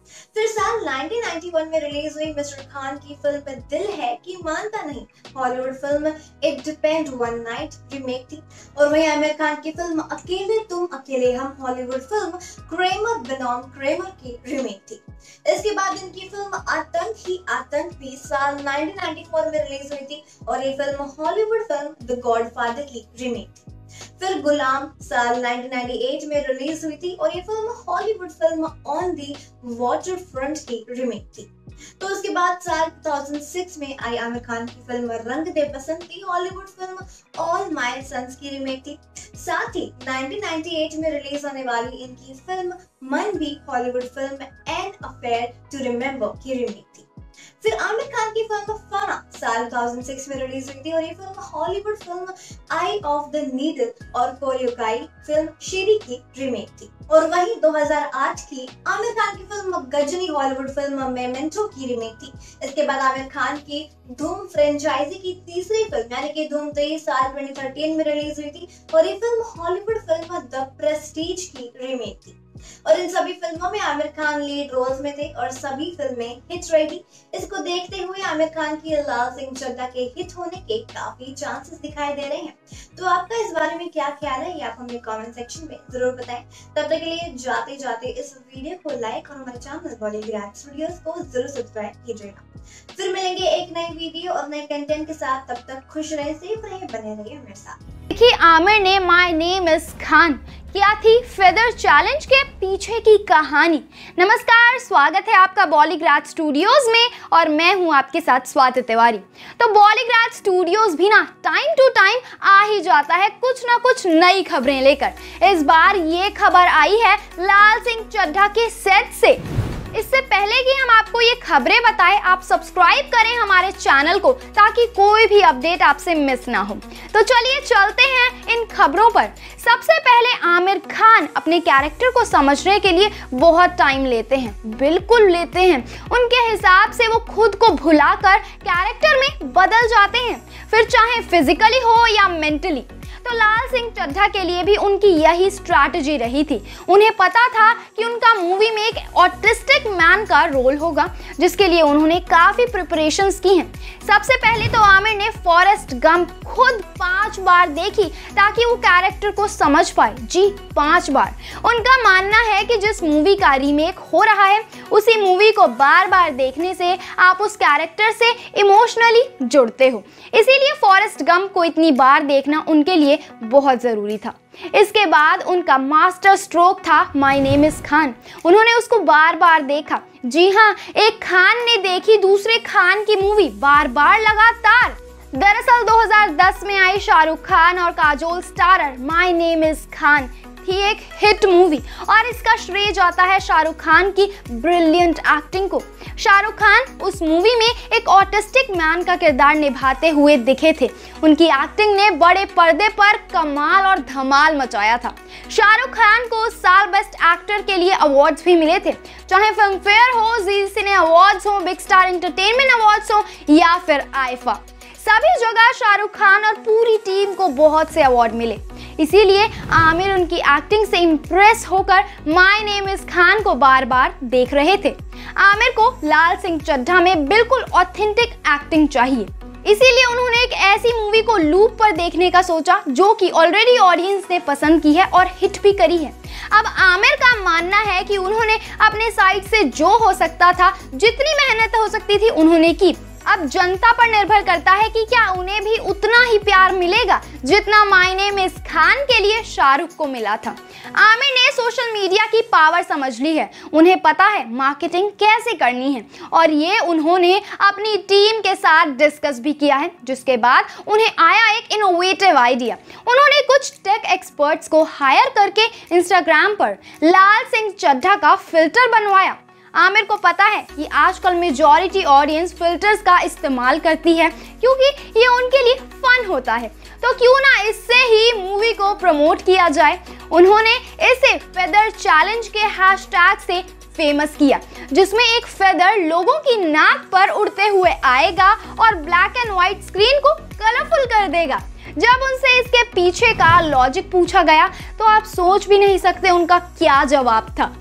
फिर साल नाइनटीन नाइंटी वन में रिलीज हुई मिस्टर खान की फिल्म दिल है कि मानता नहीं, Hollywood film it depend one night remake थी। और वहीं आमिर खान की फिल्म अकेले तुम अकेले हम हॉलीवुड फिल्म क्रेमर बनाम क्रेमर की रीमेक थी। इसके बाद इनकी फिल्म आतंक ही आतंक भी साल नाइनटीन नाइंटी फोर में रिलीज हुई थी और ये film Hollywood film the godfather की रीमेक थी। फिर गुलाम साल नाइनटीन नाइंटी एट में रिलीज हुई थी और ये film Hollywood film on the waterfront की रीमेक थी। तो उसके बाद साल दो हज़ार छह में आई आमिर खान की फिल्म रंग दे बसंत की Hollywood film all my sons की रीमेक थी। साथ ही नाइनटीन नाइंटी एट में रिलीज होने वाली इनकी फिल्म मन भी Hollywood film an affair to remember की रीमेक थी। फिर आमिर खान की फिल्म फाना साल दो हज़ार छह में रिलीज हुई थी और ये film Hollywood film eye of the needle और कोरियोकाई फिल्म शेरी की रीमेक थी। और वहीं दो हज़ार आठ की आमिर खान की film Ghajini Hollywood film Memento की रीमेक थी। इसके बाद आमिर खान की धूम फ्रेंचाइजी की तीसरी फिल्म यानी कि धूम थ्री साल दो हज़ार तेरह में रिलीज हुई थी और ये film Hollywood film the Prestige की रीमेक थी। और इन सभी फिल्मों में आमिर खान लीड रोल्स में थे और सभी फिल्में हिट रही थी। इसको देखते हुए आमिर खान की लाल सिंह चड्ढा के हिट होने के काफी चांसेस दिखाई दे रहे हैं। तो आपका इस बारे में क्या ख्याल है ये आप हमें कमेंट सेक्शन में जरूर बताएं। तब तक के लिए जाते जाते इस वीडियो को लाइक और हमारे चैनल बॉलीग्राड स्टूडियोज को जरूर सब्सक्राइब कीजिएगा। फिर मिलेंगे एक नई वीडियो और नए कंटेंट के साथ। तब तक खुश रहे, सेफ रहे, बने रहिए मेरे साथ। देखिए, आमिर ने माय नेम इज खान क्या थी फेदर चैलेंज के पीछे की कहानी। नमस्कार, स्वागत है आपका बॉलीग्राड स्टूडियोज में और मैं हूं आपके साथ स्वाति तिवारी। तो बॉलीग्राड स्टूडियोज भी ना टाइम टू टाइम आ ही जाता है कुछ ना कुछ नई खबरें लेकर। इस बार ये खबर आई है लाल सिंह चड्ढा के सेट से। इससे पहले कि हम आपको ये खबरें बताएं, आप सब्सक्राइब करें हमारे चैनल को ताकि कोई भी अपडेट आपसे मिस ना हो। तो चलिए चलते हैं इन खबरों पर। सबसे पहले आमिर खान अपने कैरेक्टर को समझने के लिए बहुत टाइम लेते हैं, बिल्कुल लेते हैं। उनके हिसाब से वो खुद को भुलाकर कैरेक्टर में बदल जाते हैं, फिर चाहे फिजिकली हो या मेंटली। तो लाल सिंह चड्ढा के लिए भी उनकी यही स्ट्रैटेजी रही थी। उन्हें पता था कि उनका मूवी में एक ऑटिस्टिक मैन का रोल होगा, जिसके लिए उन्होंने काफी प्रिपरेशंस की हैं। सबसे पहले तो आमिर ने फॉरेस्ट गंप खुद पांच बार देखी ताकि वो कैरेक्टर को समझ पाए। जी, पांच बार। उनका मानना है कि जिस मूवी का रीमेक हो रहा है उसी मूवी को बार बार देखने से आप उस कैरेक्टर से इमोशनली जुड़ते हो, इसीलिए फॉरेस्ट गंप को इतनी बार देखना उनके लिए बहुत जरूरी था। इसके बाद उनका मास्टर स्ट्रोक था माय नेम इज खान। उन्होंने उसको बार बार देखा। जी हाँ, एक खान ने देखी दूसरे खान की मूवी बार बार लगातार। दरअसल दो हज़ार दस में आई शाहरुख खान और Kajol starrer my name is Khan थी एक हिट मूवी और इसका श्रेय जाता है शाहरुख खान की ब्रिलियंट एक्टिंग को। शाहरुख खान उस मूवी में एक ऑटिस्टिक मैन का किरदार निभाते हुए दिखे थे। उनकी एक्टिंग ने बड़े पर्दे पर कमाल और धमाल मचाया था। शाहरुख खान को उस साल बेस्ट एक्टर के लिए अवार्ड्स भी मिले थे, चाहे फिल्म फेयर हो, जी सिने अवार्ड्स हो, बिग स्टार एंटरटेनमेंट अवार्ड्स हो या फिर आईफा। सभी जगह शाहरुख खान और पूरी टीम को बहुत से अवार्ड मिले। इसीलिए आमिर उनकी एक्टिंग से इम्प्रेस होकर माय नेम इज खान को बार बार देख रहे थे। आमिर को लाल सिंह चड्ढा में बिल्कुल ऑथेंटिक एक्टिंग चाहिए, इसीलिए उन्होंने एक ऐसी मूवी को लूप पर देखने का सोचा जो कि ऑलरेडी ऑडियंस ने पसंद की है और हिट भी करी है। अब आमिर का मानना है कि उन्होंने अपने साइड से जो हो सकता था, जितनी मेहनत हो सकती थी उन्होंने की। अब जनता पर निर्भर करता है कि क्या उन्हें भी उतना ही प्यार मिलेगा जितना माय नेम इज खान के लिए शाहरुख को मिला था। आमिर ने सोशल मीडिया की पावर समझ ली है, उन्हें पता है मार्केटिंग कैसे करनी है और ये उन्होंने अपनी टीम के साथ डिस्कस भी किया है, जिसके बाद उन्हें आया एक इनोवेटिव आइडिया। उन्होंने कुछ टेक एक्सपर्ट्स को हायर करके इंस्टाग्राम पर लाल सिंह चड्ढा का फिल्टर बनवाया। आमिर को पता है कि आजकल मेजॉरिटी ऑडियंस फिल्टर्स का इस्तेमाल करती है क्योंकि ये उनके लिए फन होता है, तो क्यों ना इससे ही मूवी को प्रमोट किया जाए। उन्होंने इसे फेदर चैलेंज के हैशटैग से फेमस किया, जिसमें एक फेदर लोगों की नाक पर उड़ते हुए आएगा और ब्लैक एंड व्हाइट स्क्रीन को कलरफुल कर देगा। जब उनसे इसके पीछे का लॉजिक पूछा गया तो आप सोच भी नहीं सकते उनका क्या जवाब था।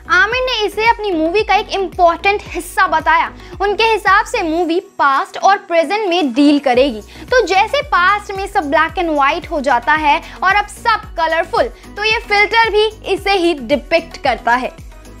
आमिर ने इसे अपनी मूवी का एक इम्पॉर्टेंट हिस्सा बताया। उनके हिसाब से मूवी पास्ट और प्रेजेंट में डील करेगी। तो जैसे पास्ट में सब ब्लैक एंड व्हाइट हो जाता है और अब सब कलरफुल, तो ये फिल्टर भी इसे ही डिपिक्ट करता है।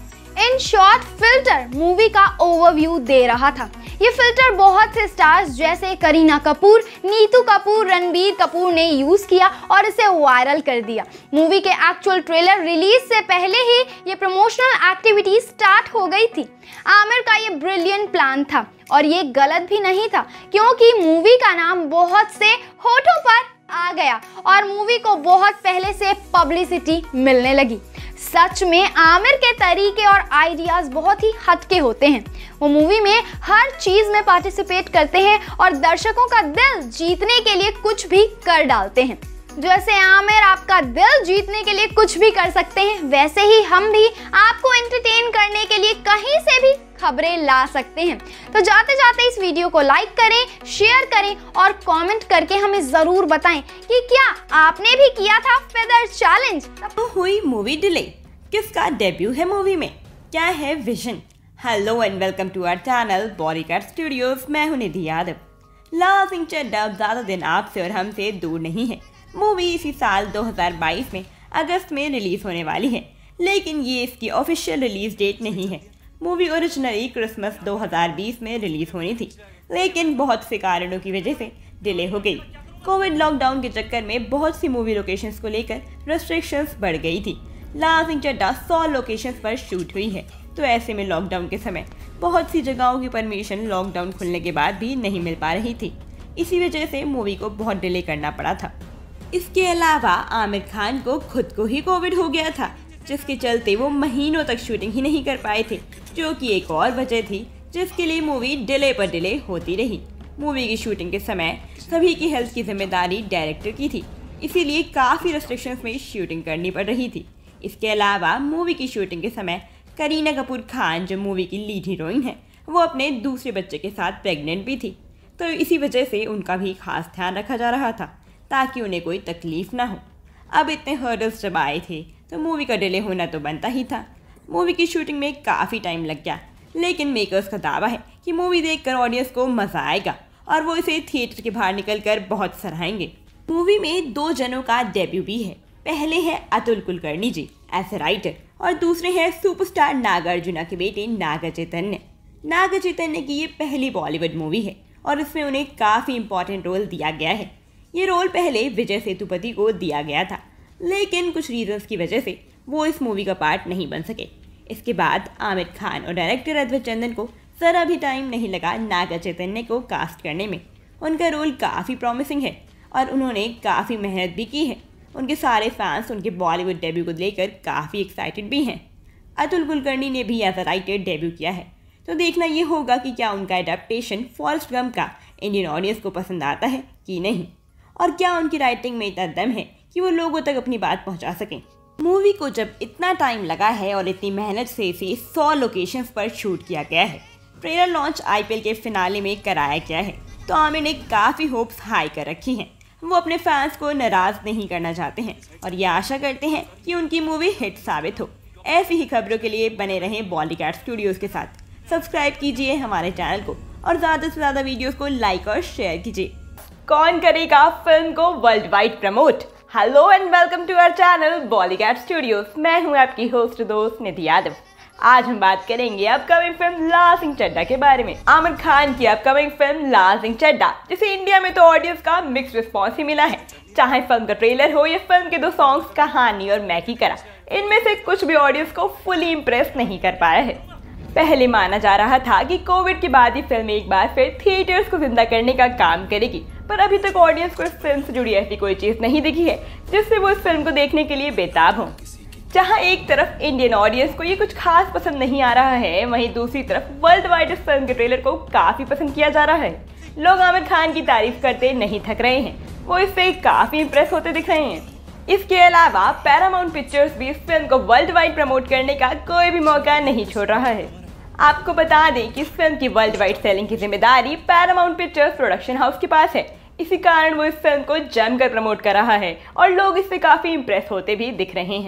इन शॉर्ट, फिल्टर मूवी का ओवरव्यू दे रहा था। ये फिल्टर बहुत से स्टार्स जैसे करीना कपूर, नीतू कपूर, रणबीर कपूर ने यूज किया और इसे वायरल कर दिया। मूवी के एक्चुअल ट्रेलर रिलीज से पहले ही ये प्रमोशनल एक्टिविटी स्टार्ट हो गई थी। आमिर का ये ब्रिलियंट प्लान था और ये गलत भी नहीं था, क्योंकि मूवी का नाम बहुत से होठों पर आ गया और मूवी को बहुत पहले से पब्लिसिटी मिलने लगी। सच में आमिर के तरीके और आइडियाज बहुत ही हटके होते हैं। वो मूवी में हर चीज में पार्टिसिपेट करते हैं और दर्शकों का दिल जीतने के लिए कुछ भी कर डालते हैं। जैसे आमिर आपका दिल जीतने के लिए कुछ भी कर सकते हैं, वैसे ही हम भी आपको एंटरटेन करने के लिए कहीं से भी खबरें ला सकते हैं। तो जाते जाते इस वीडियो को लाइक करें, शेयर करें और कमेंट करके हमें जरूर बताएं कि क्या आपने भी किया था फेदर चैलेंज। तो हुई मूवी डिले, किसका डेब्यू है मूवी में, क्या है vision. Hello and welcome to our channel Bollygrad studios. मैं हूं निधि यादव। लाल सिंह चड्ढा ज्यादा दिन आपसे और हमसे दूर नहीं है। मूवी इसी साल दो हज़ार बाईस में अगस्त में रिलीज होने वाली है, लेकिन ये इसकी ऑफिशियल रिलीज डेट नहीं है। मूवी ओरिजिनली क्रिसमस दो हज़ार बीस में रिलीज होनी थी, लेकिन बहुत से कारणों की वजह से डिले हो गई। कोविड लॉकडाउन के चक्कर में बहुत सी मूवी लोकेशंस को लेकर रेस्ट्रिक्शंस बढ़ गई थी। लाल सिंह चड्ढा सौ लोकेशंस पर शूट हुई है, तो ऐसे में लॉकडाउन के समय बहुत सी जगहों की परमिशन लॉकडाउन खुलने के बाद भी नहीं मिल पा रही थी। इसी वजह से मूवी को बहुत डिले करना पड़ा था। इसके अलावा आमिर खान को खुद को ही कोविड हो गया था, जिसके चलते वो महीनों तक शूटिंग ही नहीं कर पाए थे, जो कि एक और वजह थी जिसके लिए मूवी डिले पर डिले होती रही। मूवी की शूटिंग के समय सभी की हेल्थ की जिम्मेदारी डायरेक्टर की थी, इसीलिए काफ़ी रेस्ट्रिक्शंस में शूटिंग करनी पड़ रही थी। इसके अलावा मूवी की शूटिंग के समय करीना कपूर खान, जो मूवी की लीड हीरोइन है, वो अपने दूसरे बच्चे के साथ प्रेग्नेंट भी थी, तो इसी वजह से उनका भी खास ध्यान रखा जा रहा था ताकि उन्हें कोई तकलीफ ना हो। अब इतने हर्डल्स जब आए थे तो मूवी का डिले होना तो बनता ही था। मूवी की शूटिंग में काफ़ी टाइम लग गया, लेकिन मेकर्स का दावा है कि मूवी देखकर ऑडियंस को मज़ा आएगा और वो इसे थिएटर के बाहर निकलकर बहुत सराहेंगे। मूवी में दो जनों का डेब्यू भी है। पहले हैं Atul Kulkarni ji as a writer और दूसरे हैं सुपरस्टार नागार्जुना के बेटे नागा चैतन्य। नागा चैतन्य की ये पहली बॉलीवुड मूवी है और इसमें उन्हें काफ़ी इंपॉर्टेंट रोल दिया गया है। ये रोल पहले विजय सेतुपति को दिया गया था, लेकिन कुछ रीजंस की वजह से वो इस मूवी का पार्ट नहीं बन सके। इसके बाद आमिर खान और डायरेक्टर अद्वैत चंदन को ज़रा भी टाइम नहीं लगा नागा चैतन्य को कास्ट करने में। उनका रोल काफ़ी प्रॉमिसिंग है और उन्होंने काफ़ी मेहनत भी की है। उनके सारे फैंस उनके बॉलीवुड डेब्यू को लेकर काफ़ी एक्साइटेड भी हैं। अतुल कुलकर्णी ने भी एज अ राइटर डेब्यू किया है, तो देखना ये होगा कि क्या उनका एडेप्टेशन फॉरेस्ट गम का इंडियन ऑडियंस को पसंद आता है कि नहीं, और क्या उनकी राइटिंग में इतना दम है कि वो लोगों तक अपनी बात पहुंचा सकें। मूवी को जब इतना टाइम लगा है और इतनी मेहनत से इसे सौ लोकेशंस पर शूट किया गया है, ट्रेलर लॉन्च आईपीएल के फिनाले में कराया गया है, तो आमिर ने काफ़ी होप्स हाई कर रखी हैं। वो अपने फैंस को नाराज़ नहीं करना चाहते हैं और ये आशा करते हैं कि उनकी मूवी हिट साबित हो। ऐसी ही खबरों के लिए बने रहें बॉलीगार्ड स्टूडियोज़ के साथ। सब्सक्राइब कीजिए हमारे चैनल को और ज़्यादा से ज़्यादा वीडियोज़ को लाइक और शेयर कीजिए। कौन करेगा फिल्म को world wide promote? Hello and welcome to our channel Bollygrad studios. मैं हूँ आपकी होस्ट दोस्त निधि यादव। आज हम बात करेंगे अपकमिंग फिल्म लाल सिंह चड्ढा के बारे में। आमिर खान की अपकमिंग फिल्म लाल सिंह चड्ढा, जिसे इंडिया में तो ऑडियंस का मिक्स रिस्पॉन्स ही मिला है। चाहे फिल्म का ट्रेलर हो या फिल्म के दो सॉन्ग्स कहानी और मैं की करा, इनमें से कुछ भी ऑडियंस को फुली इम्प्रेस नहीं कर पाया है। पहले माना जा रहा था कि कोविड के बाद ही फिल्म एक बार फिर थिएटर्स को जिंदा करने का काम करेगी, पर अभी तक ऑडियंस को इस फिल्म से जुड़ी ऐसी कोई चीज़ नहीं दिखी है जिससे वो इस फिल्म को देखने के लिए बेताब हों। जहां एक तरफ इंडियन ऑडियंस को ये कुछ खास पसंद नहीं आ रहा है, वहीं दूसरी तरफ वर्ल्ड वाइड इस फिल्म के ट्रेलर को काफ़ी पसंद किया जा रहा है। लोग आमिर खान की तारीफ करते नहीं थक रहे हैं, वो इससे काफ़ी इंप्रेस होते दिख रहे हैं। इसके अलावा पैरामाउंट पिक्चर्स भी इस फिल्म को वर्ल्ड वाइड प्रमोट करने का कोई भी मौका नहीं छोड़ रहा है। आपको बता दें कि इस फिल्म की वर्ल्ड वाइड सेलिंग की जिम्मेदारी पैरामाउंट पिक्चर्स प्रोडक्शन हाउस के पास है। इसी कारण वो इस फिल्म को जमकर प्रमोट कर रहा है और लोग इससे काफ़ी इंप्रेस होते भी दिख रहे हैं।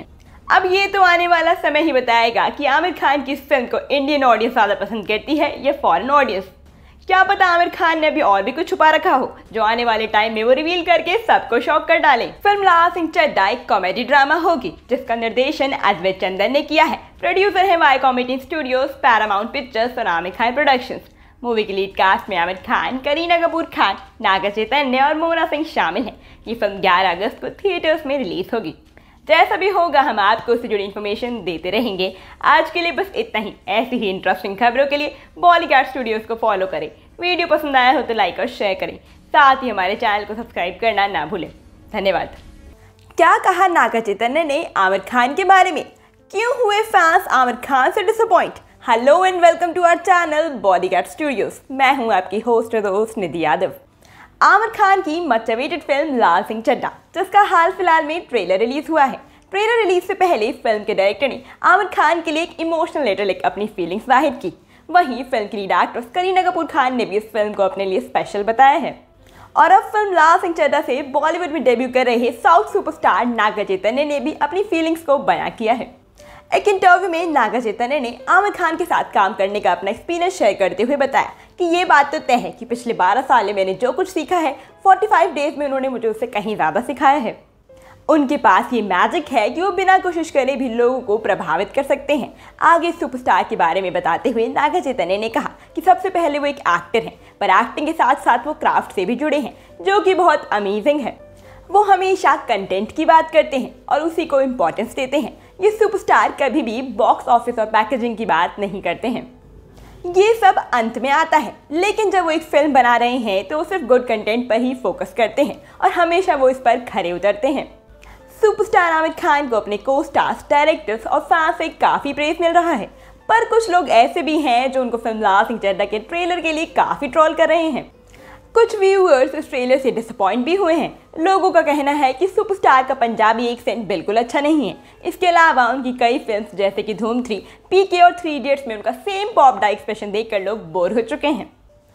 अब ये तो आने वाला समय ही बताएगा कि आमिर खान की इस फिल्म को इंडियन ऑडियंस ज़्यादा पसंद करती है या फॉरेन ऑडियंस। क्या पता आमिर खान ने अभी और भी कुछ छुपा रखा हो जो आने वाले टाइम में वो रिवील करके सबको शॉक कर डाले। फिल्म लाल सिंह चड्ढा एक कॉमेडी ड्रामा होगी जिसका निर्देशन अद्वैत चंदन ने किया है। प्रोड्यूसर है Y comedy studios, Paramount pictures और आमिर खान प्रोडक्शंस। मूवी की लीड कास्ट में आमिर खान, करीना कपूर खान, नागा चैतन्य और मोना सिंह शामिल हैं। ये फिल्म ग्यारह अगस्त को थिएटर्स में रिलीज होगी। जैसा भी होगा हम आपको उससे जुड़ी इन्फॉर्मेशन देते रहेंगे। आज के लिए बस इतना ही। ऐसी ही इंटरेस्टिंग खबरों के लिए बॉलीवुड स्टूडियोज को फॉलो करें। वीडियो पसंद आया हो तो लाइक और शेयर करें। साथ ही हमारे चैनल को सब्सक्राइब करना ना भूलें। धन्यवाद। क्या कहा नागा चैतन्य ने आमिर खान के बारे में? क्यों हुए फैंस आमिर खान से disappoint? Hello and welcome to our channel Bollywood studios. मैं हूं आपकी होस्ट और दोस्त निधि यादव। आमिर खान की मच अवेटेड फिल्म लाल सिंह चड्ढा, जिसका हाल फिलहाल में ट्रेलर रिलीज हुआ है। ट्रेलर रिलीज से पहले फिल्म के डायरेक्टर ने आमिर खान के लिए एक इमोशनल लेटर लिख अपनी फीलिंग्स जाहिर की। वहीं फिल्म की लीड एक्ट्रेस करीना कपूर खान ने भी इस फिल्म को अपने लिए स्पेशल बताया है। और अब फिल्म लाल सिंह चड्ढा से बॉलीवुड में डेब्यू कर रहे साउथ सुपरस्टार नागा चैतन्य ने भी अपनी फीलिंग्स को बयां किया है। एक इंटरव्यू में नागा चैतन्य ने आमिर खान के साथ काम करने का अपना एक्सपीरियंस शेयर करते हुए बताया कि ये बात तो तय है कि पिछले बारह साल में मैंने जो कुछ सीखा है, पैंतालीस डेज में उन्होंने मुझे उससे कहीं ज़्यादा सिखाया है। उनके पास ये मैजिक है कि वो बिना कोशिश करे भी लोगों को प्रभावित कर सकते हैं। आगे सुपरस्टार के बारे में बताते हुए नागा चैतन्य ने कहा कि सबसे पहले वो एक एक्टर हैं, पर एक्टिंग के साथ साथ वो क्राफ्ट से भी जुड़े हैं, जो कि बहुत अमेजिंग है। वो हमेशा कंटेंट की बात करते हैं और उसी को इम्पोर्टेंस देते हैं। ये सुपरस्टार कभी भी बॉक्स ऑफिस और पैकेजिंग की बात नहीं करते हैं। ये सब अंत में आता है, लेकिन जब वो एक फिल्म बना रहे हैं तो वो सिर्फ गुड कंटेंट पर ही फोकस करते हैं और हमेशा वो इस पर खरे उतरते हैं। सुपरस्टार आमिर खान को अपने को स्टार्स, डायरेक्टर्स और फैंस से काफ़ी प्रेज मिल रहा है, पर कुछ लोग ऐसे भी हैं जो उनको फिल्म लाल सिंह चड्ढा के ट्रेलर के लिए काफ़ी ट्रोल कर रहे हैं। कुछ व्यूअर्स इस ट्रेलर से डिसअपॉइंट भी हुए हैं। लोगों का कहना है कि सुपरस्टार का पंजाबी एक्सेंट बिल्कुल अच्छा नहीं है। इसके अलावा उनकी कई फिल्म्स जैसे कि धूम थ्री, पीके और थ्री इडियट्स में उनका सेम पॉप डा एक्सप्रेशन देखकर लोग बोर हो चुके हैं।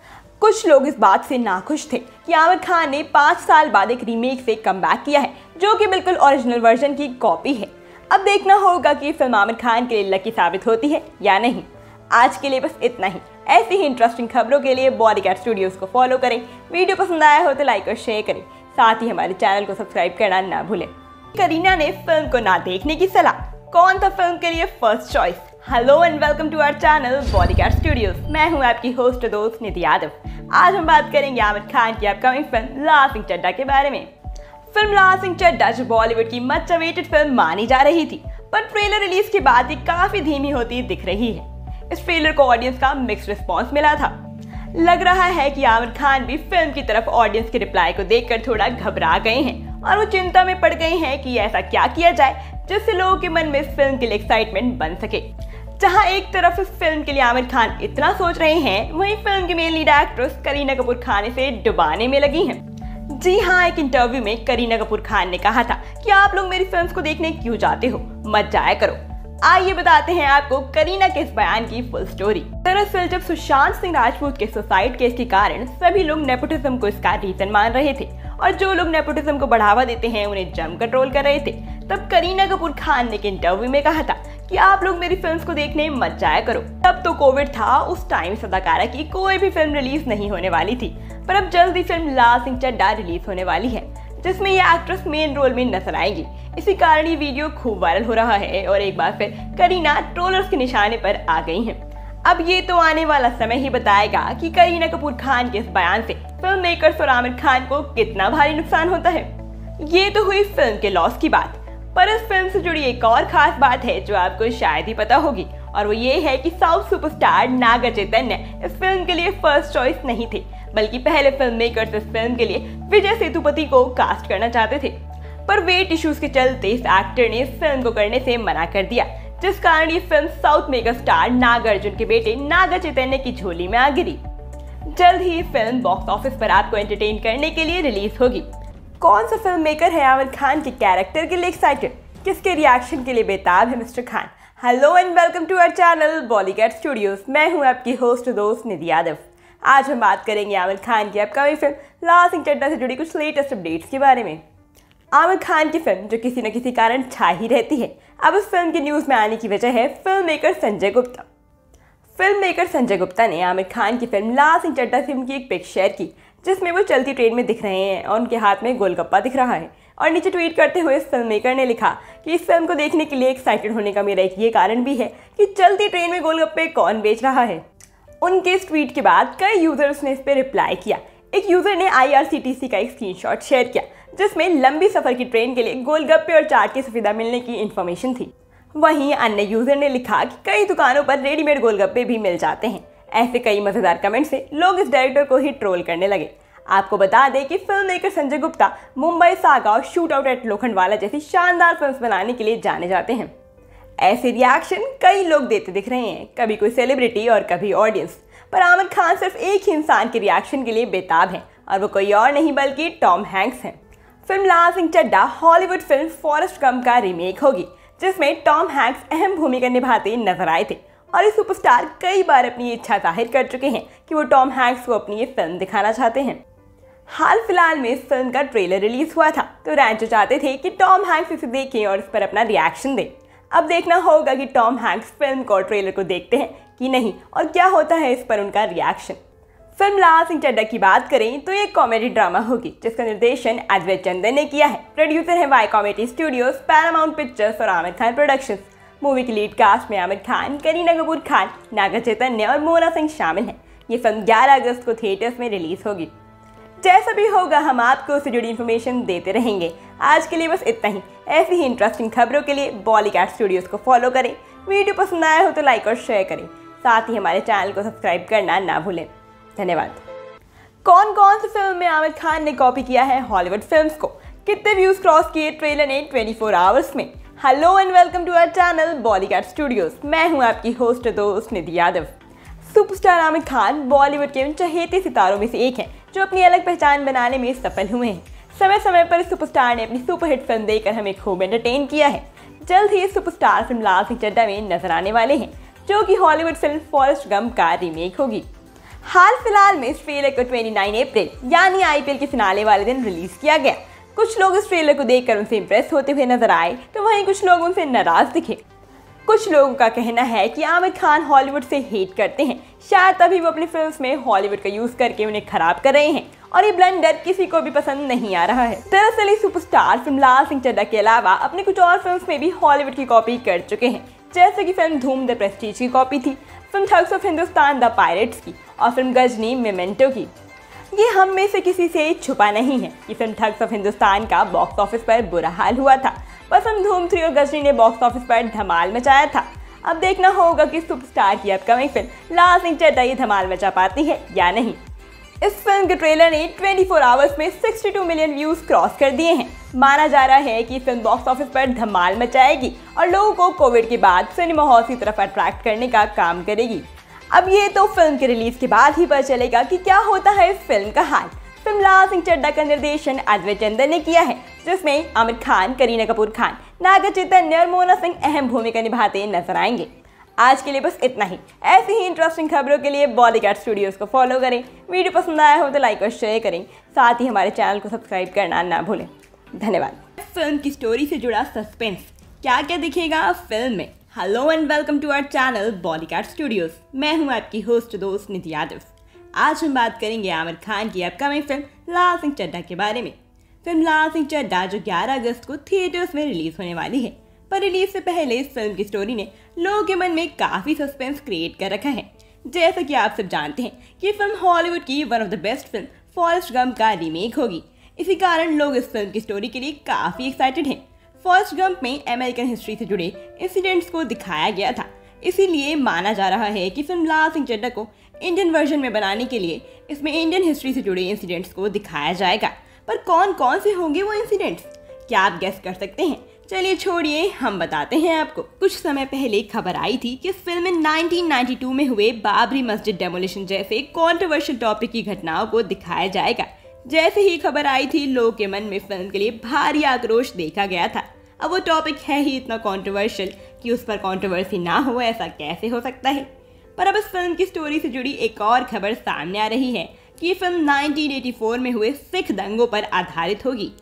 कुछ लोग इस बात से नाखुश थे कि आमिर खान ने पाँच साल बाद एक रीमेक से कमबैक किया है, जो कि बिल्कुल ओरिजिनल वर्जन की कॉपी है। अब देखना होगा कि फिल्म आमिर खान के लिए लकी साबित होती है या नहीं। आज के लिए बस इतना ही। ऐसी ही इंटरेस्टिंग खबरों के लिए बॉलीवुड स्टूडियोज को फॉलो करें। वीडियो पसंद आया हो तो लाइक और शेयर करें। साथ ही हमारे चैनल को सब्सक्राइब करना ना भूलें। करीना ने फिल्म को ना देखने की सलाह। कौन था फिल्म के लिए first choice? Hello and welcome to our channel Bollywood studios. मैं हूं आपकी होस्ट दोस्त निधि यादव। आज हम बात करेंगे आमिर खान की अपकमिंग फिल्म लाल सिंह चड्ढा के बारे में। फिल्म लाल सिंह चड्ढा जो बॉलीवुड की मच अवेटेड फिल्म मानी जा रही थी, पर ट्रेलर रिलीज के बाद ये काफी धीमी होती दिख रही है। इस ट्रेलर को ऑडियंस का मिक्स्ड रिस्पांस मिला था। लग रहा है कि आमिर खान भी फिल्म की तरफ ऑडियंस के रिप्लाई को देखकर थोड़ा घबरा गए हैं और वो चिंता में पड़ गए हैं कि ऐसा क्या किया जाए जिससे लोगों के मन में इस फिल्म के लिए एक्साइटमेंट बन सके। जहां एक तरफ इस फिल्म के लिए आमिर खान इतना सोच रहे हैं, वहीं फिल्म की main lead actress Kareena Kapoor Khan इसे डुबाने में लगी हैं। जी हाँ, एक इंटरव्यू में करीना कपूर खान ने कहा था कि आप लोग मेरी फिल्म्स को देखने क्यों जाते हो, मत जाया करो। आइए बताते हैं आपको करीना के इस बयान की फुल स्टोरी। दरअसल जब सुशांत सिंह राजपूत के सुसाइड केस के कारण सभी लोग नेपोटिज्म को इसका रीजन मान रहे थे और जो लोग नेपोटिज्म को बढ़ावा देते हैं उन्हें जमकर ट्रोल कर रहे थे, तब करीना कपूर खान ने एक इंटरव्यू में कहा था कि आप लोग मेरी फिल्म्स को देखने मत जाया करो। तब तो कोविड था, उस टाइम इस अदाकारा की कोई भी फिल्म रिलीज नहीं होने वाली थी, पर अब जल्दी फिल्म लाल सिंह चड्ढा रिलीज होने वाली है जिसमें ये एक्ट्रेस मेन रोल में नजर आएगी। इसी कारण ये वीडियो खूब वायरल हो रहा है और एक बार फिर करीना ट्रोलर्स के निशाने पर आ गई हैं। अब ये तो आने वाला समय ही बताएगा कि करीना कपूर खान के इस बयान से फिल्म मेकर्स और आमिर खान को कितना भारी नुकसान होता है। ये तो हुई फिल्म के लॉस की बात, पर इस फिल्म से जुड़ी एक और खास बात है जो आपको शायद ही पता होगी, और वो ये है कि साउथ सुपरस्टार नागा चैतन्य इस फिल्म के लिए फर्स्ट चॉइस नहीं थे, बल्कि पहले फिल्म मेकर्स इस फिल्म के लिए विजय सेतुपति को कास्ट करना चाहते थे, पर वेट इश्यूज के चलते इस एक्टर ने इस फिल्म को करने से मना कर दिया, जिस कारण ये film south mega star Nagarjuna के बेटे नागा चैतन्य की झोली में आ गिरी। जल्द ही फिल्म बॉक्स ऑफिस पर आपको एंटरटेन करने के लिए रिलीज होगी। कौन सा फिल्म मेकर है आमिर खान के कैरेक्टर के लिए एक्साइटेड? किसके रिएक्शन के लिए बेताब है mister Khan? Hello and welcome to our channel Bollywood studios. मैं हूं आपकी होस्ट दोस्त निधि यादव। आज हम बात करेंगे आमिर खान की अपकमिंग फिल्म लाल सिंह चड्ढा से जुड़ी कुछ लेटेस्ट अपडेट्स के बारे में। आमिर खान की फिल्म जो किसी न किसी कारण छा ही रहती है, अब इस फिल्म की न्यूज़ में आने की वजह है film maker Sanjay Gupta. Film maker Sanjay Gupta ने आमिर खान की फिल्म लाल सिंह चड्ढा फिल्म की एक पिक शेयर की, जिसमें वो चलती ट्रेन में दिख रहे हैं और उनके हाथ में गोलगप्पा दिख रहा है। और नीचे ट्वीट करते हुए इस फिल्म मेकर ने लिखा कि इस फिल्म को देखने के लिए एक्साइटेड होने का मेरा एक ये कारण भी है कि चलती ट्रेन में गोलगप्पे कौन बेच रहा है। उनके इस ट्वीट के बाद कई यूजर्स ने इस पर रिप्लाई किया। एक यूजर ने I R C T C का एक स्क्रीनशॉट शेयर किया, जिसमें लंबी सफर की ट्रेन के लिए गोलगप्पे और चाट की सुविधा मिलने की इन्फॉर्मेशन थी। वहीं अन्य यूजर ने लिखा कि कई दुकानों पर रेडीमेड गोलगप्पे भी मिल जाते हैं। ऐसे कई मजेदार कमेंट से लोग इस डायरेक्टर को ही ट्रोल करने लगे। आपको बता दें कि film maker Sanjay Gupta Mumbai saga और शूट आउट एट लोखंडवाला जैसी शानदार फिल्म्स बनाने के लिए जाने जाते हैं। ऐसे रिएक्शन कई लोग देते दिख रहे हैं, कभी कोई सेलिब्रिटी और कभी ऑडियंस। पर आमिर खान सिर्फ एक ही इंसान के रिएक्शन के लिए बेताब हैं और वो कोई और नहीं बल्कि टॉम हैंक्स हैं। फिल्म लाल Singh Chadha Hollywood film Forrest Gump का रीमेक होगी, जिसमें टॉम हैंक्स अहम भूमिका निभाते नजर आए थे और ये सुपरस्टार कई बार अपनी इच्छा जाहिर कर चुके हैं कि वो टॉम हैंक्स को अपनी ये फिल्म दिखाना चाहते हैं। हाल फिलहाल में इस फिल्म का ट्रेलर रिलीज हुआ था, तो रैंचो चाहते थे कि टॉम हैंक्स इसे देखें और इस पर अपना रिएक्शन दें। अब देखना होगा कि टॉम हैंक्स फिल्म को और ट्रेलर को देखते हैं कि नहीं और क्या होता है इस पर उनका रिएक्शन। फिल्म लाल सिंह चड्ढा की बात करें तो ये कॉमेडी ड्रामा होगी, जिसका निर्देशन अद्वैत चंदन ने किया है। प्रोड्यूसर है Y comedy studios, Paramount pictures और आमिर खान प्रोडक्शंस। मूवी की लीड कास्ट में आमिर खान, करीना कपूर खान, नागा चैतन्य और मोना सिंह शामिल हैं। ये फिल्म ग्यारह अगस्त को थिएटर्स में रिलीज होगी। जैसा भी होगा हम आपको उससे जुड़ी इन्फॉर्मेशन देते रहेंगे। आज के लिए बस इतना ही। ऐसी ही इंटरेस्टिंग खबरों के लिए बॉलीवुड स्टूडियोज को फॉलो करें। वीडियो पसंद आया हो तो लाइक और शेयर करें, साथ ही हमारे चैनल को सब्सक्राइब करना ना भूलें। धन्यवाद। कौन कौन सी फिल्म में आमिर खान ने कॉपी किया है हॉलीवुड फिल्म्स को? कितने व्यूज क्रॉस किए ट्रेलर ने चौबीस आवर्स में? Hello and welcome to our channel Bollywood studios. मैं हूं आपकी होस्ट दोस्त निधि यादव। सुपरस्टार आमिर खान बॉलीवुड के उन चहेते सितारों में से एक हैं जो अपनी अलग पहचान बनाने में सफल हुए हैं। समय समय पर इस सुपरस्टार ने अपनी सुपरहिट फिल्म देकर हमें खूब एंटरटेन किया है। जल्द ही इस सुपरस्टार फिल्म लाल सिंह चड्ढा में नजर आने वाले हैं, जो कि हॉलीवुड फिल्म फॉरेस्ट गंप का रीमेक होगी। हाल फिलहाल में इस ट्रेलर को उनतीस अप्रैल यानी आई पी एल के फिनाले वाले दिन रिलीज किया गया। कुछ लोग इस ट्रेलर को देखकर उनसे इंप्रेस होते हुए नजर आए, तो वहीं कुछ लोग उनसे नाराज दिखे। कुछ लोगों का कहना है कि आमिर खान हॉलीवुड से हेट करते हैं, शायद तभी वो अपनी फिल्म्स में हॉलीवुड का यूज करके उन्हें खराब कर रहे हैं और ये ब्लंडर किसी को भी पसंद नहीं आ रहा है। दरअसल ये सुपरस्टार फिल्म लाल सिंह चड्ढा के अलावा अपनी कुछ और फिल्म्स में भी हॉलीवुड की कॉपी कर चुके हैं, जैसे कि फिल्म धूम द प्रेस्टीज की कॉपी थी, film Thugs of Hindustan the Pirates की और फिल्म गजनी मेमेंटो की। ये हम में से किसी से छुपा नहीं है कि फिल्म ठग्स ऑफ हिंदुस्तान का बॉक्स ऑफिस पर बुरा हाल हुआ था, पर फिल्म धूम थ्री और गजनी ने बॉक्स ऑफिस पर धमाल मचाया था। अब देखना होगा कि सुपरस्टार की अपकमिंग फिल्म लाल सिंह चड्ढा ये धमाल मचा पाती है या नहीं। इस फिल्म के ट्रेलर ने चौबीस आवर्स में बासठ मिलियन व्यूज क्रॉस कर दिए हैं। माना जा रहा है कि फिल्म बॉक्स ऑफिस पर धमाल मचाएगी और लोगों को कोविड के बाद सिनेमा हॉल की तरफ अट्रैक्ट करने का काम करेगी। अब ये तो फिल्म के रिलीज के बाद ही पता चलेगा कि क्या होता है इस फिल्म का हाल। फिल्म लाल सिंह चड्ढा का निर्देशन अद्वैत चंदन ने किया है, जिसमें आमिर खान, करीना कपूर खान, नागा चैतन्य और मोना सिंह अहम भूमिका निभाते नजर आएंगे। आज के लिए बस इतना ही। ऐसी ही इंटरेस्टिंग खबरों के लिए बॉलीवुड स्टूडियोज को फॉलो करें। वीडियो पसंद आया हो तो लाइक और शेयर करें, साथ ही हमारे चैनल को सब्सक्राइब करना ना भूलें। धन्यवाद। फिल्म की स्टोरी से जुड़ा सस्पेंस क्या क्या दिखेगा फिल्म में? Hello and welcome to our channel Bollywood studios. मैं हूं आपकी होस्ट दोस्त निधि यादव। आज हम बात करेंगे आमिर खान की अपकमिंग फिल्म लाल सिंह चड्ढा के बारे में। फिल्म लाल सिंह चड्ढा जो ग्यारह अगस्त को थिएटर्स में रिलीज होने वाली है, पर रिलीज से पहले इस फिल्म की स्टोरी ने लोगों के मन में काफी सस्पेंस क्रिएट कर रखा है। जैसा कि आप सब जानते हैं कि फिल्म हॉलीवुड की one of the best film Forrest Gump का रीमेक होगी। इसी कारण लोग इस फिल्म की स्टोरी के लिए काफी एक्साइटेड हैं। फॉरेस्ट गंप में अमेरिकन हिस्ट्री से जुड़े इंसिडेंट्स को दिखाया गया था, इसीलिए माना जा रहा है कि फिल्म लाल सिंह चड्ढा को इंडियन वर्जन में बनाने के लिए इसमें इंडियन हिस्ट्री से जुड़े इंसिडेंट्स को दिखाया जाएगा। पर कौन कौन से होंगे वो इंसिडेंट्स, क्या आप गेस कर सकते हैं? चलिए छोड़िए, हम बताते हैं आपको। कुछ समय पहले खबर आई थी कि इस फिल्म में नाइनटीन नाइंटी टू में हुए बाबरी मस्जिद डेमोलिशन जैसे कॉन्ट्रोवर्शियल टॉपिक की घटनाओं को दिखाया जाएगा। जैसे ही खबर आई थी, लोगों के मन में फिल्म के लिए भारी आक्रोश देखा गया था। अब वो टॉपिक है ही इतना कॉन्ट्रोवर्शियल कि उस पर कॉन्ट्रोवर्सी ना हो, ऐसा कैसे हो सकता है? पर अब इस फिल्म की स्टोरी से जुड़ी एक और खबर सामने आ रही है कि ये फिल्म नाइनटीन एटी फोर में हुए सिख दंगों पर आधारित होगी।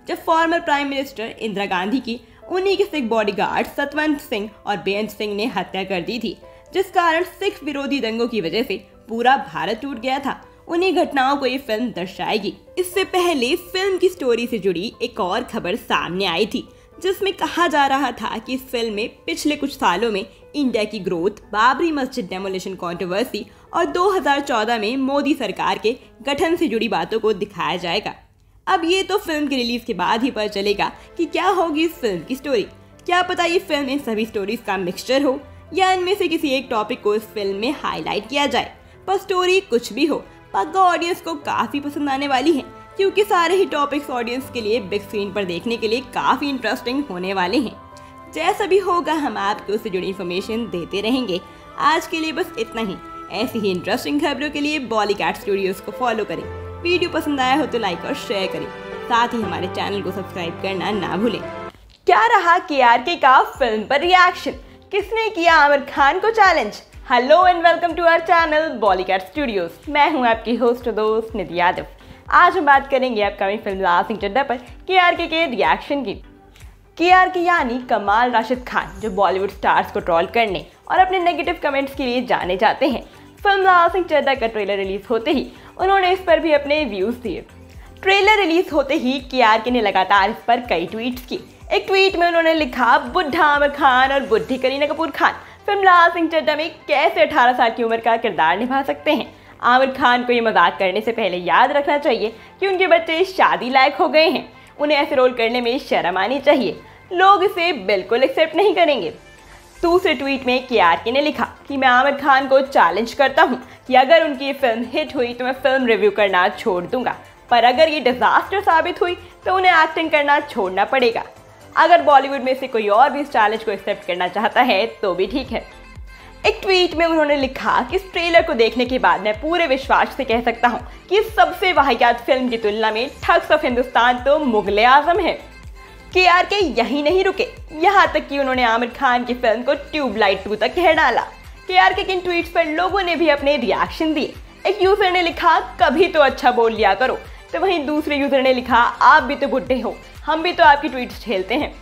जब former prime minister Indira Gandhi की उन्हीं के सिख बॉडीगार्ड सतवंत सिंह और बेअंत सिंह ने हत्या कर दी थी, जिस कारण सिख विरोधी दंगों की वजह से पूरा भारत टूट गया था। उन्हीं घटनाओं को ये फिल्म दर्शाएगी। इससे पहले फिल्म की स्टोरी से जुड़ी एक और खबर सामने आई थी, जिसमें कहा जा रहा था कि इस फिल्म में पिछले कुछ सालों में इंडिया की ग्रोथ, बाबरी मस्जिद डेमोलिशन कंट्रोवर्सी और दो हज़ार चौदह में मोदी सरकार के गठन से जुड़ी बातों को दिखाया जाएगा। अब ये तो फिल्म की रिलीज के बाद ही पता चलेगा कि क्या होगी इस फिल्म की स्टोरी। क्या पता ये फिल्म इन सभी स्टोरीज का मिक्सचर हो या इनमें से किसी एक टॉपिक को इस फिल्म में हाईलाइट किया जाए। पर स्टोरी कुछ भी हो, पक्का ऑडियंस को काफी पसंद आने वाली है, क्योंकि सारे ही टॉपिक्स ऑडियंस के लिए बिग स्क्रीन पर देखने के लिए काफी इंटरेस्टिंग होने वाले हैं। जैसा भी होगा हम आपको उससे जुड़ी इन्फॉर्मेशन देते रहेंगे। आज के लिए बस इतना ही। ऐसी ही इंटरेस्टिंग खबरों के लिए बॉलीग्राड स्टूडियोज को फॉलो करें। वीडियो पसंद आया हो तो लाइक और शेयर करें, साथ ही हमारे चैनल को सब्सक्राइब करना ना भूलें। क्या रहा के आर के का फिल्म पर रिएक्शन, किसने किया आमिर खान को challenge? Hello and welcome to our channel Bollygrad studios. मैं हूं आपकी होस्ट दोस्त निधि यादव। आज हम बात करेंगे अपकमिंग फिल्म लाल सिंह चड्ढा पर के आर के के रिएक्शन की। के आर के यानी कमाल राशिद खान, जो बॉलीवुड स्टार्स को ट्रोल करने और अपने नेगेटिव कमेंट्स के लिए जाने जाते हैं, फिल्म लाल सिंह चड्ढा का ट्रेलर रिलीज होते ही उन्होंने इस पर भी अपने व्यूज दिए। ट्रेलर रिलीज होते ही के आर के ने लगातार इस पर कई ट्वीट्स की। एक ट्वीट में उन्होंने लिखा, बुढ़ा आमिर खान और बुढ़ी करीना कपूर खान फिल्म लाल सिंह चड्ढा में कैसे अठारह साल की उम्र का किरदार निभा सकते हैं। आमिर खान को ये मजाक करने से पहले याद रखना चाहिए कि उनके बच्चे शादी लायक हो गए हैं। उन्हें ऐसे रोल करने में शर्म आनी चाहिए। लोग इसे बिल्कुल एक्सेप्ट नहीं करेंगे। दूसरे ट्वीट में के आर के ने लिखा कि मैं आमिर खान को चैलेंज करता हूं कि अगर उनकी ये फिल्म हिट हुई तो मैं फिल्म रिव्यू करना छोड़ दूंगा, पर अगर ये डिजास्टर साबित हुई तो उन्हें एक्टिंग करना छोड़ना पड़ेगा। अगर बॉलीवुड में से कोई और भी इस चैलेंज को एक्सेप्ट करना चाहता है तो भी ठीक है। एक ट्वीट में उन्होंने लिखा कि इस ट्रेलर को देखने के बाद मैं पूरे विश्वास से कह सकता हूं कि इस सबसे वाहियात फिल्म की तुलना में ठग्स ऑफ हिंदुस्तान तो मुगले आजम है। के आर के यही नहीं रुके, यहाँ तक कि उन्होंने आमिर खान की फिल्म को ट्यूबलाइट टू तक कह डाला। के आर के इन ट्वीट्स पर लोगों ने भी अपने रिएक्शन दिए। एक यूजर ने लिखा, कभी तो अच्छा बोल लिया करो, तो वहीं दूसरे यूजर ने लिखा, आप भी तो बुढ़े हो, हम भी तो आपकी ट्वीट्स झेलते हैं।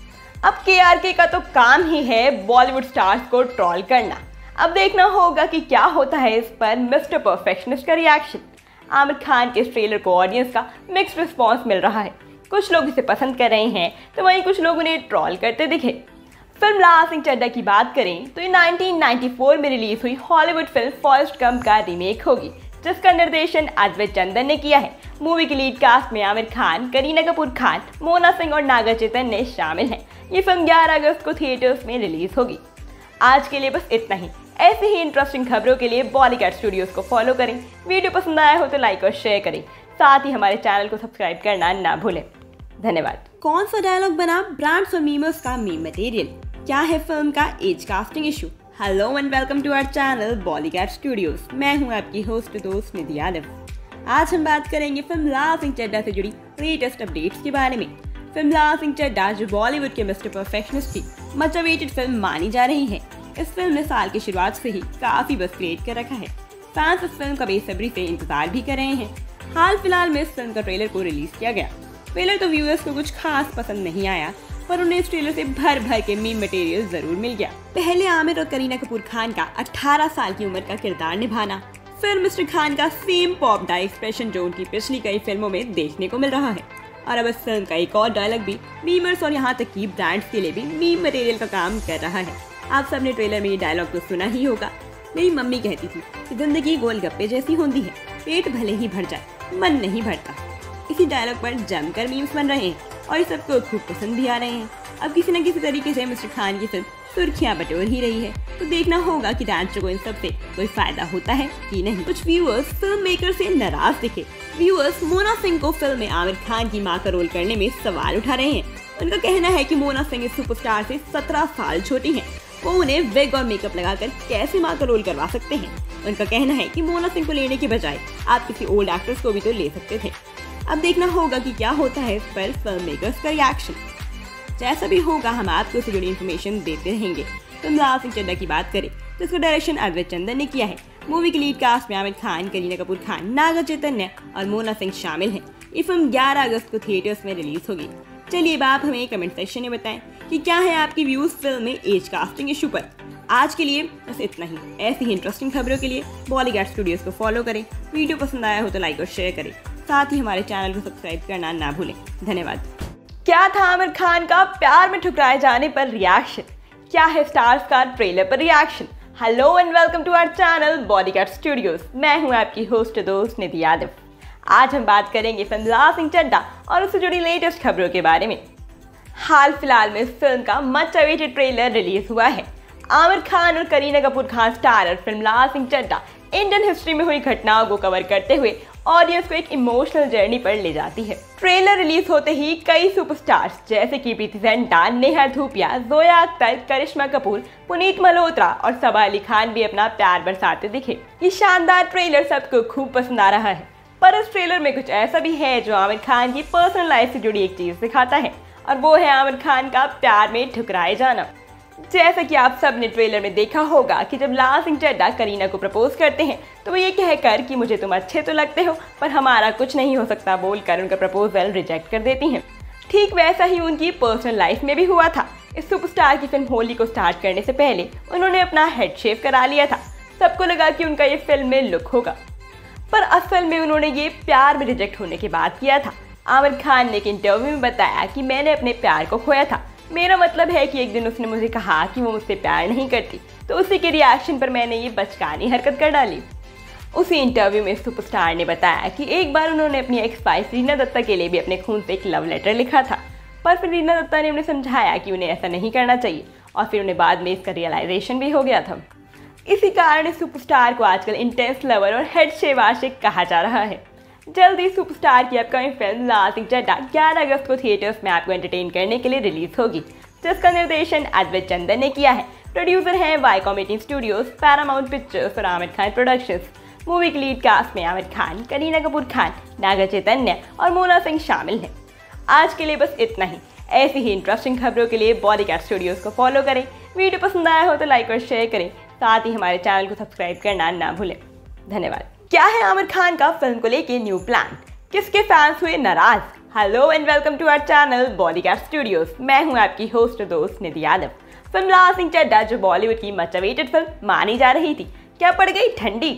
अब के आर के का तो काम ही है बॉलीवुड स्टार्स को ट्रोल करना। अब देखना होगा कि क्या होता है इस पर मिस्टर परफेक्शनिस्ट का रिएक्शन। आमिर खान के इस ट्रेलर को ऑडियंस का मिक्स्ड रिस्पॉन्स मिल रहा है। कुछ लोग इसे पसंद कर रहे हैं तो वहीं कुछ लोग उन्हें ट्रोल करते दिखे। फिल्म लाल सिंह चड्ढा की बात करें तो ये नाइनटीन नाइंटी फोर में रिलीज हुई हॉलीवुड फिल्म फॉरेस्ट गंप का रीमेक होगी, जिसका निर्देशन अद्वैय चंदन ने किया है। मूवी की लीड कास्ट में आमिर खान, करीना कपूर खान, मोना सिंह और नागा चैतन्य शामिल हैं। ये फिल्म ग्यारह अगस्त को थिएटर्स में रिलीज होगी। आज के लिए बस इतना ही। ऐसे ही इंटरेस्टिंग खबरों के लिए बॉलीग्राड स्टूडियोज को फॉलो करें। वीडियो पसंद आया हो तो लाइक और शेयर करें, साथ ही हमारे चैनल को सब्सक्राइब करना ना भूलें। धन्यवाद। कौन सा डायलॉग बना ब्रांड्स और मीमर्स का मीम मटेरियल? क्या है फिल्म का age casting issue? Hello and welcome to our channel Bollygrad studios. मैं हूं आपकी होस्ट दोस्त निधि यादव। आज हम बात करेंगे फिल्म लाल सिंह चड्ढा से जुड़ी लेटेस्ट अपडेट्स के बारे में। फिल्म लाल सिंह चड्ढा, जो बॉलीवुड के मिस्टर परफेक्शनिस्ट की मच अवेटेड फिल्म मानी जा रही है, इस फिल्म ने साल की शुरुआत से ही काफी बस क्रिएट कर रखा है। फैंस इस फिल्म का बेसब्री से इंतजार भी कर रहे हैं। हाल फिलहाल में इस फिल्म का ट्रेलर को रिलीज किया गया। ट्रेलर तो व्यूअर्स को कुछ खास पसंद नहीं आया, पर उन्हें इस ट्रेलर से भर भर के मीम मटेरियल जरूर मिल गया। पहले आमिर और करीना कपूर खान का अठारह साल की उम्र का किरदार निभाना, फिर मिस्टर खान का सेम पॉप डाई एक्सप्रेशन जो उनकी पिछली कई फिल्मों में देखने को मिल रहा है, और अब इस फिल्म का एक और डायलॉग भी मीमर्स और यहाँ तक कि ब्रांड्स के लिए भी मीम मटेरियल का काम कर रहा है। आप सबने ट्रेलर में ये डायलॉग तो सुना ही होगा। मेरी मम्मी कहती थी कि जिंदगी गोलगप्पे जैसी होती है, पेट भले ही भर जाए मन नहीं भरता। इसी डायलॉग पर जमकर मीम्स बन रहे हैं और ये सबको खूब पसंद भी आ रहे हैं। अब किसी न किसी तरीके से मिस्टर खान की फिल्म सुर्खियां बटोर ही रही है, तो देखना होगा कि डांसर को इन सब से कोई फायदा होता है कि नहीं। कुछ व्यूअर्स फिल्म मेकर से नाराज दिखे। व्यूअर्स मोना सिंह को फिल्म में आमिर खान की मां का रोल करने में सवाल उठा रहे हैं। उनका कहना है कि मोना सिंह इस सुपरस्टार से सत्रह साल छोटी हैं। वो उन्हें विग और मेकअप लगाकर कैसे मां का रोल करवा सकते हैं। उनका कहना है कि मोना सिंह को लेने के बजाय आप किसी ओल्ड एक्ट्रेस को भी तो ले सकते थे। अब देखना होगा कि क्या होता है इस पर फिल्म मेकर्स का रिएक्शन। जैसा भी होगा हम आपको इससे जुड़ी इन्फॉर्मेशन देते रहेंगे। फिल्म लाल सिंह चड्ढा की बात करें तो इसका डायरेक्शन अद्वैय चंदन ने किया है। मूवी की लीड कास्ट में आमिर खान, करीना कपूर खान, नागा चैतन्य और मोना सिंह शामिल हैं। ये फिल्म ग्यारह अगस्त को थिएटर्स में रिलीज होगी। चलिए अब आप हमें कमेंट सेक्शन में बताएं कि क्या है आपकी व्यूज फिल्म में एज कास्टिंग इशू पर। आज के लिए बस इतना ही। ऐसी ही इंटरेस्टिंग खबरों के लिए बॉलीवुड स्टूडियोज को फॉलो करें। वीडियो पसंद आया हो तो लाइक और शेयर करें, साथ ही हमारे चैनल को सब्सक्राइब करना ना भूलें। धन्यवाद। क्या था आमिर खान का प्यार में ठुकराए जाने पर रिएक्शन? क्या है स्टार्स का ट्रेलर पर reaction? Hello and welcome to our channel Bollywood studios. मैं हूं आपकी होस्ट दोस्त निधि यादव। आज हम बात करेंगे फिल्म लाल सिंह चड्ढा और उससे जुड़ी लेटेस्ट खबरों के बारे में। हाल फिलहाल में इस फिल्म का मच अवेटेड ट्रेलर रिलीज हुआ है। आमिर खान और करीना कपूर खान स्टारर फिल्म लाल सिंह चड्ढा इंडियन हिस्ट्री में हुई घटनाओं को कवर करते हुए ऑडियंस को एक इमोशनल जर्नी पर ले जाती है। ट्रेलर रिलीज होते ही कई सुपरस्टार्स जैसे कि प्रीति जिंटा, नेहा धूपिया, जोया अख्तर, करिश्मा कपूर, पुनीत मल्होत्रा और सबा अली खान भी अपना प्यार बरसाते दिखे। ये शानदार ट्रेलर सबको खूब पसंद आ रहा है, पर इस ट्रेलर में कुछ ऐसा भी है जो आमिर खान की पर्सनल लाइफ से जुड़ी एक चीज दिखाता है, और वो है आमिर खान का प्यार में ठुकराए जाना। जैसा कि आप सब ने ट्रेलर में देखा होगा कि जब लाल सिंह चड्ढा करीना को प्रपोज करते हैं तो वो ये कहकर कि मुझे तुम अच्छे तो लगते हो पर हमारा कुछ नहीं हो सकता बोलकर उनका प्रपोजल रिजेक्ट कर देती हैं। ठीक वैसा ही उनकी पर्सनल लाइफ में भी हुआ था। इस सुपरस्टार की फिल्म होली को स्टार्ट करने से पहले उन्होंने अपना हेड शेव करा लिया था। सबको लगा कि उनका ये फिल्म में लुक होगा, पर असल में उन्होंने ये प्यार में रिजेक्ट होने के बाद किया था। आमिर खान ने एक इंटरव्यू में बताया कि मैंने अपने प्यार को खोया था। मेरा मतलब है कि एक दिन उसने मुझे कहा कि वो मुझसे प्यार नहीं करती, तो उसी के रिएक्शन पर मैंने ये बचकानी हरकत कर डाली। उसी इंटरव्यू में सुपरस्टार ने बताया कि एक बार उन्होंने अपनी एक्स वाइफ रीना दत्ता के लिए भी अपने खून से एक लव लेटर लिखा था, पर फिर रीना दत्ता ने उन्हें समझाया कि उन्हें ऐसा नहीं करना चाहिए और फिर उन्हें बाद में इसका रियलाइजेशन भी हो गया था। इसी कारण इस सुपरस्टार को आजकल इंटेंस लवर और हेड शेव आशिक कहा जा रहा है। जल्दी सुपरस्टार की अपकमिंग फिल्म लाल सिंह चड्ढा ग्यारह अगस्त को थिएटर्स में आपको एंटरटेन करने के लिए रिलीज होगी, जिसका निर्देशन अद्वैत चंदन ने किया है। प्रोड्यूसर हैं Viacom eighteen studios, Paramount pictures और आमिर खान प्रोडक्शंस। मूवी की लीड कास्ट में आमिर खान, करीना कपूर खान, नागा चैतन्य और मोना सिंह शामिल हैं। आज के लिए बस इतना ही। ऐसी ही इंटरेस्टिंग खबरों के लिए बॉलीवुड स्टूडियोज को फॉलो करें। वीडियो पसंद आया हो तो लाइक और शेयर करें, साथ ही हमारे चैनल को सब्सक्राइब करना ना भूलें। धन्यवाद। क्या है आमिर खान का फिल्म को लेके न्यू प्लान? किसके फैंस हुए नाराज? Hello and welcome to our channel Bollywood studios. मैं हूं आपकी होस्ट दोस्त निधि यादव। फिल्म लाल सिंह चड्ढा जो बॉलीवुड की मच अवेटेड फिल्म मानी जा रही थी, क्या पड़ गई ठंडी?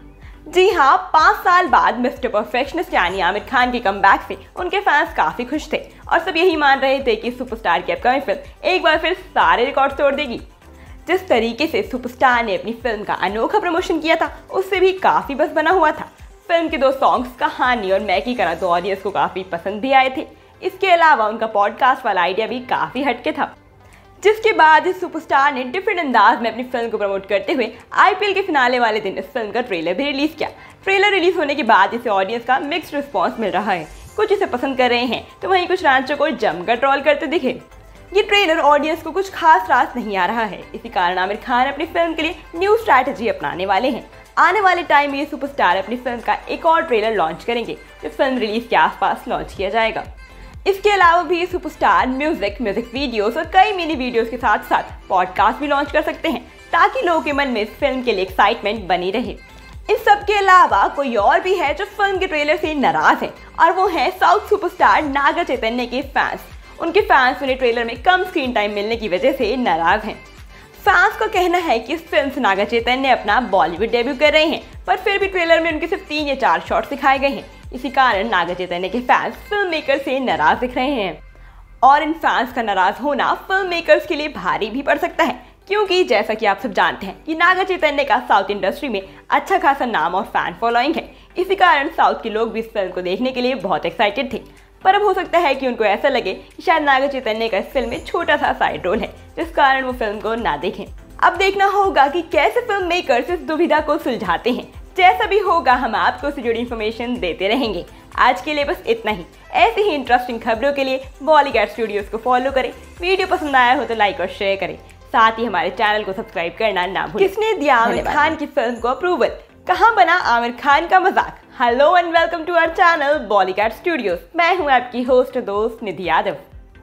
जी हाँ, पाँच साल बाद मिस्टर परफेक्शनिस्ट यानी आमिर खान के कमबैक से उनके फैंस काफी खुश थे और सब यही मान रहे थे कि सुपरस्टार की अपकमिंग फिल्म एक बार फिर सारे रिकॉर्ड तोड़ देगी। जिस तरीके से सुपरस्टार ने अपनी फिल्म का अनोखा प्रमोशन किया था, उससे भी काफी बस बना हुआ था। फिल्म के दो सॉन्ग्स कहानी और मैं की करा तो ऑडियंस को काफी पसंद भी आए थे। इसके अलावा उनका पॉडकास्ट वाला आइडिया भी काफी हटके था, जिसके बाद इस सुपरस्टार ने डिफरेंट अंदाज में अपनी फिल्म को प्रमोट करते हुए आईपीएल के फिनाले वाले दिन इस फिल्म का ट्रेलर भी रिलीज किया। ट्रेलर रिलीज होने के बाद इसे ऑडियंस का मिक्स्ड रिस्पॉन्स मिल रहा है। कुछ इसे पसंद कर रहे हैं तो वहीं कुछ रांचों को जमकर ट्रोल करते दिखे। ये ट्रेलर ऑडियंस को कुछ खास रास नहीं आ रहा है। इसी कारण आमिर खान अपनी फिल्म के लिए न्यू स्ट्रैटेजी अपनाने वाले हैं। आने वाले टाइम में ये सुपरस्टार अपनी फिल्म का एक और ट्रेलर लॉन्च करेंगे, जो फिल्म रिलीज के आसपास लॉन्च किया जाएगा। इसके अलावा भी ये सुपरस्टार म्यूजिक म्यूजिक वीडियोस और कई मिनी वीडियोस के साथ साथ पॉडकास्ट भी लॉन्च कर सकते हैं, ताकि लोगों के मन में इस फिल्म के लिए एक्साइटमेंट बनी रहे। इन सब के अलावा कोई और भी है जो फिल्म के ट्रेलर से नाराज है, और वो है साउथ सुपरस्टार नागा चैतन्य के फैंस। उनके फैंस उन्हें ट्रेलर में कम स्क्रीन टाइम मिलने की वजह से नाराज हैं। फैंस का कहना है कि इस फिल्म से नागा चैतन्य अपना बॉलीवुड डेब्यू कर रहे हैं, पर फिर भी ट्रेलर में उनके सिर्फ तीन या चार शॉट्स दिखाए गए हैं। इसी कारण नागा चैतन्य के फैंस फिल्म मेकर से नाराज दिख रहे हैं, और इन फैंस का नाराज होना फिल्म मेकर्स के लिए भारी भी पड़ सकता है, क्योंकि जैसा कि आप सब जानते हैं कि नागा चैतन्य का साउथ इंडस्ट्री में अच्छा खासा नाम और फैन फॉलोइंग है। इसी कारण साउथ के लोग भी इस फिल्म को देखने के लिए बहुत एक्साइटेड थे, पर अब हो सकता है कि उनको ऐसा लगे कि शायद नागा चैतन्य का इस फिल्म में छोटा सा साइड रोल है, जिस कारण वो फिल्म को ना देखें। अब देखना होगा कि कैसे फिल्म मेकर्स इस दुविधा को सुलझाते हैं। जैसा भी होगा हम आपको उससे जुड़ी इन्फॉर्मेशन देते रहेंगे। आज के लिए बस इतना ही। ऐसे ही इंटरेस्टिंग खबरों के लिए बॉलीवुड स्टूडियोज को फॉलो करें। वीडियो पसंद आया हो तो लाइक और शेयर करें, साथ ही हमारे चैनल को सब्सक्राइब करना ना भूलें। किसने दिया आमिर खान की फिल्म को अप्रूवल? कहाँ बना आमिर खान का मजाक? Hello and welcome to our channel Bollywood studios. मैं हूँ आपकी होस्ट दोस्त निधि यादव।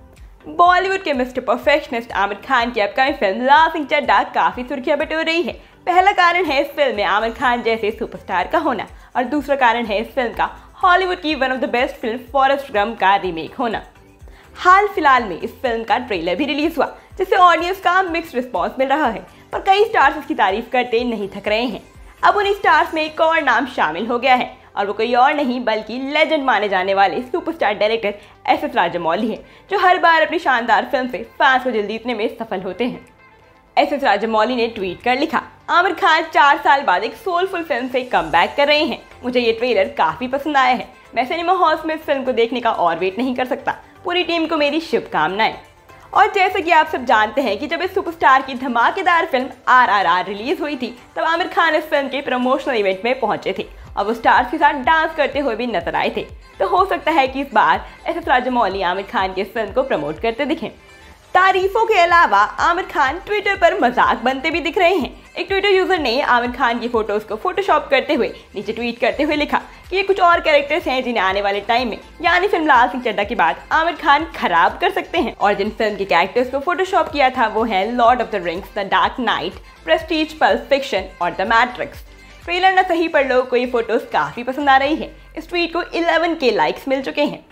बॉलीवुड के मिस्टर परफेक्शनिस्ट आमिर खान की अपकमिंग फिल्म लाल सिंह चड्ढा काफी सुर्खियां बटोर रही है। पहला कारण है इस फिल्म में आमिर खान जैसे सुपरस्टार का होना, और दूसरा कारण है इस फिल्म का हॉलीवुड की one of the best film Forrest Gump का रीमेक होना। हाल फिलहाल में इस फिल्म का ट्रेलर भी रिलीज हुआ, जिससे ऑडियंस का मिक्स्ड रिस्पॉन्स मिल रहा है, पर कई स्टार्स इसकी तारीफ करते नहीं थक रहे हैं। अब उन्हीं स्टार्स में एक और नाम शामिल हो गया है, और वो कोई और नहीं बल्कि लेजेंड माने जाने वाले superstar director S S Rajamouli है, जो हर बार अपनी शानदार फिल्म से फैंस को दिल जीतने में सफल होते हैं। एस एस राजामौली ने ट्वीट कर लिखा, आमिर खान चार साल बाद एक सोलफुल फिल्म से कमबैक कर रहे हैं। मुझे ये ट्रेलर काफी पसंद आया है। मैं सिनेमा हॉल्स में इस फिल्म को देखने का और वेट नहीं कर सकता। पूरी टीम को मेरी शुभकामनाएं। और जैसे कि आप सब जानते हैं कि जब इस सुपरस्टार की धमाकेदार film R R R release हुई थी, तब आमिर खान इस फिल्म के प्रमोशनल इवेंट में पहुंचे थे और वो स्टार्स के साथ डांस करते हुए भी नजर आए थे। तो हो सकता है कि इस बार एस एस राजामौली आमिर खान की इस फिल्म को प्रमोट करते दिखें। तारीफों के अलावा आमिर खान ट्विटर पर मजाक बनते भी दिख रहे हैं। एक ट्विटर यूजर ने आमिर खान की फोटोज को फोटोशॉप करते हुए नीचे ट्वीट करते हुए लिखा कि ये कुछ और कैरेक्टर्स हैं जिन्हें आने वाले टाइम में यानी फिल्म लाल सिंह चड्ढा के बाद आमिर खान खराब कर सकते हैं। और जिन फिल्म के कैरेक्टर्स को फोटोशॉप किया था वो है Lord of the Rings, the Dark Knight, Prestige, Pulp Fiction और द मैट्रिक्स। ट्रेलर न सही पर लोगों को ये फोटोज काफी पसंद आ रही है। इस ट्वीट को इलेवन के लाइक्स मिल चुके हैं।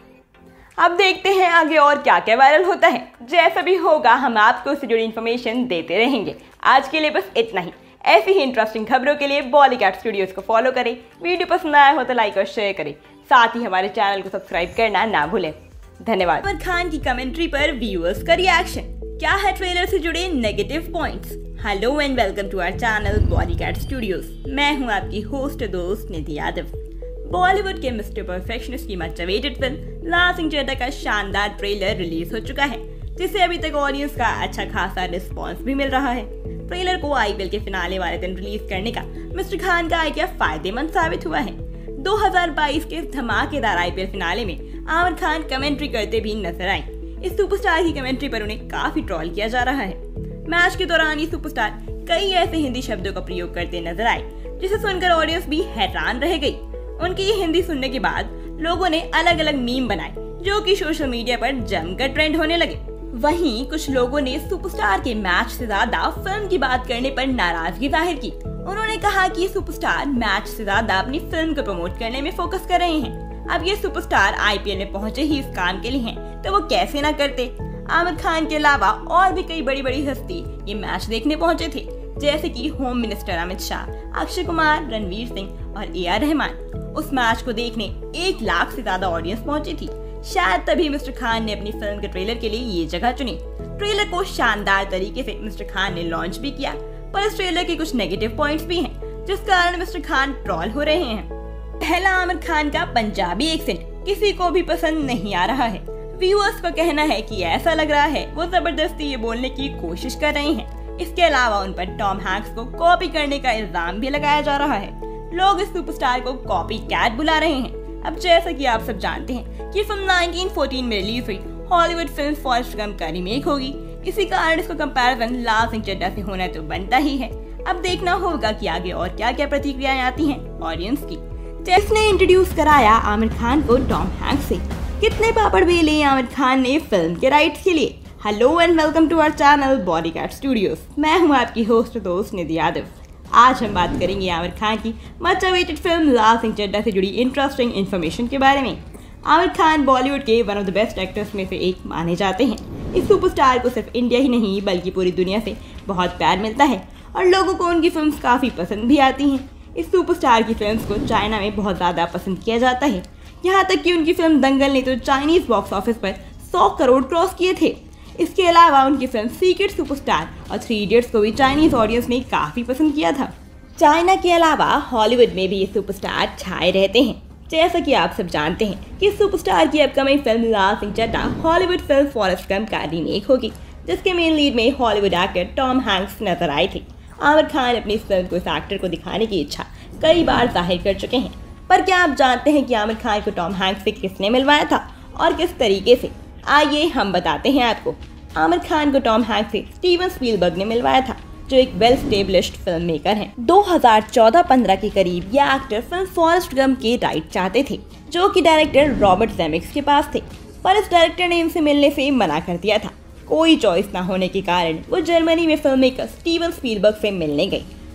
अब देखते हैं आगे और क्या क्या वायरल होता है। जैसा भी होगा हम आपको इससे जुड़ी इन्फॉर्मेशन देते रहेंगे। आज के लिए बस इतना ही। ऐसी ही इंटरेस्टिंग खबरों के लिए बॉलीवुड स्टूडियोज को फॉलो करें। वीडियो पसंद आया हो तो लाइक और शेयर करें। साथ ही हमारे चैनल को सब्सक्राइब करना ना भूलें। धन्यवाद। आमिर खान की कमेंट्री पर व्यूअर्स का रिएक्शन, क्या है ट्रेलर से जुड़े negative points. Hello and welcome to our channel Bollywood studios. मैं हूँ आपकी होस्ट दोस्त निधि यादव। बॉलीवुड के मिस्टर परफेक्शनिस्ट की मच अवेटेड फिल्म लाल सिंह चड्ढा का शानदार ट्रेलर रिलीज हो चुका है, जिसे अभी तक ऑडियंस का अच्छा खासा रिस्पांस भी मिल रहा है। ट्रेलर को आईपीएल के फिनाले वाले दिन रिलीज करने का मिस्टर खान का आइडिया फायदेमंद साबित हुआ है। दो हज़ार बाईस के धमाकेदार आईपीएल फिनाले में आमिर खान कमेंट्री करते भी नजर आए। इस सुपरस्टार की कमेंट्री पर उन्हें काफी ट्रोल किया जा रहा है। मैच के दौरान ये सुपरस्टार कई ऐसे हिंदी शब्दों का प्रयोग करते नजर आए, जिसे सुनकर ऑडियंस भी हैरान रह गई। उनकी ये हिंदी सुनने के बाद लोगों ने अलग अलग मीम बनाए, जो कि सोशल मीडिया पर जमकर ट्रेंड होने लगे। वहीं कुछ लोगों ने सुपरस्टार के मैच से ज्यादा फिल्म की बात करने पर नाराजगी जाहिर की। उन्होंने कहा कि ये सुपरस्टार मैच से ज्यादा अपनी फिल्म को प्रमोट करने में फोकस कर रहे हैं। अब ये सुपरस्टार आईपीएल में पहुंचे ही इस काम के लिए हैं, तो वो कैसे ना करते। आमिर खान के अलावा और भी कई बड़ी बड़ी हस्ती ये मैच देखने पहुंचे थे, जैसे कि होम मिनिस्टर अमित शाह, अक्षय कुमार, रणवीर सिंह और ए आर रहमान। उस मैच को देखने एक लाख से ज्यादा ऑडियंस पहुंची थी। शायद तभी मिस्टर खान ने अपनी फिल्म के ट्रेलर के लिए ये जगह चुनी। ट्रेलर को शानदार तरीके से मिस्टर खान ने लॉन्च भी किया, पर इस ट्रेलर के कुछ नेगेटिव पॉइंट्स भी हैं, जिस कारण मिस्टर खान ट्रोल हो रहे हैं। पहला, आमिर खान का पंजाबी एक्सेंट किसी को भी पसंद नहीं आ रहा है। व्यूअर्स का कहना है कि ऐसा लग रहा है वो जबरदस्ती ये बोलने की कोशिश कर रहे हैं। इसके अलावा उन पर टॉम हैंक्स को कॉपी करने का इल्जाम भी लगाया जा रहा है। लोग इस सुपरस्टार को कॉपी कैट बुला रहे हैं। अब जैसा कि आप सब जानते हैं कि फिल्म नाइनटीन फोर्टीन में रिलीज हुई हॉलीवुड फिल्म फॉरेस्ट गंप का रीमेक होगी। इसी कारण इसका कंपैरिजन लाल सिंह चड्ढा से होना तो बनता ही है। अब देखना होगा कि आगे और क्या क्या प्रतिक्रियाएं आती हैं ऑडियंस की। जिसने इंट्रोड्यूस कराया आमिर खान को टॉम हैंक्स से, कितने पापड़ बेले आमिर खान ने फिल्म के राइट्स के लिए। Hello and welcome to our channel Bollywood studios. मैं हूँ आपकी होस्ट दोस्त निधि यादव। आज हम बात करेंगे आमिर खान की मच अवेटेड फिल्म लाल सिंह चड्ढा से जुड़ी इंटरेस्टिंग इन्फॉर्मेशन के बारे में। आमिर खान बॉलीवुड के one of the best actors में से एक माने जाते हैं। इस सुपरस्टार को सिर्फ इंडिया ही नहीं बल्कि पूरी दुनिया से बहुत प्यार मिलता है और लोगों को उनकी फिल्म्स काफ़ी पसंद भी आती हैं। इस सुपरस्टार की फिल्म्स को चाइना में बहुत ज़्यादा पसंद किया जाता है। यहाँ तक कि उनकी फिल्म दंगल ने तो चाइनीज़ बॉक्स ऑफिस पर सौ करोड़ क्रॉस किए थे। इसके अलावा उनकी फिल्म सीक्रेट सुपरस्टार और थ्री इडियट्स को भी चाइनीज़ ऑडियंस ने काफ़ी पसंद किया था। चाइना के अलावा हॉलीवुड में भी ये सुपरस्टार छाए रहते हैं। जैसा कि आप सब जानते हैं कि सुपरस्टार की अपकमिंग फिल्म लाल Singh Chadha Hollywood film Forrest Gump का रीमेक होगी, जिसके मेन लीड में हॉलीवुड एक्टर टॉम हैंक्स नजर आए थे। आमिर खान अपनी इस फिल्म को इस एक्टर को दिखाने की इच्छा कई बार जाहिर कर चुके हैं, पर क्या आप जानते हैं कि आमिर खान को टॉम हैंक्स से किसने मिलवाया था और किस तरीके से? आइए हम बताते हैं आपको। आमिर खान को टॉम हैंक्स से स्टीवन स्पीलबर्ग ने मिलवाया था, जो एक वेल स्टेब्लिश्ड फिल्म मेकर हैं। दो हज़ार चौदह पंद्रह के करीब यह एक्टर फिल्म फॉरेस्ट गंप के राइट चाहते थे, जो कि डायरेक्टर रॉबर्ट जेमेक्स के पास थे, पर इस डायरेक्टर ने इनसे मिलने से मना कर दिया था। कोई चॉइस ना होने के कारण वो जर्मनी में फिल्म मेकर स्टीवन स्पीलबर्ग से मिलने गए।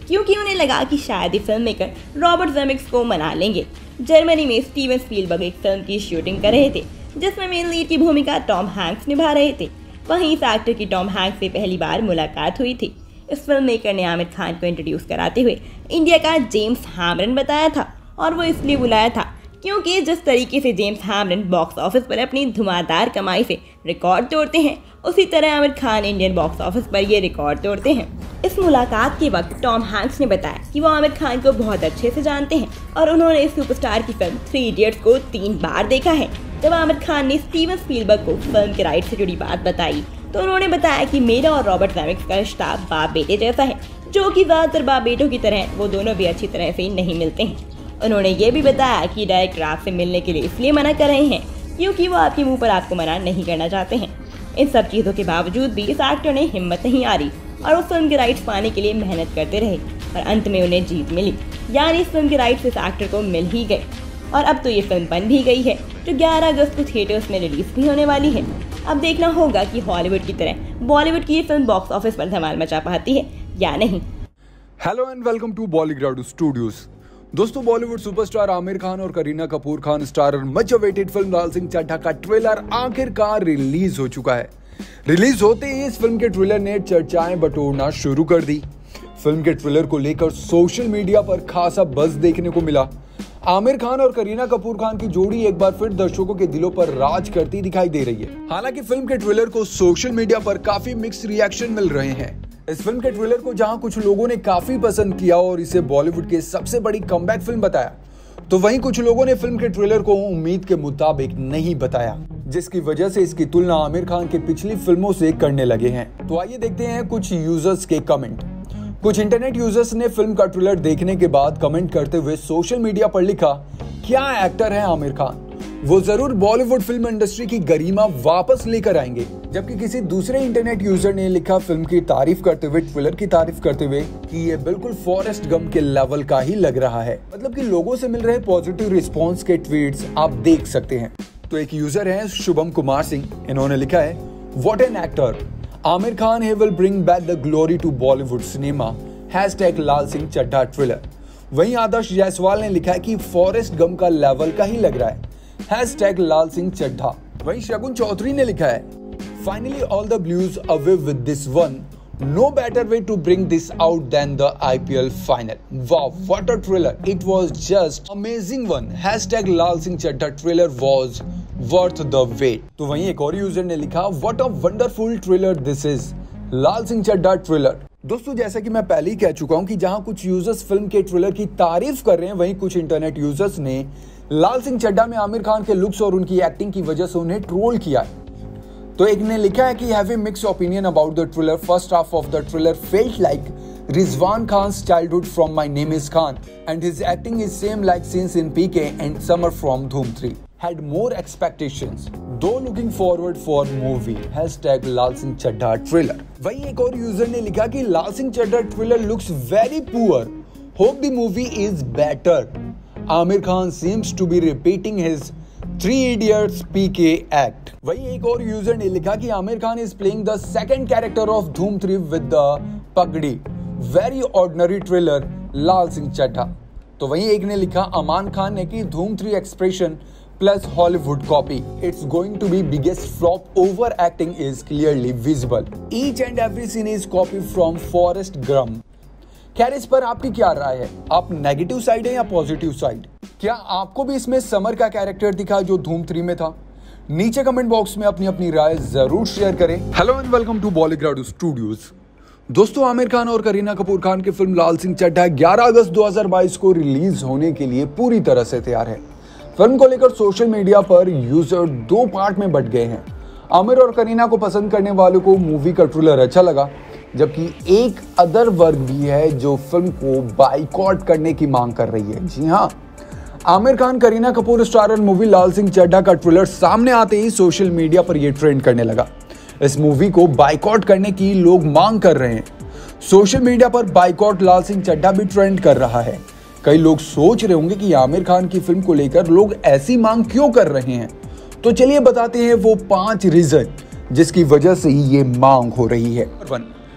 क्योंकि उन्हें लगा कि शायद ही फिल्म मेकर रॉबर्ट जेमेक्स को मना लेंगे। जर्मनी में स्टीवन स्पीलबर्ग एक फिल्म की शूटिंग कर रहे थे जिसमें मेन लीड की भूमिका टॉम हैंक्स निभा रहे थे। वहीं इस एक्टर की टॉम हैंक्स से पहली बार मुलाकात हुई थी। इस फिल्म मेकर ने आमिर खान को इंट्रोड्यूस कराते हुए इंडिया का जेम्स हैमरन बताया था और वो इसलिए बुलाया था क्योंकि जिस तरीके से जेम्स हैमरन बॉक्स ऑफिस पर अपनी धुआंधार कमाई से रिकॉर्ड तोड़ते हैं, उसी तरह Aamir Khan Indian box office पर ये रिकॉर्ड तोड़ते हैं। इस मुलाकात के वक्त टॉम हैंक्स ने बताया कि वो आमिर खान को बहुत अच्छे से जानते हैं और उन्होंने इस सुपरस्टार की फिल्म थ्री इडियट्स को तीन बार देखा है। जब आमिर खान ने स्टीवन स्पीलबर्ग को फिल्म के राइट से जुड़ी बात बताई तो उन्होंने बताया कि मेरा और रॉबर्ट जेमेक्स का रिश्ता बाप बेटे जैसा है, जो कि ज़्यादातर बाप बेटों की तरह वो दोनों भी अच्छी तरह से नहीं मिलते हैं। उन्होंने ये भी बताया कि डायरेक्टर आपसे मिलने के लिए इसलिए मना कर रहे हैं क्योंकि वो आपके मुंह पर आपको मना नहीं करना चाहते हैं। इन सब चीज़ों के बावजूद भी इस एक्टर ने हिम्मत नहीं हारी और वो फिल्म के राइट्स पाने के लिए मेहनत करते रहे और अंत में उन्हें जीत मिली, यानी इस फिल्म के राइट्स इस एक्टर को मिल ही गए और अब तो ये फिल्म बन भी गई है जो ग्यारह अगस्त को थिएटर्स में रिलीज भी होने वाली है। अब देखना होगा कि हॉलीवुड की तरह बॉलीवुड की ये फिल्म बॉक्स ऑफिस पर धमाल मचा पाती है या नहीं। Hello and welcome to Bollygrad studios. दोस्तों, बॉलीवुड सुपरस्टार आमिर खान और Kareena Kapoor Khan star much awaited film लाल सिंह चड्ढा का ट्रेलर आखिरकार रिलीज हो चुका है। रिलीज होते ही इस फिल्म के ट्रेलर ने चर्चाएं बटोरना शुरू कर दी। फिल्म के ट्रेलर को लेकर सोशल मीडिया पर खासा बज़ देखने को मिला। आमिर खान और करीना कपूर खान की जोड़ी एक बार फिर दर्शकों के दिलों पर राज करती दिखाई दे रही है। हालांकि फिल्म के ट्रेलर को सोशल मीडिया पर काफी मिक्स रिएक्शन मिल रहे हैं। इस फिल्म के ट्रेलर को जहां कुछ लोगों ने काफी पसंद किया और इसे बॉलीवुड की सबसे बड़ी कमबैक फिल्म बताया, तो वहीं कुछ लोगों ने फिल्म के ट्रेलर को उम्मीद के मुताबिक नहीं बताया, जिसकी वजह से इसकी तुलना आमिर खान की पिछली फिल्मों से करने लगे हैं। तो आइए देखते हैं कुछ यूजर्स के कमेंट। कुछ इंटरनेट यूजर्स ने फिल्म का ट्रेलर देखने के बाद कमेंट करते हुए सोशल मीडिया पर लिखा, क्या एक्टर है आमिर खान, वो जरूर बॉलीवुड फिल्म इंडस्ट्री की गरिमा वापस लेकर आएंगे। जबकि किसी दूसरे इंटरनेट यूजर ने लिखा फिल्म की तारीफ करते हुए, ट्रेलर की तारीफ करते हुए कि ये बिल्कुल फॉरेस्ट गम के लेवल का ही लग रहा है। मतलब कि लोगों से मिल रहे पॉजिटिव रिस्पॉन्स के ट्वीट्स आप देख सकते हैं। तो एक यूजर है शुभम कुमार सिंह, इन्होंने लिखा है, what an actor, Aamir Khan he will bring back the glory to Bollywood cinema, hashtag Laal Singh Chaddha trailer. वहीं आदर्श जायसवाल ने लिखा है कि फॉरेस्ट गम का लेवल का ही लग रहा है, हैशटैग लाल सिंह चड्ढा। वहीं शगुन चौधरी ने लिखा है, finally all the blues away with this one, no better way to bring this out than the I P L final. Wow, what a trailer. It was just amazing one. Hashtag Laal Singh Chaddha trailer was worth the wait. तो वहीं एक और user ने लिखा, what a wonderful trailer this is. Laal Singh Chaddha trailer. दोस्तों, जैसा कि मैं पहले ही कह चुका हूं कि जहां कुछ यूजर्स फिल्म के ट्रेलर की तारीफ कर रहे हैं, वहीं कुछ इंटरनेट यूजर्स ने लाल सिंह चड्ढा में आमिर खान के लुक्स और उनकी एक्टिंग की वजह से उन्हें ट्रोल किया है। तो एक ने लिखा है कि have a mixed opinion about the trailer, first half of the trailer felt like Rizwan Khan's childhood from my name is Khan and his acting is same like scenes in PK and Samar from Dhoom three, had more expectations, though looking forward for movie, hashtag Laal Singh Chaddha trailer. वहीं एक और user ने लिखा कि Laal Singh Chaddha trailer looks very poor, hope the movie is better, Aamir Khan seems to be repeating his three idiots P K act। वहीं एक और user ने लिखा कि Aamir Khan is playing the second character of Dhoom three with the pagdi, very ordinary trailer, Laal Singh Chaddha. तो वहीं एक ने लिखा अमान खान ने कि Dhoom three expression plus Hollywood copy. It's going to be biggest flop. Overacting is clearly visible. Each and every scene is copied from Forrest Gump. खैर, इस पर आपकी क्या राय है? आप नेगेटिव साइड है या पॉजिटिव साइड? क्या आपको भी इसमें समर का कैरेक्टर दिखा जो धूम थ्री में था? नीचे कमेंट बॉक्स में अपनी अपनी राय जरूर शेयर करें। Hello and welcome to Bollygrad studios. दोस्तों, आमिर खान और करीना कपूर खान की फिल्म लाल सिंह चड्ढा ग्यारह अगस्त दो हज़ार बाईस को रिलीज होने के लिए पूरी तरह से तैयार है। फिल्म को लेकर सोशल मीडिया पर यूजर दो पार्ट में बट गए हैं। आमिर और करीना को पसंद करने वालों को मूवी का ट्रेलर अच्छा लगा, जबकि एक अदर वर्ग भी है जो फिल्म को बाइकॉट करने की मांग कर रही है। जी हाँ, आमिर खान करीना कपूर स्टारर मूवी लाल सिंह चड्ढा का ट्रेलर सामने आते ही सोशल मीडिया पर यह ट्रेंड करने लगा। इस मूवी को बाइकॉट करने की लोग मांग कर रहे हैं। सोशल मीडिया पर बाइकॉट लाल सिंह चड्ढा भी ट्रेंड कर रहा है। कई लोग सोच रहे होंगे कि आमिर खान की फिल्म को लेकर लोग ऐसी मांग क्यों कर रहे हैं, तो चलिए बताते हैं वो पांच रीजन जिसकी वजह से ये मांग हो रही है। वन,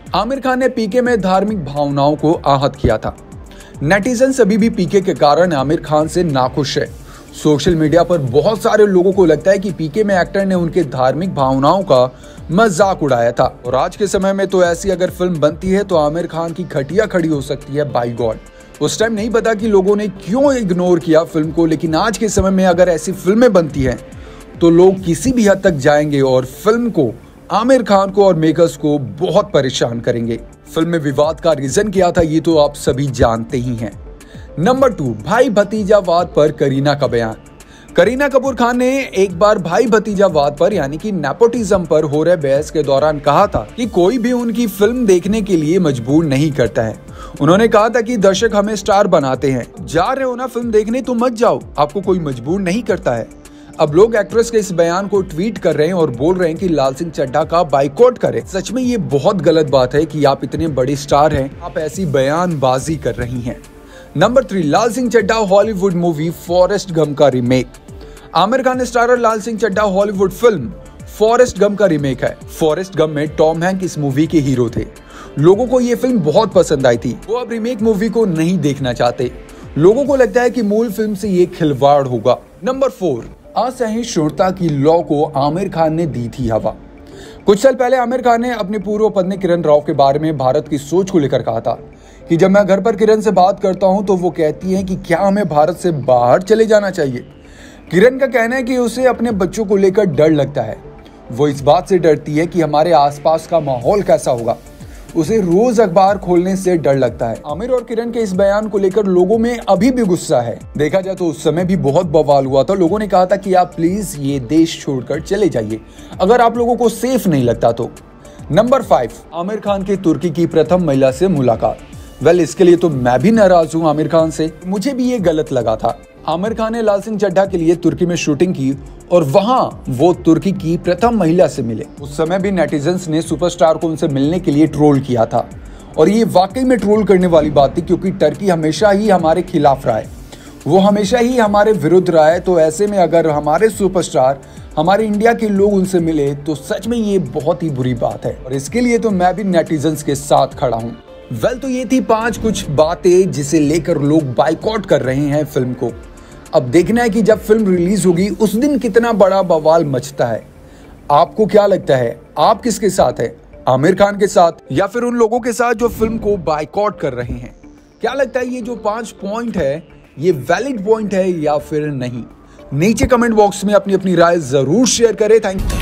आमिर खान ने पीके में धार्मिक भावनाओं को आहत किया था। नेटिजन्स अभी भी पीके के कारण आमिर खान से नाखुश है। सोशल मीडिया पर बहुत सारे लोगों को लगता है कि पीके में एक्टर ने उनके धार्मिक भावनाओं का मजाक उड़ाया था और आज के समय में तो ऐसी अगर फिल्म बनती है तो आमिर खान की खटिया खड़ी हो सकती है बाय गॉड। उस टाइम नहीं पता कि लोगों ने क्यों इग्नोर किया फिल्म को, लेकिन आज के समय में अगर ऐसी फिल्में बनती हैं तो लोग किसी भी हद तक जाएंगे और फिल्म को, आमिर खान को और मेकर्स को बहुत परेशान करेंगे। फिल्म में विवाद का रीजन क्या था ये तो आप सभी जानते ही हैं। नंबर टू, भाई भतीजावाद पर करीना का बयान। करीना कपूर खान ने एक बार भाई भतीजावाद पर यानी कि नेपोटिज्म पर हो रहे बहस के दौरान कहा था कि कोई भी उनकी फिल्म देखने के लिए मजबूर नहीं करता है। उन्होंने कहा था कि दर्शक हमें स्टार बनाते हैं, जा रहे हो ना फिल्म देखने तो मत जाओ, आपको कोई मजबूर नहीं करता है। अब लोग एक्ट्रेस के इस बयान को ट्वीट कर रहे हैं और बोल रहे हैं कि लाल सिंह चड्ढा का बाइकआउट करें। सच में ये बहुत गलत बात है कि आप इतने बड़े स्टार हैं, आप ऐसी बयानबाजी कर रही हैं। Number three, Laal Singh Chadha Hollywood movie Forrest Gump का रीमेक। आमिर खान स्टारर लाल Singh Chadha Hollywood film Forrest Gump का रीमेक है। फॉरेस्ट गंप में टॉम हैंक इस मूवी के हीरो थे। लोगों को ये फिल्म बहुत पसंद आई थी, वो अब रीमेक मूवी को नहीं देखना चाहते। लोगों को लगता है कि मूल फिल्म से ये खिलवाड़ होगा। नंबर फोर, असहिष्णुता की लॉ को आमिर खान ने दी थी हवा। कुछ साल पहले आमिर खान ने अपनी पूर्व पत्नी किरण राव के बारे में भारत की सोच को लेकर कहा था कि जब मैं घर पर किरण से बात करता हूं तो वो कहती हैं कि क्या हमें भारत से बाहर चले जाना चाहिए। किरण का कहना है कि उसे अपने बच्चों को लेकर डर लगता है। वो इस बात से डरती है कि हमारे आसपास का माहौल कैसा होगा। उसे रोज अखबार खोलने से डर लगता है। आमिर और किरण के इस बयान को लेकर लोगों में अभी भी गुस्सा है। देखा जाए तो उस समय भी बहुत बवाल हुआ था। लोगों ने कहा था कि आप प्लीज ये देश छोड़कर चले जाइए अगर आप लोगों को सेफ नहीं लगता तो। नंबर फाइव, आमिर खान की तुर्की की प्रथम महिला से मुलाकात। वेल well, इसके लिए तो मैं भी नाराज हूँ आमिर खान से। मुझे भी ये गलत लगा था। आमिर खान ने लाल सिंह चड्ढा के लिए तुर्की में शूटिंग की और वहां वो तुर्की की प्रथम महिला से मिले। उस समय भी नेटिजन्स ने सुपरस्टार को उनसे मिलने के लिए ट्रोल किया था और ये वाकई में ट्रोल करने वाली बात थी, क्योंकि टर्की हमेशा ही हमारे खिलाफ रहा है, वो हमेशा ही हमारे विरुद्ध रहा है। तो ऐसे में अगर हमारे सुपरस्टार, हमारे इंडिया के लोग उनसे मिले तो सच में ये बहुत ही बुरी बात है और इसके लिए तो मैं भी नेटिजन्स के साथ खड़ा हूँ। वेल well, तो ये थी पांच कुछ बातें जिसे लेकर लोग बाइकआउट कर रहे हैं फिल्म को। अब देखना है कि जब फिल्म रिलीज होगी उस दिन कितना बड़ा बवाल मचता है। आपको क्या लगता है, आप किसके साथ है, आमिर खान के साथ या फिर उन लोगों के साथ जो फिल्म को बाइकआउट कर रहे हैं? क्या लगता है ये जो पांच पॉइंट है ये वैलिड पॉइंट है या फिर नहीं? नीचे कमेंट बॉक्स में अपनी अपनी राय जरूर शेयर करें। Thank you.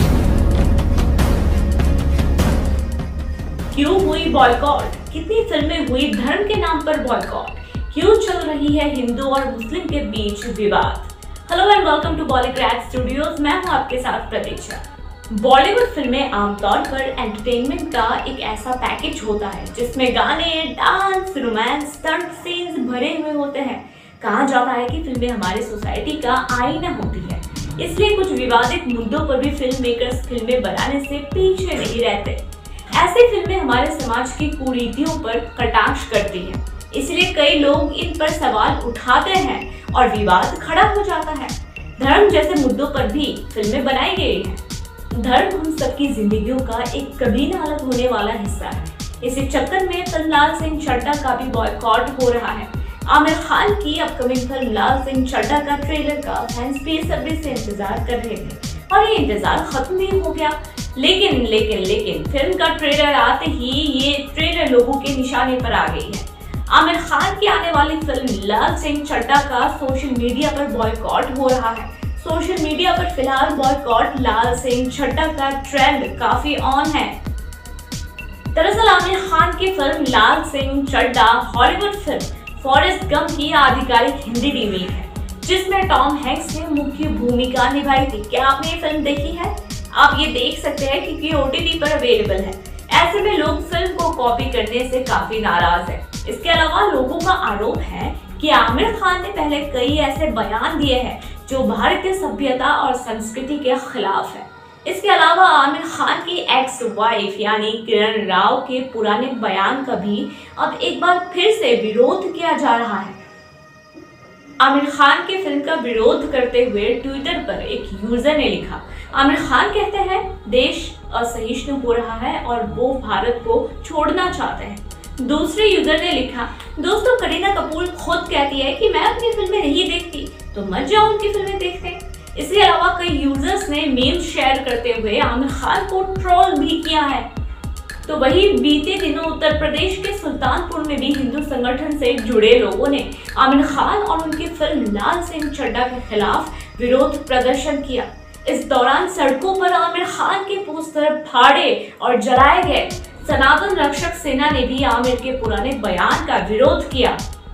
क्यों हुई बॉयकॉट? कितनी फिल्में हुई धर्म के नाम पर बॉयकॉट? क्यों चल रही है हिंदू और मुस्लिम के बीच विवाद? Hello and welcome to Bollygrad studios. मैं हूं आपके साथ प्रतीक्षा। बॉलीवुड फिल्में आमतौर पर एंटरटेनमेंट का एक ऐसा पैकेज होता है जिसमें गाने, डांस, रोमांस, स्टंट सीन्स भरे हुए होते हैं। कहा जाता है कि फिल्में हमारी सोसाइटी का आईना होती है, इसलिए कुछ विवादित मुद्दों पर भी फिल्म मेकर्स फिल्में बनाने से पीछे नहीं रहते। ऐसी फिल्में हमारे समाज की कुरीतियों पर कटाक्ष करती हैं, इसलिए कई लोग इन पर सवाल उठाते हैं और विवाद खड़ा हो जाता है। धर्म जैसे मुद्दों पर भी फिल्में बनाई गई हैं। धर्म हम सबकी जिंदगियों का एक कभी न अलग होने वाला हिस्सा है। इसी चक्कर में फिल्म लाल सिंह चड्ढा का भी बॉयकॉट हो रहा है। आमिर खान की अपकमिंग फिल्म लाल सिंह चड्ढा का ट्रेलर का फैंस बेसब्री से इंतजार कर रहे थे और ये इंतजार खत्म नहीं हो गया। लेकिन लेकिन लेकिन फिल्म का ट्रेलर आते ही ये ट्रेलर लोगों के निशाने पर आ गई है। आमिर खान की आने वाली फिल्म लाल सिंह चड्ढा का सोशल मीडिया पर बॉयकॉट हो रहा है। सोशल मीडिया पर फिलहाल बॉयकॉट लाल सिंह चड्ढा का ट्रेंड काफी ऑन है। दरअसल आमिर खान की फिल्म लाल Singh Chadha Hollywood film Forrest Gump की आधिकारिक हिंदी रीमेक है, जिसमें टॉम हैंक्स ने मुख्य भूमिका निभाई थी। क्या आपने ये फिल्म देखी है? आप ये देख सकते हैं क्योंकि ओटीटी पर अवेलेबल है। ऐसे में लोग फिल्म को कॉपी करने से काफी नाराज हैं। इसके अलावा लोगों का आरोप है कि आमिर खान ने पहले कई ऐसे बयान दिए हैं जो भारतीय सभ्यता और संस्कृति के खिलाफ है। इसके अलावा आमिर खान की एक्स वाइफ यानी किरण राव के पुराने बयान का भी अब एक बार फिर से विरोध किया जा रहा है। आमिर खान के फिल्म का विरोध करते हुए ट्विटर पर एक यूजर ने लिखा, आमिर खान कहते हैं देश असहिष्णु हो रहा है और वो भारत को छोड़ना चाहते हैं। दूसरे यूजर ने लिखा, दोस्तों करीना कपूर खुद कहती है कि मैं अपनी फिल्में नहीं देखती, तो मत जाओ उनकी फिल्में देखते। इसके अलावा कई यूजर्स ने मीम्स शेयर करते हुए आमिर खान को ट्रोल भी किया है। तो वही बीते दिनों उत्तर प्रदेश के सुल्तानपुर में भी हिंदू संगठन से जुड़े लोगों ने आमिर खान और उनकी फिल्म लाल सिंह चड्ढा के खिलाफ विरोध प्रदर्शन किया। इस दौरान सड़कों पर आमिर खान के पोस्टर फाड़े और जलाए गए। सनातन रक्षक सेना ने भी आमिर के पुराने बयान का विरोध किया।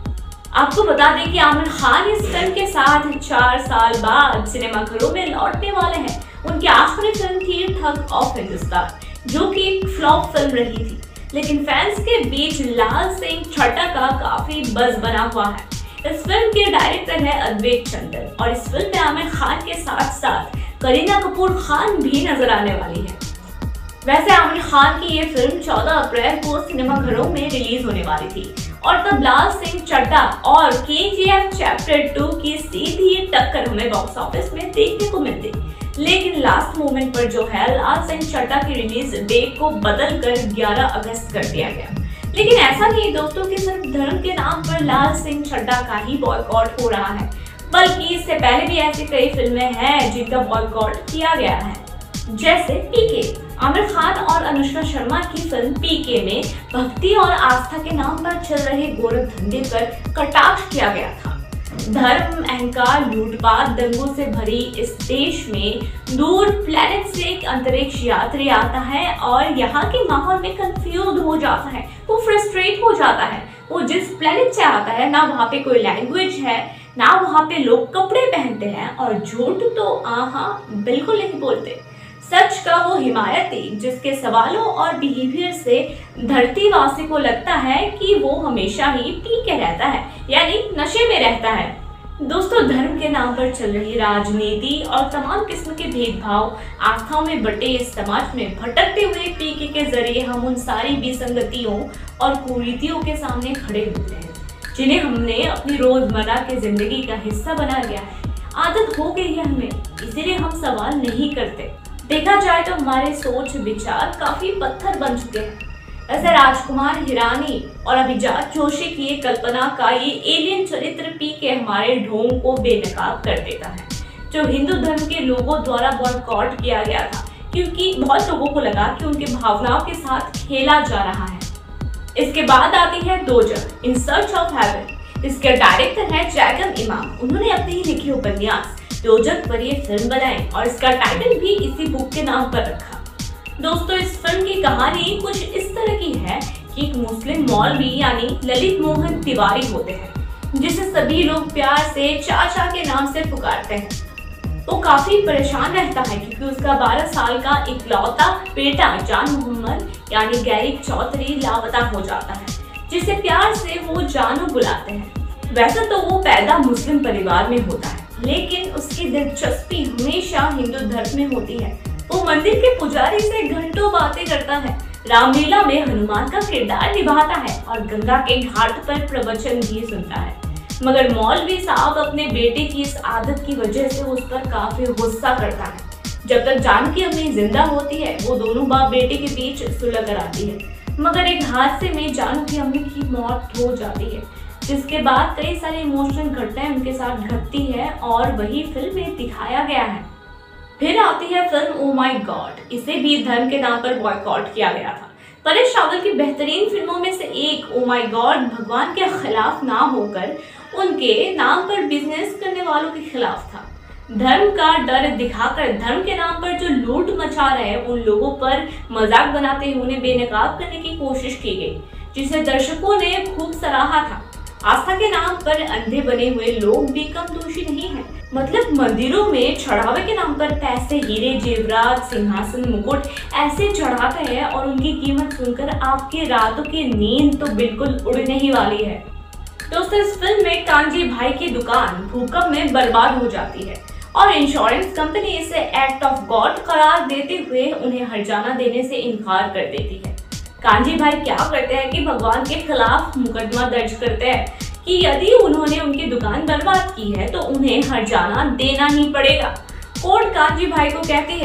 आपको बता दें कि आमिर खान इस फिल्म के साथ चार साल बाद सिनेमाघरों में लौटने वाले हैं। उनकी आखिरी फिल्म थी ठग ऑफ हिंदुस्तान, जो कि एक फ्लॉप फिल्म रही थी, लेकिन फैंस के बीच लाल सिंह चड्ढा का काफी बज़ बना हुआ है। इस फिल्म के डायरेक्टर है अद्वैत चंदन और इस फिल्म में आमिर खान के साथ साथ करीना कपूर खान भी नजर आने वाली है। वैसे आमिर खान की ये फिल्म चौदह अप्रैल को सिनेमाघरों में रिलीज होने वाली थी और तब लाल सिंह चड्ढा और के जी एफ चैप्टर टू की सीधी टक्कर हमें बॉक्स ऑफिस में देखने को मिलती, लेकिन लास्ट मोमेंट पर जो है लाल सिंह चड्ढा की रिलीज डेट को बदल कर ग्यारह अगस्त कर दिया गया। लेकिन ऐसा नहीं दोस्तों कि सिर्फ धर्म के नाम पर लाल सिंह चड्ढा का ही बॉयकॉट हो रहा है, बल्कि इससे पहले भी ऐसी कई फिल्में हैं जिनका बॉयकॉट किया गया है, जैसे पीके। आमिर खान और अनुष्का शर्मा की फिल्म पीके में भक्ति और आस्था के नाम पर चल रहे गोरख धंधे पर कटाक्ष किया गया था। धर्म, अहंकार, लूटपाट, दंगों से भरी इस देश में दूर प्लेनेट से एक अंतरिक्ष यात्री आता है और यहाँ के माहौल में कंफ्यूज हो जाता है, वो फ्रस्ट्रेट हो जाता है। वो जिस प्लेनेट से आता है ना वहाँ पे कोई लैंग्वेज है, ना वहाँ पे लोग कपड़े पहनते हैं और झूठ तो आहा बिल्कुल नहीं बोलते। सच का वो हिमायती जिसके सवालों और बिहेवियर से धरतीवासी को लगता है कि वो हमेशा ही पी के रहता है, यानी नशे में रहता है। दोस्तों धर्म के नाम पर चल रही राजनीति और तमाम किस्म के भेदभाव आस्थाओं में बटे इस समाज में भटकते हुए पीके के जरिए हम उन सारी विसंगतियों और कुरीतियों के सामने खड़े होते हैं जिन्हें हमने अपनी रोजमर्रा की जिंदगी का हिस्सा बना लिया है। आदत हो गई है हमें, इसीलिए हम सवाल नहीं करते। देखा जाए तो हमारे सोच विचार काफी पत्थर बन चुके हैं। ऐसे राजकुमार हिरानी और अभिजात जोशी की कल्पना का ये एलियन चरित्र पी के हमारे ढोंग को बेनकाब कर देता है, जो हिंदू धर्म के लोगों द्वारा बॉयकॉट किया गया था, क्योंकि बहुत लोगों को लगा कि उनके भावनाओं के साथ खेला जा रहा है। इसके बाद आती है Dozakh in search of heaven. इसके डायरेक्टर है जैकब इमाम। उन्होंने अपनी ही लिखी उपन्यास दोजख पर ये फिल्म बनाई और इसका टाइटल भी इसी बुक के नाम पर रखा। दोस्तों इस फिल्म की कहानी कुछ इस तरह की है कि एक मुस्लिम मौलवी यानी ललित मोहन तिवारी होते हैं, जिसे सभी लोग प्यार से चाचा के नाम से पुकारते हैं। वो काफी परेशान रहता है क्योंकि उसका बारह साल का इकलौता बेटा जान मोहम्मद यानी गैरिक चौधरी लापता हो जाता है, जिसे प्यार से वो जानू बुलाते हैं। वैसे तो वो पैदा मुस्लिम परिवार में होता है, लेकिन उसकी दिलचस्पी हमेशा हिंदू धर्म में होती है। वो मंदिर के पुजारी से घंटों बातें करता है, रामलीला में हनुमान का किरदार निभाता है और गंगा के घाट पर प्रवचन भी सुनता है। मगर मौलवी साहब अपने बेटे की इस आदत की वजह से उस पर काफी गुस्सा करता है। जब तक जानकी अम्मी जिंदा होती है वो दोनों बाप बेटे के बीच सुलह कराती है, मगर एक हादसे में जानकी अम्मी की मौत हो जाती है, जिसके बाद कई सारी इमोशनल घटनाएं उनके साथ घटती है और वही फिल्म में दिखाया गया है। फिर आती है फिल्म ओ माय गॉड। इसे भी धर्म के नाम पर बॉयकॉट किया गया था। परेश रावल की बेहतरीन फिल्मों में से एक ओ माय गॉड भगवान के खिलाफ ना होकर उनके नाम पर बिजनेस करने वालों के खिलाफ था। धर्म का डर दिखाकर धर्म के नाम पर जो लूट मचा रहे उन लोगों पर मजाक बनाते हुए उन्हें बेनकाब करने की कोशिश की गई, जिसे दर्शकों ने खूब सराहा था। आस्था के नाम पर अंधे बने हुए लोग भी कम दोषी नहीं हैं। मतलब मंदिरों में चढ़ावे के नाम पर पैसे, हीरे, जेवरात, सिंहासन, मुकुट ऐसे चढ़ाते हैं और उनकी कीमत सुनकर आपके रातों की नींद तो बिल्कुल उड़ने ही वाली है। दोस्तों इस फिल्म में कांजी भाई की दुकान भूकंप में बर्बाद हो जाती है और इंश्योरेंस कंपनी इसे एक्ट ऑफ गॉड करार देते हुए उन्हें हर्जाना देने से इनकार कर देती है। कांजी भाई क्या करते हैं कि भगवान के खिलाफ मुकदमा दर्ज करते हैं कि यदि उन्होंने उनकी दुकान बर्बाद की है तो उन्हें हर्जाना देना ही पड़ेगा। कोर्ट कांजी भाई को कहती है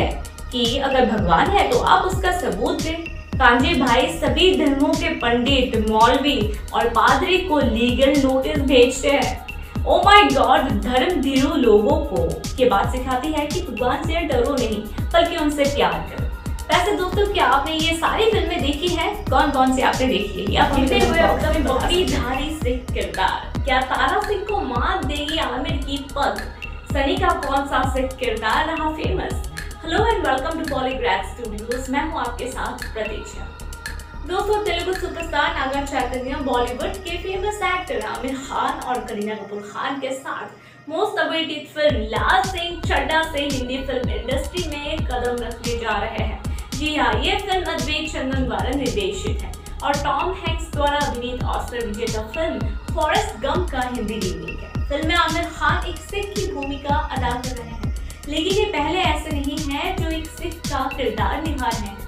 कि अगर भगवान है तो आप उसका सबूत दें। कांजे भाई सभी धर्मों के पंडित, मौलवी और पादरी को लीगल नोटिस भेजते हैं। ओ माय गॉड, धर्म भीरू लोगों को ये बात सिखाती है कि भगवान से डरो नहीं बल्कि उनसे प्यार करो। वैसे दोस्तों, क्या आपने ये सारी फिल्में देखी हैं? कौन कौन सी आपने देखी है? या फिरते हुए अपने बकरीधारी सिख किरदार, क्या तारा सिंह को मात देगी आमिर की पग? सनी का कौन सा सिख किरदार रहा famous? Hello and welcome to Bollygrad studios, मैं हूँ आपके साथ प्रतीक्षा। दोस्तों, तेलुगु सुपरस्टार नागा चैतन्य बॉलीवुड के फेमस एक्टर आमिर खान और करीना कपूर खान के साथ मोस्ट अवेटेड फिल्म लाल सिंह चड्ढा से हिंदी फिल्म इंडस्ट्री में कदम रखने जा रहे हैं। जी हाँ, ये फिल्म अद्वैत चंदन द्वारा निर्देशित है और टॉम हैंक्स द्वारा अभिनीत ऑस्कर विजेता फिल्म फॉरेस्ट गंप का हिंदी रीमेक है। फिल्म में आमिर खान एक सिख की भूमिका अदा कर रहे हैं, लेकिन ये पहले ऐसे नहीं है जो एक सिख का किरदार निभा रहे हैं।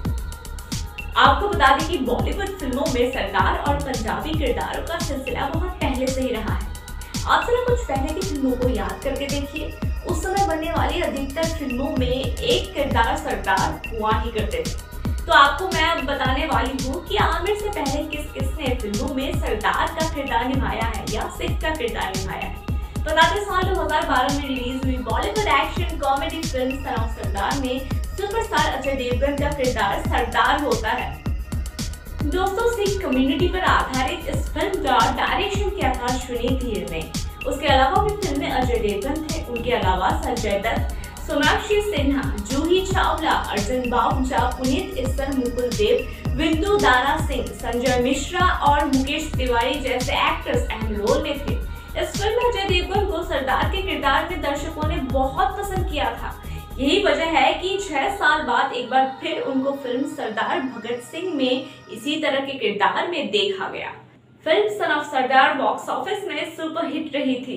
आपको बता दें कि बॉलीवुड फिल्मों में सरदार और पंजाबी किरदारों का सिलसिला बहुत पहले से ही रहा है। आप जरा कुछ पहले की फिल्मों को याद करके देखिए। उस समय बनने वाली अधिकतर फिल्मों में एक किरदार सरदार हुआ ही करते थे। तो आपको मैं अब बताने वाली हूँ कि आमिर से पहले किस किसने फिल्मों में सरदार का किरदार निभाया है या सिख का किरदार निभाया है। बताते साल दो हज़ार बारह में रिलीज हुई बॉलीवुड एक्शन कॉमेडी फिल्म सन ऑफ सरदार में सुपरस्टार अजय देवगन का किरदार सरदार होता है। दोस्तों, सिख कम्युनिटी पर आधारित इस फिल्म का डायरेक्शन किया था सुनीत हीर ने। उसके अलावा भी फिल्म में अजय देवगन थे। उनके अलावा संजय दत्त, सोनाक्षी सिन्हा, जूही चावला, अर्जुन बावजा, पुनीत इस्सर, मुकुल देव, बिंदु दारा सिंह, संजय मिश्रा और मुकेश तिवारी जैसे एक्टर्स अहम रोल में थे। इस फिल्म में अजय देवगन को सरदार के किरदार में दर्शकों ने बहुत पसंद किया था। यही वजह है कि छह साल बाद एक बार फिर उनको फिल्म सरदार भगत सिंह में इसी तरह के किरदार में देखा गया। फिल्म son of Sardaar box office में सुपर हिट रही थी।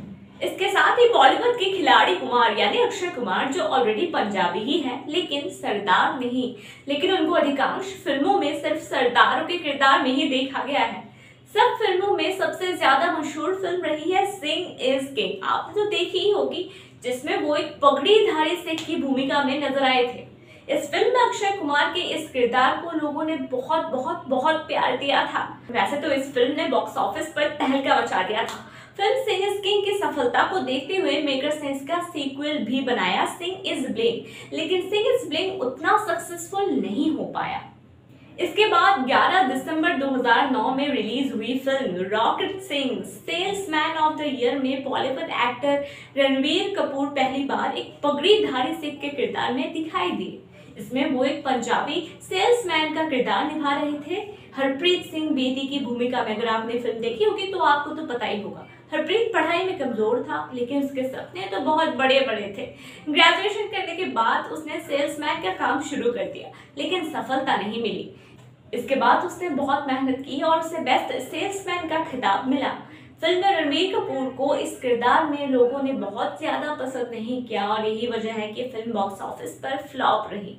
इसके साथ ही बॉलीवुड के खिलाड़ी कुमार यानी अक्षय कुमार, जो ऑलरेडी पंजाबी ही है लेकिन सरदार नहीं, लेकिन उनको अधिकांश फिल्मों में सिर्फ सरदारों के किरदार में ही देखा गया है। सब फिल्मों में सबसे ज्यादा मशहूर फिल्म रही है सिंह इज किंग, आपने तो देखी ही होगी, जिसमें वो एक पगड़ीधारी सिख की भूमिका में नजर आए थे। इस फिल्म में अक्षय कुमार के इस किरदार को लोगों ने बहुत बहुत बहुत प्यार दिया था। वैसे तो इस फिल्म ने बॉक्स ऑफिस पर तहलका मचा दिया था। फिल्म सिंह इज किंग की सफलता को देखते हुए मेकर्स ने इसका सीक्वल भी बनाया, सिंह इज ब्लिंग, लेकिन सिंह इज ब्लिंग उतना सक्सेसफुल नहीं हो पाया। इसके बाद ग्यारह दिसंबर दो हज़ार नौ में रिलीज हुई फिल्म rocket Singh salesman of the year में बॉलीवुड एक्टर रणवीर कपूर पहली बार एक पगड़ीधारी सिख के किरदार में दिखाई दिए। इसमें वो एक पंजाबी सेल्समैन का किरदार निभा रहे थे। हरप्रीत सिंह बेदी की भूमिका में अगर आपने फिल्म देखी होगी तो आपको तो पता ही होगा। हरप्रीत पढ़ाई में कमजोर था, लेकिन उसके सपने तो बहुत बड़े बड़े थे। ग्रेजुएशन करने के बाद उसने सेल्समैन का काम शुरू कर दिया, लेकिन सफलता नहीं मिली। इसके बाद उसने बहुत मेहनत की और उसे बेस्ट सेल्समैन का खिताब मिला। फिल्म में रणवीर कपूर को इस किरदार में लोगों ने बहुत ज्यादा पसंद नहीं किया और यही वजह है कि फिल्म बॉक्स ऑफिस पर फ्लॉप रही।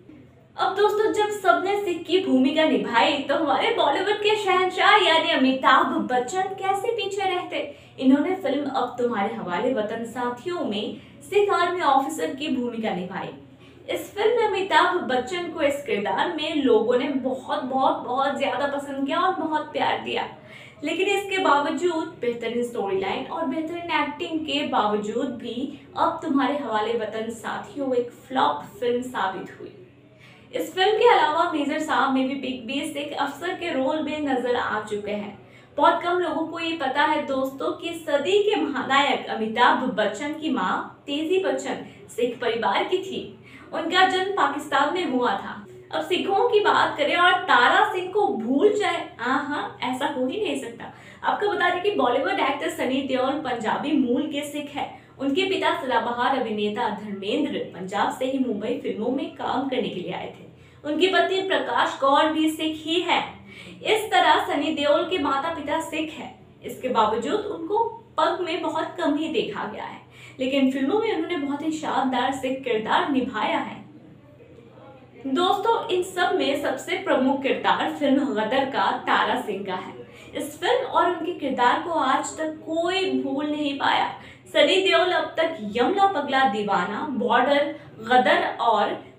अब दोस्तों, जब सबने सिख की भूमिका निभाई तो हमारे बॉलीवुड के शहंशाह यानी अमिताभ बच्चन कैसे पीछे रहते। इन्होंने फिल्म अब तुम्हारे हवाले वतन साथियों में सिख आर्मी ऑफिसर की भूमिका निभाई। इस फिल्म में अमिताभ बच्चन को इस किरदार में लोगों ने बहुत बहुत बहुत ज्यादा पसंद किया और बहुत प्यार दिया, लेकिन इसके बावजूद बेहतरीन स्टोरी लाइन और बेहतरीन एक्टिंग के बावजूद भी अब तुम्हारे हवाले वतन साथियों एक फ्लॉप फिल्म साबित हुई। इस फिल्म के अलावा मेजर साहब में भी बिग बी सिख अफसर के रोल में नजर आ चुके हैं। बहुत कम लोगों को ये पता है दोस्तों कि सदी के महानायक अमिताभ बच्चन की मां तेजी बच्चन सिख परिवार की थी। उनका जन्म पाकिस्तान में हुआ था। अब सिखों की बात करें और तारा सिंह को भूल जाए, हाँ ऐसा हो ही नहीं सकता। आपको बता दें कि बॉलीवुड एक्टर सनी देओल पंजाबी मूल के सिख है। उनके पिता सदाबहार अभिनेता धर्मेंद्र पंजाब से ही मुंबई फिल्मों में काम करने के लिए आए थे। उनकी पत्नी प्रकाश कौर भी सिख ही है। इस तरह सनी देओल के माता पिता सिख है। इसके बावजूद उनको पग में बहुत कम ही देखा गया है, लेकिन फिल्मों में उन्होंने बहुत ही शानदार सिख किरदार निभाया है। दोस्तों, इन सब में सबसे प्रमुख किरदार फिल्म गदर का तारा सिंह का है। इस फिल्म और उनके किरदार को आज तक कोई भूल नहीं पाया। सनी देओल अब तक यमला पगला दीवाना, बॉर्डर, गदर और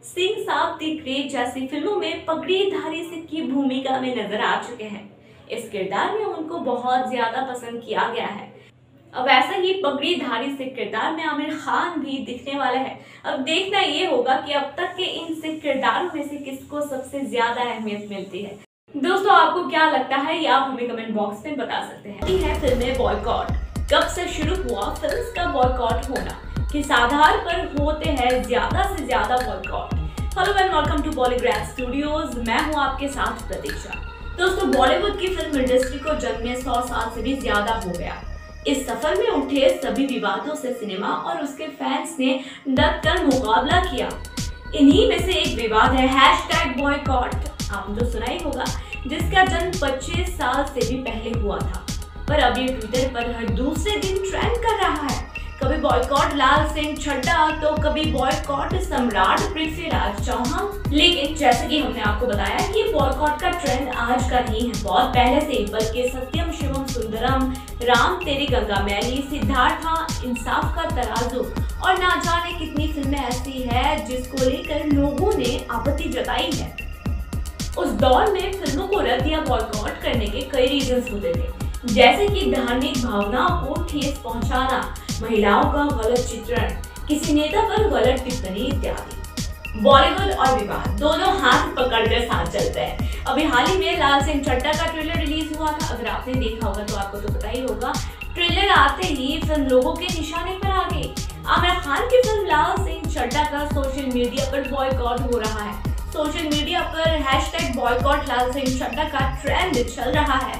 सिंह साब द ग्रेट जैसी फिल्मों में पगड़ीधारी सिख की भूमिका में नजर आ चुके हैं। इस किरदार में उनको बहुत ज्यादा पसंद किया गया है। अब ऐसा ही पगड़ीधारी सिख किरदार में आमिर खान भी दिखने वाला है। अब देखना ये होगा कि अब तक के इन सिख किरदारों में से किसको सबसे ज्यादा अहमियत मिलती है। दोस्तों, आपको क्या लगता है ये आप हमें कमेंट बॉक्स में बता सकते हैं। ये है फिल्में बॉयकॉट। कब से शुरू हुआ फिल्म्स का बॉयकॉट होना? किस आधार पर होते हैं ज्यादा से ज्यादा boycott? Hello and welcome to Bollygrad studios. मैं हूँ आपके साथ प्रतीक्षा। दोस्तों, बॉलीवुड की फिल्म इंडस्ट्री को जन्मे सौ साल से भी ज्यादा हो गया। इस सफर में उठे सभी विवादों से सिनेमा और उसके फैंस ने डट कर मुकाबला किया। इन्हीं में से एक विवाद है हैशटैग बॉयकॉट। आपने तो सुना ही होगा, जिसका जन्म पच्चीस साल से भी पहले हुआ था, पर अब ये ट्विटर पर हर दूसरे दिन ट्रेंड कर रहा है। कभी बॉयकॉट लाल सिंह चड्ढा तो कभी बॉयकॉट सम्राट पृथ्वीराज चौहान। लेकिन जैसे कि हमने आपको बताया कि बॉयकॉट का ट्रेंड आज का नहीं है, बहुत पहले से, बल्कि सत्यम शिवम सुंदरम, राम तेरी गंगा मैली, सिद्धार्था, इंसाफ का तराजू और ना जाने कितनी फिल्में ऐसी है जिसको लेकर लोगों ने आपत्ति जताई है। उस दौर में फिल्मों को रद्द या बॉयकॉट करने के कई रीजंस होते थे, जैसे कि धार्मिक भावनाओं को ठेस पहुंचाना, महिलाओं का गलत चित्रण, किसी नेता पर गलत टिप्पणी इत्यादि। बॉलीवुड और विवाद दोनों हाथ पकड़कर साथ चलते हैं। अभी हाल ही में लाल सिंह चड्ढा का ट्रेलर रिलीज हुआ था। अगर आपने देखा होगा तो आपको तो पता ही होगा। ट्रेलर आते ही फिल्म लोगों के निशाने पर आ गई। आमिर खान की फिल्म लाल सिंह चड्ढा का सोशल मीडिया पर बॉयकॉट हो रहा है। सोशल मीडिया पर हैशटैग बॉयकॉट लाल सिंह चड्ढा का ट्रेंड चल रहा है।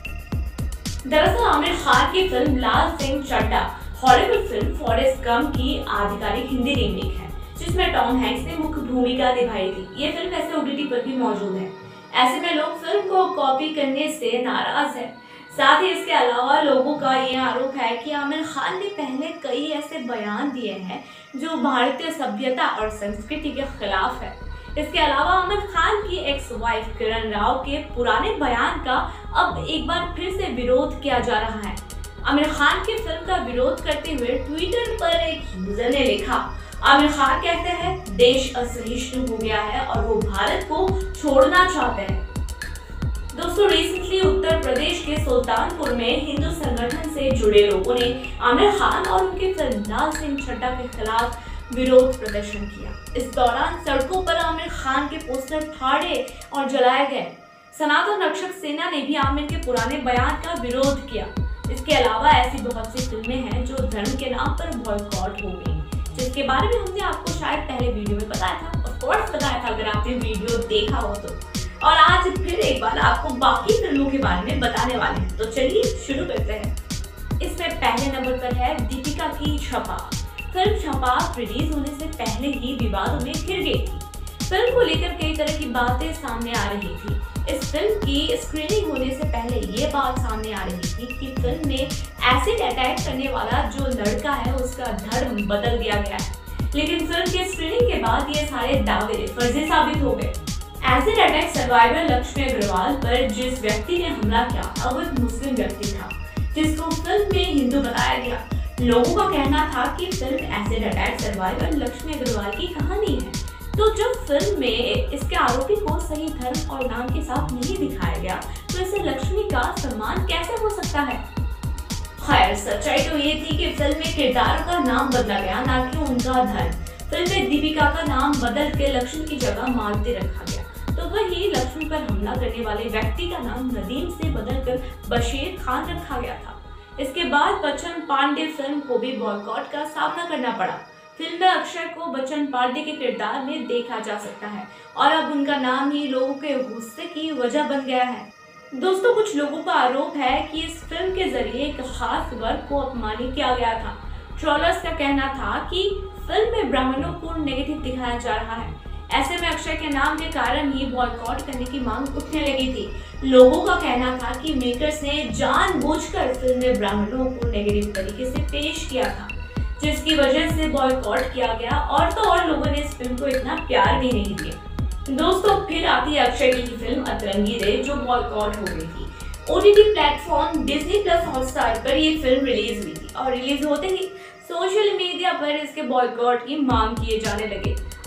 दरअसल आमिर खान की फिल्म लाल Singh Chadha Hollywood film Forrest Gump की आधिकारिक हिंदी रीमेक है, जिसमें टॉम हैंक्स ने मुख्य भूमिका निभाई थी। ये फिल्म वैसे ओटीटी पर भी मौजूद है। ऐसे में लोग फिल्म को कॉपी करने से नाराज है। साथ ही इसके अलावा लोगों का ये आरोप है कि आमिर खान ने पहले कई ऐसे बयान दिए हैं जो भारतीय सभ्यता और संस्कृति के खिलाफ है। इसके अलावा आमिर खान की एक्स वाइफ किरण राव के पुराने बयान का अब एक बार फिर से विरोध किया जा रहा है। आमिर खान की फिल्म का विरोध करते हुए ट्विटर पर एक यूजर ने लिखा, आमिर खान कहते हैं देश असहिष्णु हो गया है और वो भारत को छोड़ना चाहते हैं। दोस्तों, रिसेंटली उत्तर प्रदेश के सुल्तानपुर में हिंदू संगठन से जुड़े लोगों ने आमिर खान और उनकी फिल्म लाल सिंह चड्ढा के खिलाफ विरोध प्रदर्शन किया। इस दौरान सड़कों पर आमिर खान के पोस्टर फाड़े और जलाए गए। सनातन रक्षक सेना ने भी आमिर के पुराने बयान का विरोध किया। इसके अलावा ऐसी बहुत सी फिल्में हैं जो धर्म के नाम पर बॉयकॉट हो गई, जिसके बारे में हमने आपको शायद पहले वीडियो में बताया था, ऑफ कोर्स बताया था अगर आपने वीडियो देखा हो तो। और आज फिर एक बार आपको बाकी फिल्मों के बारे में बताने वाले हैं, तो चलिए शुरू करते हैं। इसमें पहले नंबर पर है दीपिका की छपाक। फिल्म छपाक रिलीज होने से पहले ही विवादों में घिर गई थी। फिल्म को लेकर कई तरह की बातें सामने आ रही थी। इस फिल्म की स्क्रीनिंग होने से पहले ये बात सामने आ रही थी कि फिल्म में एसिड अटैक करने वाला जो लड़का है उसका धर्म बदल दिया गया है। लेकिन फिल्म की स्क्रीनिंग के बाद ये सारे दावे फर्जी साबित हो गए। Acid attack survivor Laxmi Agarwal पर जिस व्यक्ति ने हमला किया था वो एक मुस्लिम व्यक्ति था, जिसको फिल्म में हिंदू बताया गया। लोगों का कहना था कि फिल्म acid attack survivor Laxmi Agarwal की कहानी है। तो जब फिल्म में इसके आरोपी को सही धर्म और नाम के साथ नहीं दिखाया गया तो इसे लक्ष्मी का सम्मान कैसे हो सकता है? खैर, सच्चाई तो ये थी कि फिल्म में किरदार का नाम बदला गया, ना कि उनका धर्म। फिल्म में दीपिका का नाम बदल के लक्ष्मी की जगह मालती रखा गया, तो वही लक्ष्मी पर हमला करने वाले व्यक्ति का नाम नदीम से बदलकर बशीर खान रखा गया था। इसके बाद बच्चन पांडे फिल्म को भी बॉयकॉट का सामना करना पड़ा। फिल्म में अक्षय को बच्चन पांडे के किरदार में देखा जा सकता है और अब उनका नाम ही लोगों के गुस्से की वजह बन गया है। दोस्तों, कुछ लोगों का आरोप है कि इस फिल्म के जरिए एक खास वर्ग को अपमानित किया गया था। ट्रोलर्स का कहना था कि फिल्म में ब्राह्मणों को नेगेटिव दिखाया जा रहा है। ऐसे में अक्षय के नाम के कारण ही बॉयकॉट करने की मांग उठने लगी थी। लोगों का कहना था कि मेकर्स ने जानबूझकर फिल्म में ब्राह्मणों को नेगेटिव तरीके से पेश किया था, जिसकी वजह से बॉयकॉट किया गया। और तो और लोगों ने इस फिल्म को इतना प्यार भी नहीं दिया। दोस्तों, फिर आती है अक्षय की फिल्म अतरंगी रे, जो बॉयकॉट हो गई थी। OTT platform Disney plus Hotstar पर ये फिल्म रिलीज हुई थी और रिलीज होते ही सोशल मीडिया पर इसके बॉयकॉट की मांग किए जाने लगे।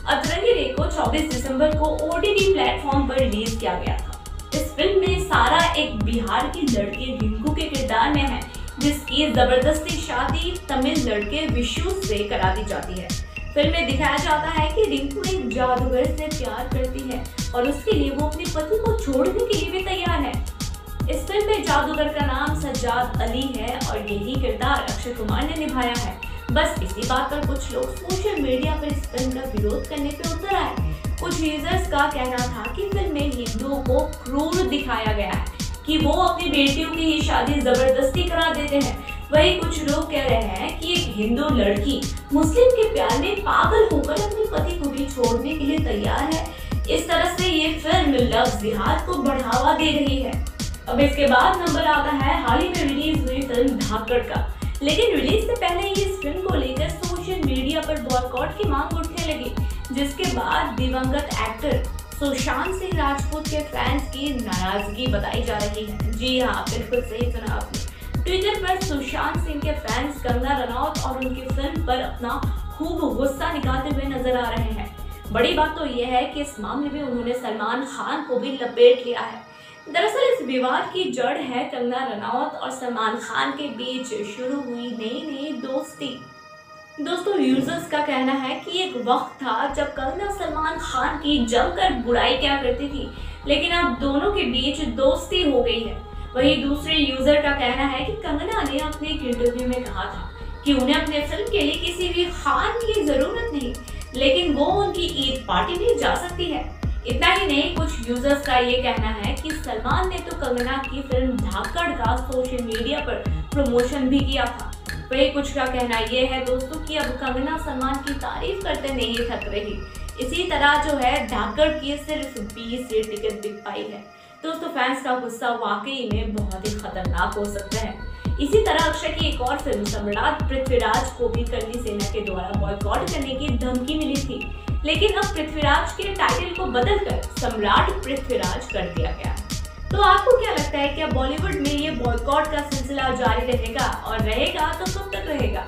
अतरंगी रे को चौबीस दिसंबर को ओटीटी प्लेटफॉर्म पर रिलीज किया गया था। इस फिल्म में सारा एक बिहार की लड़की रिंकू के किरदार में है, जिसकी जबरदस्ती शादी तमिल लड़के विशु से करा दी जाती है। फिल्म में दिखाया जाता है कि रिंकू एक जादूगर से प्यार करती है और उसके लिए वो अपने पति को छोड़ने के लिए भी तैयार है। इस फिल्म में जादूगर का नाम सज्जाद अली है और यही किरदार अक्षय कुमार ने निभाया है। बस इसी बात पर कुछ लोग सोशल मीडिया पर इस फिल्म का विरोध करने पे उतर आए। कुछ यूजर्स का कहना था कि फिल्म में हिंदुओं को क्रूर दिखाया गया है, कि वो अपनी बेटियों की ही शादी जबरदस्ती करा देते हैं। वही कुछ लोग कह रहे हैं कि एक हिंदू लड़की मुस्लिम के प्यार में पागल होकर अपने पति को भी छोड़ने के लिए तैयार है। इस तरह से ये फिल्म लव जिहाद को बढ़ावा दे रही है। अब इसके बाद नंबर आता है हाल ही में रिलीज हुई फिल्म धाकड़ का। लेकिन रिलीज से पहले ही इस फिल्म को लेकर सोशल मीडिया पर बॉयकॉट की मांग उठने लगी, जिसके बाद दिवंगत एक्टर सुशांत सिंह राजपूत के फैंस की नाराजगी बताई जा रही है। जी हाँ, बिल्कुल सही सुना आपने। ट्विटर पर सुशांत सिंह के फैंस कंगना रनौत और उनकी फिल्म पर अपना खूब गुस्सा निकालते हुए नजर आ रहे हैं। बड़ी बात तो यह है कि इस मामले में उन्होंने सलमान खान को भी लपेट लिया है। दरअसल इस विवाद की जड़ है कंगना रनौत और सलमान खान के बीच शुरू हुई नई नई दोस्ती। दोस्तों, यूजर्स का कहना है कि एक वक्त था जब कंगना सलमान खान की जमकर बुराई क्या करती थी, लेकिन अब दोनों के बीच दोस्ती हो गई है। वहीं दूसरे यूजर का कहना है कि कंगना ने अपने एक इंटरव्यू में कहा था कि उन्हें अपने फिल्म के लिए किसी भी खान की जरूरत नहीं, लेकिन वो उनकी ईद पार्टी में जा सकती है। इतना ही नहीं, कुछ यूजर्स का ये कहना है कि सलमान ने तो कंगना की फिल्म धाकड़ का सोशल मीडिया पर प्रमोशन भी किया था। वही कुछ का कहना ये है दोस्तों कि अब कंगना सलमान की तारीफ करते नहीं थक रही। इसी तरह जो है धाकड़ की सिर्फ बीस से टिकट बिक पाई है। दोस्तों, फैंस का गुस्सा वाकई में बहुत ही खतरनाक हो सकता है। इसी तरह अक्षय की एक और फिल्म सम्राट पृथ्वीराज को भी करनी सेना के द्वारा बॉयकॉट करने की धमकी मिली थी, लेकिन अब पृथ्वीराज के टाइटल को बदलकर सम्राट पृथ्वीराज कर दिया गया। तो आपको क्या लगता है, क्या बॉलीवुड में ये बॉयकॉट का सिलसिला जारी रहेगा, और रहेगा तो कब तक रहेगा?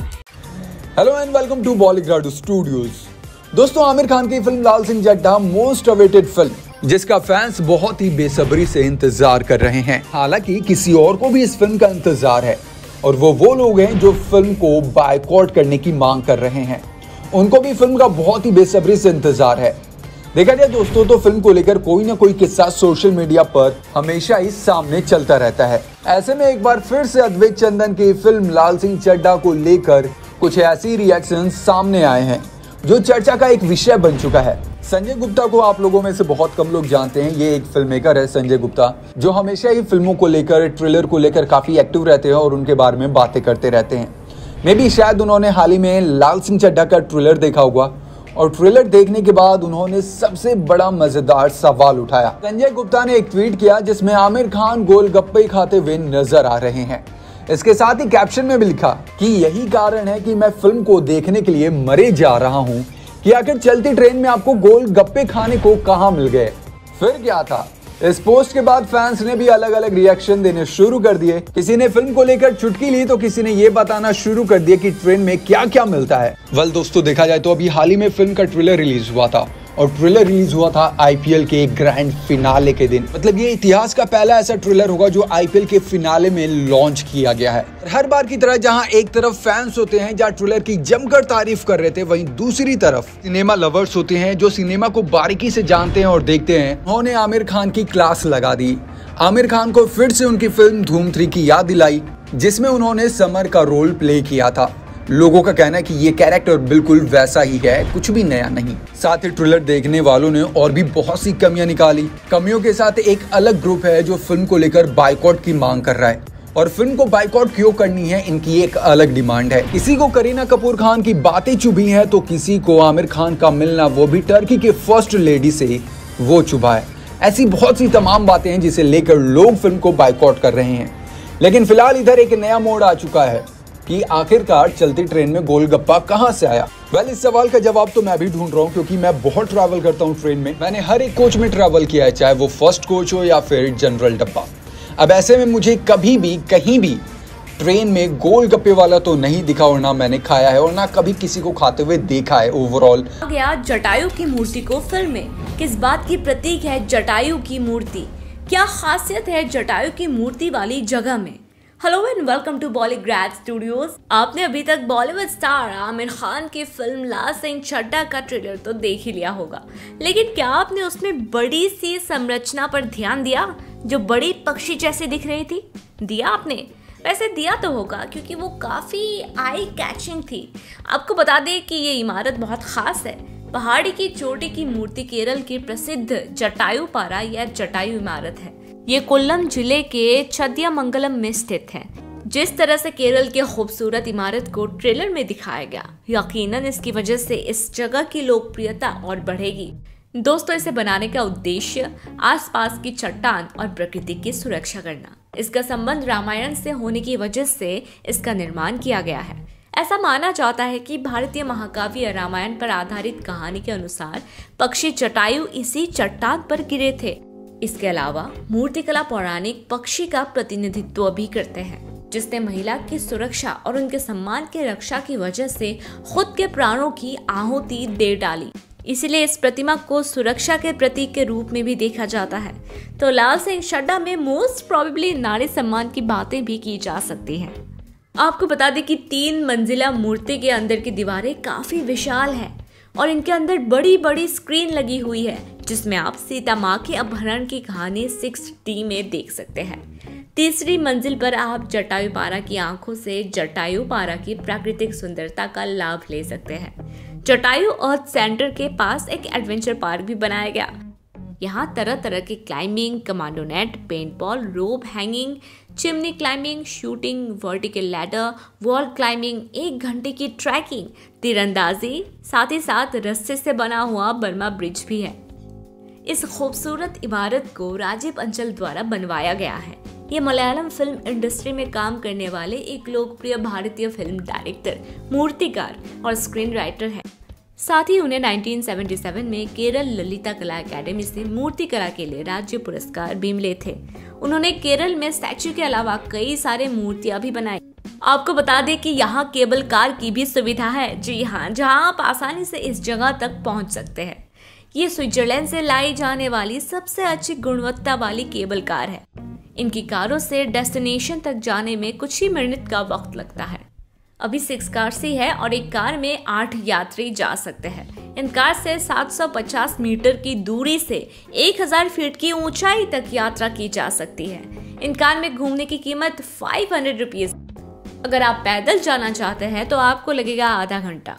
Hello and welcome to Bollygrad studios. दोस्तों, आमिर खान की फिल्म लाल सिंह चड्ढा मोस्ट अवेटेड फिल्म, जिसका फैंस बहुत ही बेसब्री से इंतजार कर रहे हैं। हालांकि किसी और को भी इस फिल्म का इंतजार है, और वो वो लोग हैं जो फिल्म को बायकॉट करने की मांग कर रहे हैं। उनको भी फिल्म का बहुत ही बेसब्री से इंतजार है। देखा जाए दोस्तों, तो फिल्म को लेकर कोई ना कोई किस्सा सोशल मीडिया पर हमेशा ही सामने चलता रहता है। ऐसे में एक बार फिर से अद्वैत चंदन की फिल्म लाल सिंह चड्ढा को लेकर कुछ ऐसी रिएक्शन सामने आए हैं जो चर्चा का एक विषय बन चुका है। संजय गुप्ता को आप लोगों में से बहुत कम लोग जानते हैं। ये एक फिल्म मेकर है संजय गुप्ता, जो हमेशा ही फिल्मों को लेकर, ट्रेलर को लेकर काफी एक्टिव रहते हैं और उनके बारे में बातें करते रहते हैं। मे भी शायद उन्होंने हाल ही में लाल सिंह चड्ढा का ट्रेलर देखा होगा, और ट्रेलर देखने के बाद उन्होंने सबसे बड़ा मजेदार सवाल उठाया। संजय गुप्ता ने एक ट्वीट किया जिसमें आमिर खान गोलगप्पे खाते हुए नजर आ रहे हैं। इसके साथ ही कैप्शन में भी लिखा कि यही कारण है कि मैं फिल्म को देखने के लिए मरे जा रहा हूं कि आखिर चलती ट्रेन में आपको गोलगप्पे खाने को कहां मिल गए। फिर क्या था, इस पोस्ट के बाद फैंस ने भी अलग अलग रिएक्शन देने शुरू कर दिए। किसी ने फिल्म को लेकर चुटकी ली तो किसी ने ये बताना शुरू कर दिया कि ट्रेन में क्या क्या मिलता है। वेल दोस्तों, देखा जाए तो अभी हाल ही में फिल्म का ट्रेलर रिलीज हुआ था, और ट्रेलर रिलीज हुआ था आईपीएल के ग्रैंड फिनाले के दिन। मतलब ये इतिहास का पहला ऐसा ट्रेलर होगा जो आईपीएल के फिनाले में लॉन्च किया गया है। हर बार की तरह जहां एक तरफ फैंस होते हैं जहां ट्रेलर की जमकर तारीफ कर रहे थे, वहीं दूसरी तरफ सिनेमा लवर्स होते हैं जो सिनेमा को बारीकी से जानते हैं और देखते हैं। उन्होंने आमिर खान की क्लास लगा दी। आमिर खान को फिर से उनकी फिल्म धूम थ्री की याद दिलाई, जिसमें उन्होंने समर का रोल प्ले किया था। लोगों का कहना है कि ये कैरेक्टर बिल्कुल वैसा ही है, कुछ भी नया नहीं। साथ ही ट्रेलर देखने वालों ने और भी बहुत सी कमियां निकाली। कमियों के साथ एक अलग ग्रुप है जो फिल्म को लेकर बायकॉट की मांग कर रहा है, और फिल्म को बायकॉट क्यों करनी है, इनकी एक अलग डिमांड है। किसी को करीना कपूर खान की बातें चुभी है, तो किसी को आमिर खान का मिलना, वो भी टर्की के फर्स्ट लेडी से, वो चुभा है। ऐसी बहुत सी तमाम बातें हैं जिसे लेकर लोग फिल्म को बायकॉट कर रहे हैं। लेकिन फिलहाल इधर एक नया मोड़ आ चुका है कि आखिरकार चलती ट्रेन में गोलगप्पा कहां से आया। वेल, इस सवाल का जवाब तो मैं भी ढूंढ रहा हूं, क्योंकि मैं बहुत ट्रैवल करता हूं ट्रेन में। मैंने हर एक कोच में ट्रैवल किया है, चाहे वो फर्स्ट कोच हो या फिर जनरल डब्बा। अब ऐसे में मुझे कभी भी कहीं भी ट्रेन में गोलगप्पे वाला तो नहीं दिखा और ना मैंने खाया है और ना कभी किसी को खाते हुए देखा है। ओवरऑल आ गया जटायु की मूर्ति को फिल्म में। किस बात की प्रतीक है जटायु की मूर्ति? क्या खासियत है जटायु की मूर्ति वाली जगह में? Hello and welcome to Bollygrad studios. आपने अभी तक बॉलीवुड स्टार आमिर खान की फिल्म लाल सिंह चड्ढा का ट्रेलर तो देख ही लिया होगा, लेकिन क्या आपने उसमें बड़ी सी संरचना पर ध्यान दिया जो बड़ी पक्षी जैसी दिख रही थी? दिया आपने? वैसे दिया तो होगा क्योंकि वो काफ़ी आई कैचिंग थी। आपको बता दें कि ये इमारत बहुत ख़ास है। पहाड़ी की चोटी की मूर्ति केरल की प्रसिद्ध जटायु पारा या जटायु इमारत है। ये कोल्लम जिले के चंदियामंगलम में स्थित है। जिस तरह से केरल के खूबसूरत इमारत को ट्रेलर में दिखाया गया, यकीनन इसकी वजह से इस जगह की लोकप्रियता और बढ़ेगी। दोस्तों, इसे बनाने का उद्देश्य आसपास की चट्टान और प्रकृति की सुरक्षा करना। इसका संबंध रामायण से होने की वजह से इसका निर्माण किया गया है। ऐसा माना जाता है कि भारतीय महाकाव्य रामायण पर आधारित कहानी के अनुसार पक्षी जटायु इसी चट्टान पर गिरे थे। इसके अलावा मूर्तिकला पौराणिक पक्षी का प्रतिनिधित्व भी करते हैं, जिसने महिला की सुरक्षा और उनके सम्मान की रक्षा की वजह से खुद के प्राणों की आहुति दे डाली। इसीलिए इस प्रतिमा को सुरक्षा के प्रतीक के रूप में भी देखा जाता है। तो लाल सिंह चड्ढा में मोस्ट प्रोबेबली नारी सम्मान की बातें भी की जा सकती हैं। आपको बता दें कि तीन मंजिला मूर्ति के अंदर की दीवारें काफी विशाल है और इनके अंदर बड़ी बड़ी स्क्रीन लगी हुई है, जिसमें आप सीता माँ के अपहरण की कहानी सिक्स डी में देख सकते हैं। तीसरी मंजिल पर आप जटायु पारा की आंखों से जटायु पारा की प्राकृतिक सुंदरता का लाभ ले सकते हैं। जटायु अर्थ सेंटर के पास एक एडवेंचर पार्क भी बनाया गया। यहाँ तरह तरह की climbing, commando net, paintball, rope hanging, chimney climbing, shooting, vertical ladder, wall climbing, एक घंटे की ट्रैकिंग, तीरंदाजी, साथ ही साथ रस्से से बना हुआ बर्मा ब्रिज भी है। इस खूबसूरत इमारत को राजीव अंचल द्वारा बनवाया गया है। ये मलयालम फिल्म इंडस्ट्री में काम करने वाले एक लोकप्रिय भारतीय फिल्म डायरेक्टर, मूर्तिकार और स्क्रीन राइटर हैं। साथ ही उन्हें उन्नीस सौ सतहत्तर में केरल ललिता कला एकेडमी से मूर्ति कला के लिए राज्य पुरस्कार भी मिले थे। उन्होंने केरल में स्टैच्यू के अलावा कई सारे मूर्तियां भी बनाई। आपको बता दें कि यहाँ केबल कार की भी सुविधा है। जी हाँ, जहाँ आप आसानी से इस जगह तक पहुँच सकते हैं। ये स्विट्जरलैंड से लाई जाने वाली सबसे अच्छी गुणवत्ता वाली केबल कार है। इनकी कारों से डेस्टिनेशन तक जाने में कुछ ही मिनट का वक्त लगता है। अभी सिक्स कार्स ही है और एक कार में आठ यात्री जा सकते हैं। इन कार से सात सौ पचास मीटर की दूरी से एक हज़ार फीट की ऊंचाई तक यात्रा की जा सकती है। इन कार में घूमने की कीमत फाइव हंड्रेड रुपीज। अगर आप पैदल जाना चाहते हैं तो आपको लगेगा आधा घंटा।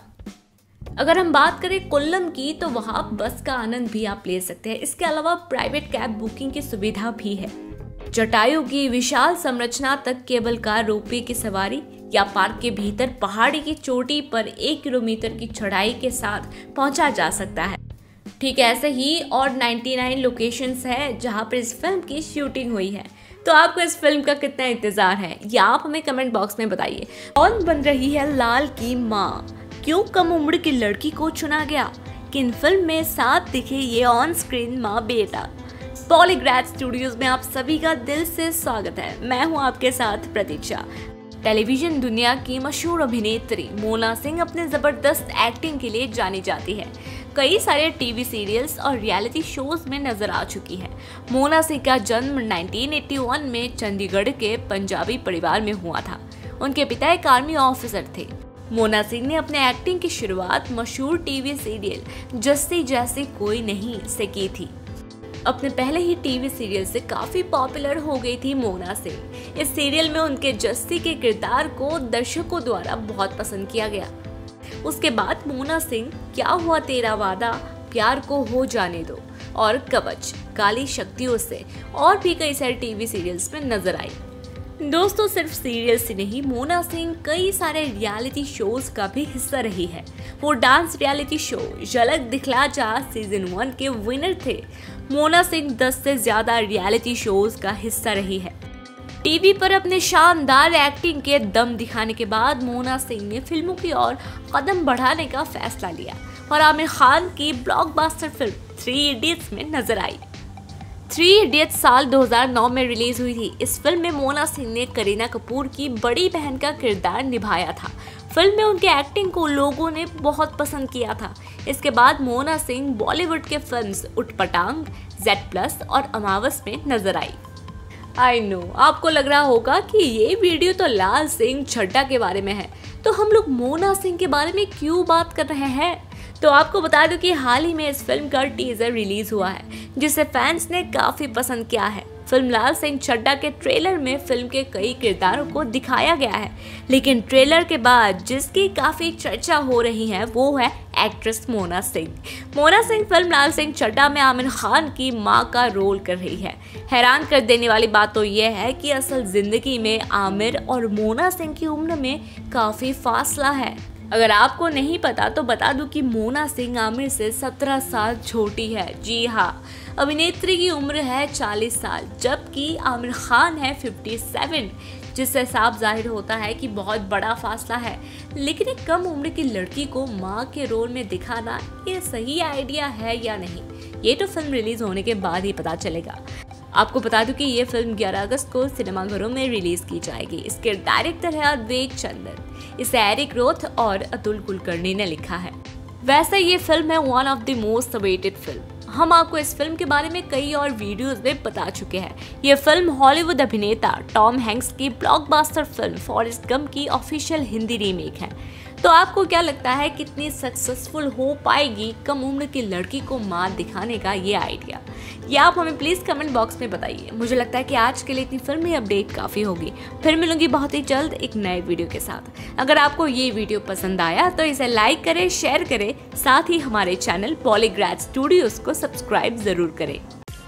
अगर हम बात करें कोल्लम की, तो वहाँ बस का आनंद भी आप ले सकते हैं। इसके अलावा प्राइवेट कैब बुकिंग की सुविधा भी है। जटायु की विशाल संरचना तक केबल कार, रोपवे की सवारी या पार्क के भीतर पहाड़ी की चोटी पर एक किलोमीटर की चढ़ाई के साथ पहुंचा जा सकता है। ठीक ऐसे ही और निन्यानवे लोकेशंस है जहां पर इस फिल्म की शूटिंग हुई है। तो आपको इस फिल्म का कितना इंतजार है, या आप हमें कमेंट बॉक्स में बताइए। कौन बन रही है लाल की माँ? क्यों कम उम्र की लड़की को चुना गया? किन फिल्म में साथ दिखे ये ऑन स्क्रीन माँ बेटा? बॉलीग्रैड स्टूडियोज में आप सभी का दिल से स्वागत है। मैं हूं आपके साथ प्रतीक्षा। टेलीविजन दुनिया की मशहूर अभिनेत्री मोना सिंह अपने जबरदस्त एक्टिंग के लिए जानी जाती है। कई सारे टीवी सीरियल्स और रियलिटी शोज में नजर आ चुकी है। मोना सिंह का जन्म उन्नीस सौ इक्यासी में चंडीगढ़ के पंजाबी परिवार में हुआ था। उनके पिता एक आर्मी ऑफिसर थे। मोना सिंह ने अपने एक्टिंग की शुरुआत मशहूर टीवी सीरियल जस्सी जैसी कोई नहीं से की थी। अपने पहले ही टीवी सीरियल से काफी पॉपुलर हो गई थी मोना सिंह। इस सीरियल में उनके जस्सी के किरदार को दर्शकों द्वारा बहुत पसंद किया गया। उसके बाद मोना सिंह क्या हुआ तेरा वादा, प्यार को हो जाने दो और कवच, काली शक्तियों से और भी कई सारे टीवी सीरियल्स में नजर आई। दोस्तों, सिर्फ सीरियल्स ही नहीं, मोना सिंह कई सारे रियलिटी शोज का भी हिस्सा रही है। वो डांस रियलिटी शो झलक दिखला जा सीजन वन के विनर थे। मोना सिंह दस से ज्यादा रियलिटी शोज का हिस्सा रही है। टीवी पर अपने शानदार एक्टिंग के दम दिखाने के बाद मोना सिंह ने फिल्मों की ओर कदम बढ़ाने का फैसला लिया और आमिर खान की ब्लॉकबस्टर फिल्म थ्री इडियट्स में नजर आई। थ्री इडियट्स साल दो हज़ार नौ में रिलीज हुई थी। इस फिल्म में मोना सिंह ने करीना कपूर की बड़ी बहन का किरदार निभाया था। फिल्म में उनके एक्टिंग को लोगों ने बहुत पसंद किया था। इसके बाद मोना सिंह बॉलीवुड के फिल्म्स उटपटांग, जेड प्लस और अमावस में नजर आई। आई नो आपको लग रहा होगा कि ये वीडियो तो लाल सिंह चड्ढा के बारे में है, तो हम लोग मोना सिंह के बारे में क्यों बात कर रहे हैं। तो आपको बता दूं कि हाल ही में इस फिल्म का टीजर रिलीज हुआ है, जिसे फैंस ने काफी पसंद किया है। फिल्म लाल सिंह चड्ढा के ट्रेलर में फिल्म के कई किरदारों को दिखाया गया है, लेकिन ट्रेलर के बाद जिसकी काफी चर्चा हो रही है वो है एक्ट्रेस मोना सिंह। मोना सिंह फिल्म लाल सिंह चड्ढा में आमिर खान की मां का रोल कर रही है। हैरान कर देने वाली बात तो यह है कि असल जिंदगी में आमिर और मोना सिंह की उम्र में काफी फासला है। अगर आपको नहीं पता तो बता दूं कि मोना सिंह आमिर से सत्रह साल छोटी है। जी हाँ, अभिनेत्री की उम्र है चालीस साल, जबकि आमिर खान है सत्तावन, जिससे साफ जाहिर होता है कि बहुत बड़ा फासला है। लेकिन एक कम उम्र की लड़की को मां के रोल में दिखाना ये सही आइडिया है या नहीं, ये तो फिल्म रिलीज होने के बाद ही पता चलेगा। आपको बता दूं कि ये फिल्म ग्यारह अगस्त को सिनेमाघरों में रिलीज की जाएगी। इसके डायरेक्टर है अद्वैत चंदन, इसे एरिक रोथ और अतुल कुलकर्णी ने लिखा है। वैसे ये फिल्म है one of the most awaited फिल्म। हम आपको इस फिल्म के बारे में कई और वीडियोस में बता चुके हैं। ये फिल्म हॉलीवुड अभिनेता टॉम हैंक्स की ब्लॉकबस्टर फिल्म फॉरेस्ट गंप की ऑफिशियल हिंदी रीमेक है। तो आपको क्या लगता है कितनी सक्सेसफुल हो पाएगी कम उम्र की लड़की को मां दिखाने का ये आइडिया? ये आप हमें प्लीज कमेंट बॉक्स में बताइए। मुझे लगता है कि आज के लिए इतनी फिल्मी अपडेट काफी होगी। फिर मिलूंगी बहुत ही जल्द एक नए वीडियो के साथ। अगर आपको ये वीडियो पसंद आया तो इसे लाइक करें, शेयर करें, साथ ही हमारे चैनल बॉलीग्राड स्टूडियोज को सब्सक्राइब जरूर करें।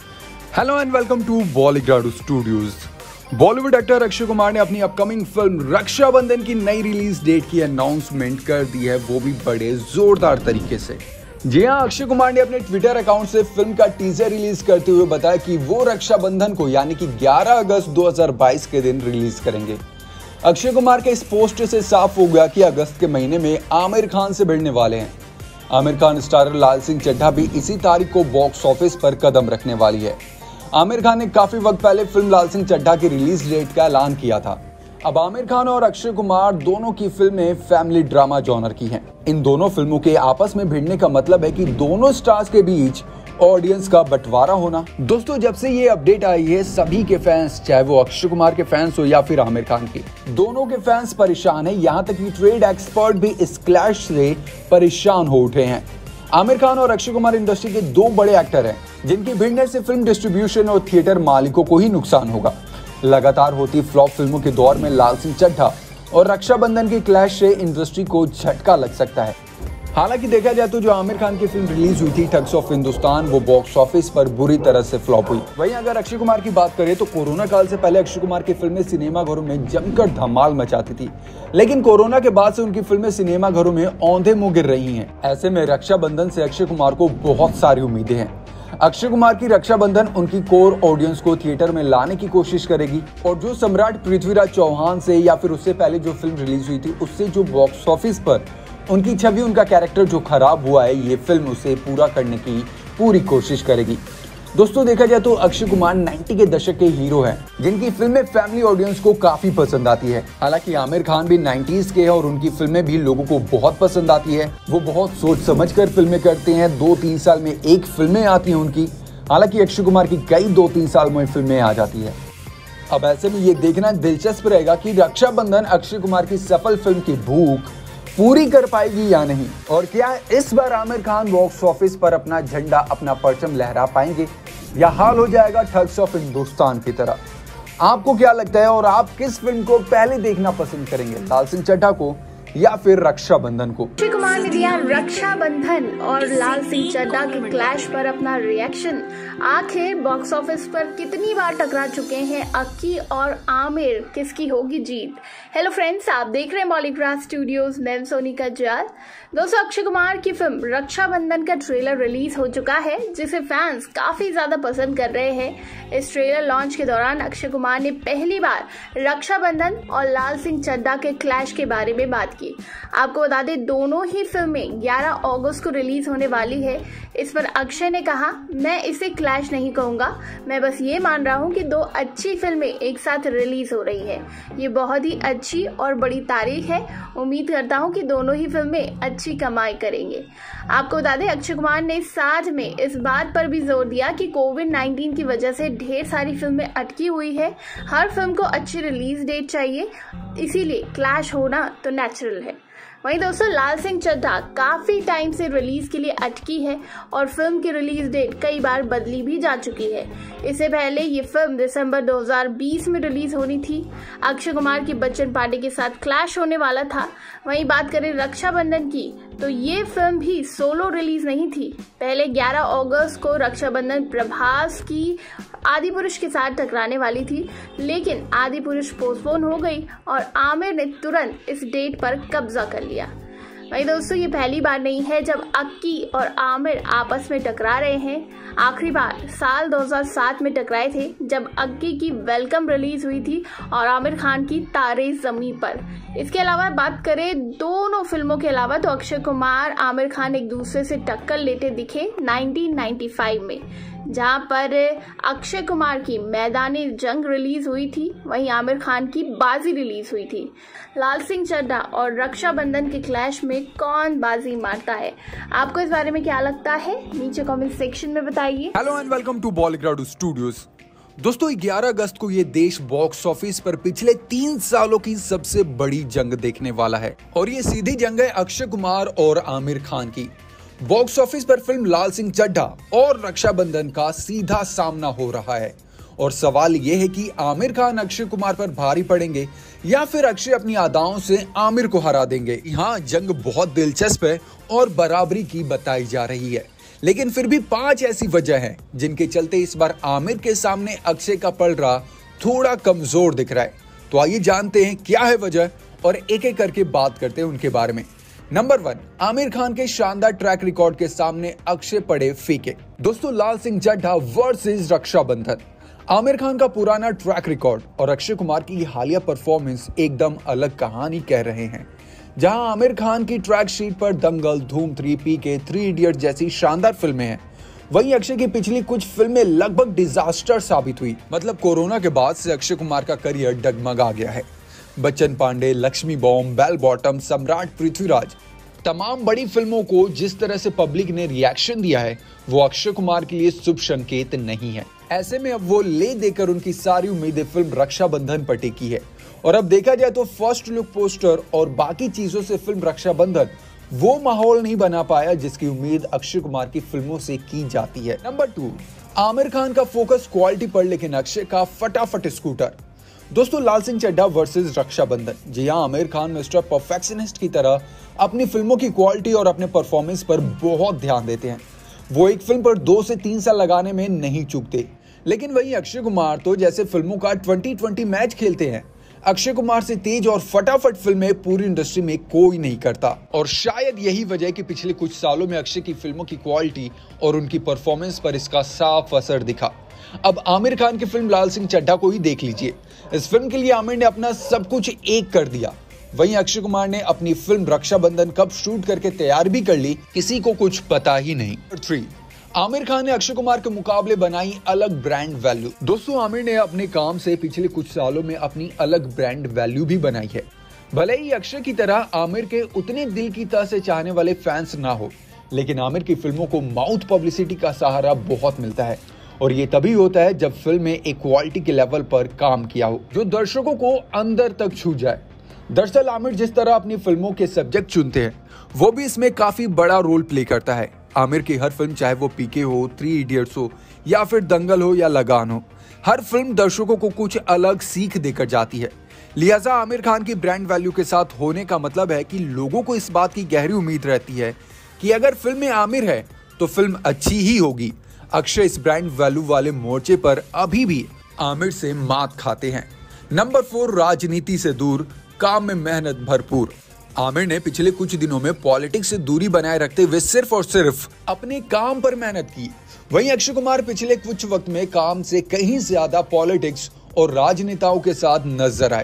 Hello and welcome to Bollygrad studios. Bollywood actor Akshay Kumar ने अपनी अपकमिंग फिल्म रक्षाबंधन की नई रिलीज डेट की अनाउंसमेंट कर दी है, वो भी बड़े जोरदार तरीके से। जी हां, अक्षय कुमार ने अपने ट्विटर अकाउंट से फिल्म का टीजर रिलीज करते हुए बताया कि वो रक्षाबंधन को यानी कि ग्यारह अगस्त दो हज़ार बाईस के दिन रिलीज करेंगे। अक्षय कुमार के इस पोस्ट से साफ हो गया कि अगस्त के महीने में आमिर खान से भिड़ने वाले हैं। आमिर खान स्टारर लाल सिंह चड्ढा भी इसी तारीख को बॉक्स ऑफिस पर कदम रखने वाली है। आमिर खान ने काफी वक्त पहले फिल्म लाल सिंह चड्ढा की रिलीज डेट का ऐलान किया था। अब आमिर खान और अक्षय कुमार दोनों की फिल्में फैमिली ड्रामा जॉनर की हैं। इन दोनों फिल्मों के आपस में भिड़ने का मतलब है कि दोनों स्टार्स के बीच ऑडियंस का बंटवारा होना। दोस्तों, जब से ये अपडेट आई है सभी के फैंस, चाहे वो अक्षय कुमार के फैंस हो या फिर आमिर खान के, दोनों के फैंस परेशान है। यहाँ तक कि ट्रेड एक्सपर्ट भी इस क्लैश से परेशान हो उठे हैं। आमिर खान और अक्षय कुमार इंडस्ट्री के दो बड़े एक्टर हैं, जिनकी भिड़ने से फिल्म डिस्ट्रीब्यूशन और थिएटर मालिकों को ही नुकसान होगा। लगातार होती फ्लॉप फिल्मों के दौर में लाल सिंह चड्ढा और रक्षाबंधन की क्लैश से इंडस्ट्री को झटका लग सकता है। हालांकि देखा जाए तो जो आमिर खान की फिल्म रिलीज हुई थी ठग्स ऑफ हिंदुस्तान, वो बॉक्स ऑफिस पर बुरी तरह से फ्लॉप हुई। वहीं अगर अक्षय कुमार की बात करें तो कोरोना काल से पहले अक्षय कुमार की फिल्में सिनेमाघरों में जमकर धमाल मचाती थी, लेकिन कोरोना के बाद से उनकी फिल्में सिनेमाघरों में औंधे मुंह गिर रही हैं। ऐसे में रक्षाबंधन से अक्षय कुमार को बहुत सारी उम्मीदें हैं। अक्षय कुमार की रक्षाबंधन उनकी कोर ऑडियंस को थिएटर में लाने की कोशिश करेगी और जो सम्राट पृथ्वीराज चौहान से या फिर उससे पहले जो फिल्म रिलीज हुई थी उससे जो बॉक्स ऑफिस पर उनकी छवि, उनका कैरेक्टर जो खराब हुआ है, ये फिल्म उसे पूरा करने की पूरी कोशिश करेगी। दोस्तों, देखा जाए तो अक्षय कुमार नब्बे के दशक के हीरो हैं, जिनकी फिल्में फैमिली ऑडियंस को काफी पसंद आती है। हालांकि आमिर खान भी नब्बेस के हैं और उनकी फिल्में भी लोगों को बहुत पसंद आती है। वो बहुत सोच समझ कर फिल्में करते हैं, दो तीन साल में एक फिल्में आती हैं उनकी। हालांकि अक्षय कुमार की कई दो तीन साल में फिल्में आ जाती है। अब ऐसे में ये देखना दिलचस्प रहेगा कि रक्षाबंधन अक्षय कुमार की सफल फिल्म की भूख पूरी कर पाएगी या नहीं, और क्या इस बार आमिर खान बॉक्स ऑफिस पर अपना झंडा, अपना परचम लहरा पाएंगे या हाल हो जाएगा ठग्स ऑफ हिंदुस्तान की तरह। आपको क्या लगता है और आप किस फिल्म को पहले देखना पसंद करेंगे, लाल सिंह चड्ढा को या फिर रक्षाबंधन को? अक्षय कुमार ने दिया रक्षाबंधन और लाल सिंह चड्ढा के क्लैश पर अपना रिएक्शन। आखिर बॉक्स ऑफिस पर कितनी बार टकरा चुके हैं अक्की और आमिर, किसकी होगी जीत? हेलो फ्रेंड्स, आप देख रहे हैं बॉलीग्राड स्टूडियोज, मैं सोनिका जाल। दोस्तों, अक्षय कुमार की फिल्म रक्षाबंधन का ट्रेलर रिलीज हो चुका है, जिसे फैंस काफी ज्यादा पसंद कर रहे हैं। इस ट्रेलर लॉन्च के दौरान अक्षय कुमार ने पहली बार रक्षाबंधन और लाल सिंह चड्ढा के क्लैश के बारे में बात की। आपको बता दें दोनों ही फिल्में ग्यारह अगस्त को रिलीज होने वाली है। इस पर अक्षय ने कहा, मैं इसे क्लैश नहीं कहूँगा, मैं बस ये मान रहा हूँ कि दो अच्छी फिल्में एक साथ रिलीज हो रही है। ये बहुत ही अच्छी और बड़ी तारीख है। उम्मीद करता हूँ कि दोनों ही फिल्में अच्छी कमाई करेंगे। आपको बता दें अक्षय कुमार ने साथ में इस बात पर भी जोर दिया कि कोविड नाइन्टीन की वजह से ढेर सारी फिल्में अटकी हुई है, हर फिल्म को अच्छी रिलीज डेट चाहिए, इसीलिए क्लैश होना तो नेचुरल है। वहीं दोस्तों लाल सिंह चड्ढा काफ़ी टाइम से रिलीज के लिए अटकी है और फिल्म की रिलीज डेट कई बार बदली भी जा चुकी है। इससे पहले ये फिल्म दिसंबर दो हज़ार बीस में रिलीज होनी थी। अक्षय कुमार की बच्चन पार्टी के साथ क्लैश होने वाला था। वहीं बात करें रक्षाबंधन की तो ये फिल्म भी सोलो रिलीज नहीं थी। पहले ग्यारह अगस्त को रक्षाबंधन प्रभास की आदि पुरुष के साथ टकराने वाली थी, लेकिन आदि पुरुष पोस्टपोन हो गई और आमिर ने तुरंत इस डेट पर कब्जा कर लिया। वहीं दोस्तों ये पहली बार नहीं है जब अक्की और आमिर आपस में टकरा रहे हैं। आखिरी बार साल दो हज़ार सात में टकराए थे जब अक्की की वेलकम रिलीज हुई थी और आमिर खान की तारे ज़मीं पर। इसके अलावा बात करें दोनों फिल्मों के अलावा तो अक्षय कुमार आमिर खान एक दूसरे से टक्कर लेते दिखे उन्नीस सौ पचानवे में, जहां पर अक्षय कुमार की मैदानी जंग रिलीज हुई थी, वहीं आमिर खान की बाजी रिलीज हुई थी। लाल सिंह चड्ढा और रक्षाबंधन के क्लैश में कौन बाजी मारता है, आपको इस बारे में क्या लगता है नीचे कमेंट सेक्शन में बताइए। Hello and welcome to Bollygrad studios. दोस्तों ग्यारह अगस्त को ये देश बॉक्स ऑफिस पर पिछले तीन सालों की सबसे बड़ी जंग देखने वाला है और ये सीधी जंग है अक्षय कुमार और आमिर खान की। बॉक्स ऑफिस पर फिल्म लाल सिंह चड्ढा और रक्षाबंधन का सीधा सामना हो रहा है और सवाल ये है कि आमिर खान अक्षय कुमार पर भारी पड़ेंगे या फिर अक्षय अपनी अदाओं से आमिर को हरा देंगे। यहाँ जंग बहुत दिलचस्प है और बराबरी की बताई जा रही है, लेकिन फिर भी पांच ऐसी वजह हैं जिनके चलते इस बार आमिर के सामने अक्षय का पलड़ा थोड़ा कमजोर दिख रहा है। तो आइए जानते हैं क्या है वजह और एक एक करके बात करते हैं उनके बारे में। नंबर वन, आमिर खान के शानदार ट्रैक रिकॉर्ड के सामने अक्षय पड़े फीके। दोस्तों लाल सिंह चड्ढा वर्सेस रक्षाबंधन, आमिर खान का पुराना ट्रैक रिकॉर्ड और अक्षय कुमार की हालिया परफॉर्मेंस एकदम अलग कहानी कह रहे हैं। जहां आमिर खान की ट्रैक शीट पर दंगल, धूम थ्री, पीके, थ्री इडियट जैसी शानदार फिल्में हैं, वहीं अक्षय की पिछली कुछ फिल्में लगभग डिजास्टर साबित हुई। मतलब कोरोना के बाद से अक्षय कुमार का करियर डगमगा गया है। Bachchan Pandey, Laxmi bomb, bell bottom, Samrat, Prithviraj, तमाम बड़ी फिल्मों को जिस तरह से पब्लिक ने रिएक्शन दिया है वो अक्षय कुमार के लिए शुभ संकेत नहीं है। ऐसे में अब वो ले देकर उनकी सारी उम्मीदें फिल्म रक्षाबंधन पर टिकी है और अब देखा जाए तो फर्स्ट लुक पोस्टर और बाकी चीजों से फिल्म रक्षाबंधन वो माहौल नहीं बना पाया जिसकी उम्मीद अक्षय कुमार की फिल्मों से की जाती है। नंबर टू, आमिर खान का फोकस क्वालिटी पर लेकिन अक्षय का फटाफट स्कूटर। दोस्तों लाल सिंह चड्ढा वर्सेस रक्षाबंधन, जी हाँ, आमिर खान मिस्टर परफेक्शनिस्ट की तरह अपनी फिल्मों की क्वालिटी और अपने परफॉर्मेंस पर बहुत ध्यान देते हैं। वो एक फिल्म पर दो से तीन साल लगाने में नहीं चूकते, लेकिन वहीं अक्षय कुमार तो जैसे फिल्मों का ट्वेंटी ट्वेंटी मैच खेलते हैं। अक्षय कुमार से तेज और फटाफट फिल्में पूरी इंडस्ट्री में कोई नहीं करता और शायद यही वजह है कि पिछले कुछ सालों में अक्षय की फिल्मों की क्वालिटी और उनकी परफॉर्मेंस पर इसका साफ असर दिखा। अब आमिर खान की फिल्म लाल सिंह चड्ढा को ही देख लीजिए। इस फिल्म के लिए आमिर ने अपना सब कुछ एक कर दिया, वहीं अक्षय कुमार ने अपनी फिल्म रक्षाबंधन कब शूट करके तैयार भी कर ली किसी को कुछ पता ही नहीं। थ्री, आमिर खान ने अक्षय कुमार के मुकाबले बनाई अलग ब्रांड वैल्यू। दोस्तों आमिर ने अपने काम से पिछले कुछ सालों में अपनी अलग ब्रांड वैल्यू भी बनाई है। भले ही अक्षय की तरह आमिर के उतने दिल की तह से चाहने वाले फैंस ना हो, लेकिन आमिर की फिल्मों को माउथ पब्लिसिटी का सहारा बहुत मिलता है और ये तभी होता है जब फिल्म में एक क्वालिटी के लेवल पर काम किया हो जो दर्शकों को अंदर तक छू जाए। दरअसल आमिर जिस तरह अपनी फिल्मों के सब्जेक्ट चुनते हैं वो भी इसमें काफी बड़ा रोल प्ले करता है। आमिर की हर फिल्म, चाहे वो पीके हो, थ्री इडियट्स हो या फिर दंगल हो या लगान हो, हर फिल्म दर्शकों को कुछ अलग सीख देकर जाती है। लिहाजा आमिर खान की ब्रांड वैल्यू के साथ होने का मतलब है कि लोगों को इस बात की गहरी उम्मीद रहती है कि अगर फिल्म में आमिर है तो फिल्म अच्छी ही होगी। अक्षय इस ब्रांड वैल्यू वाले मोर्चे पर अभी भी आमिर से मात खाते हैं। नंबर फोर, राजनीति से दूर, काम में मेहनत भरपूर। आमिर ने पिछले कुछ दिनों में पॉलिटिक्स से दूरी बनाए रखते हुए सिर्फ और सिर्फ अपने काम पर मेहनत की। वहीं अक्षय कुमार पिछले कुछ वक्त में काम से कहीं ज्यादा पॉलिटिक्स और राजनेताओं के साथ नजर आए।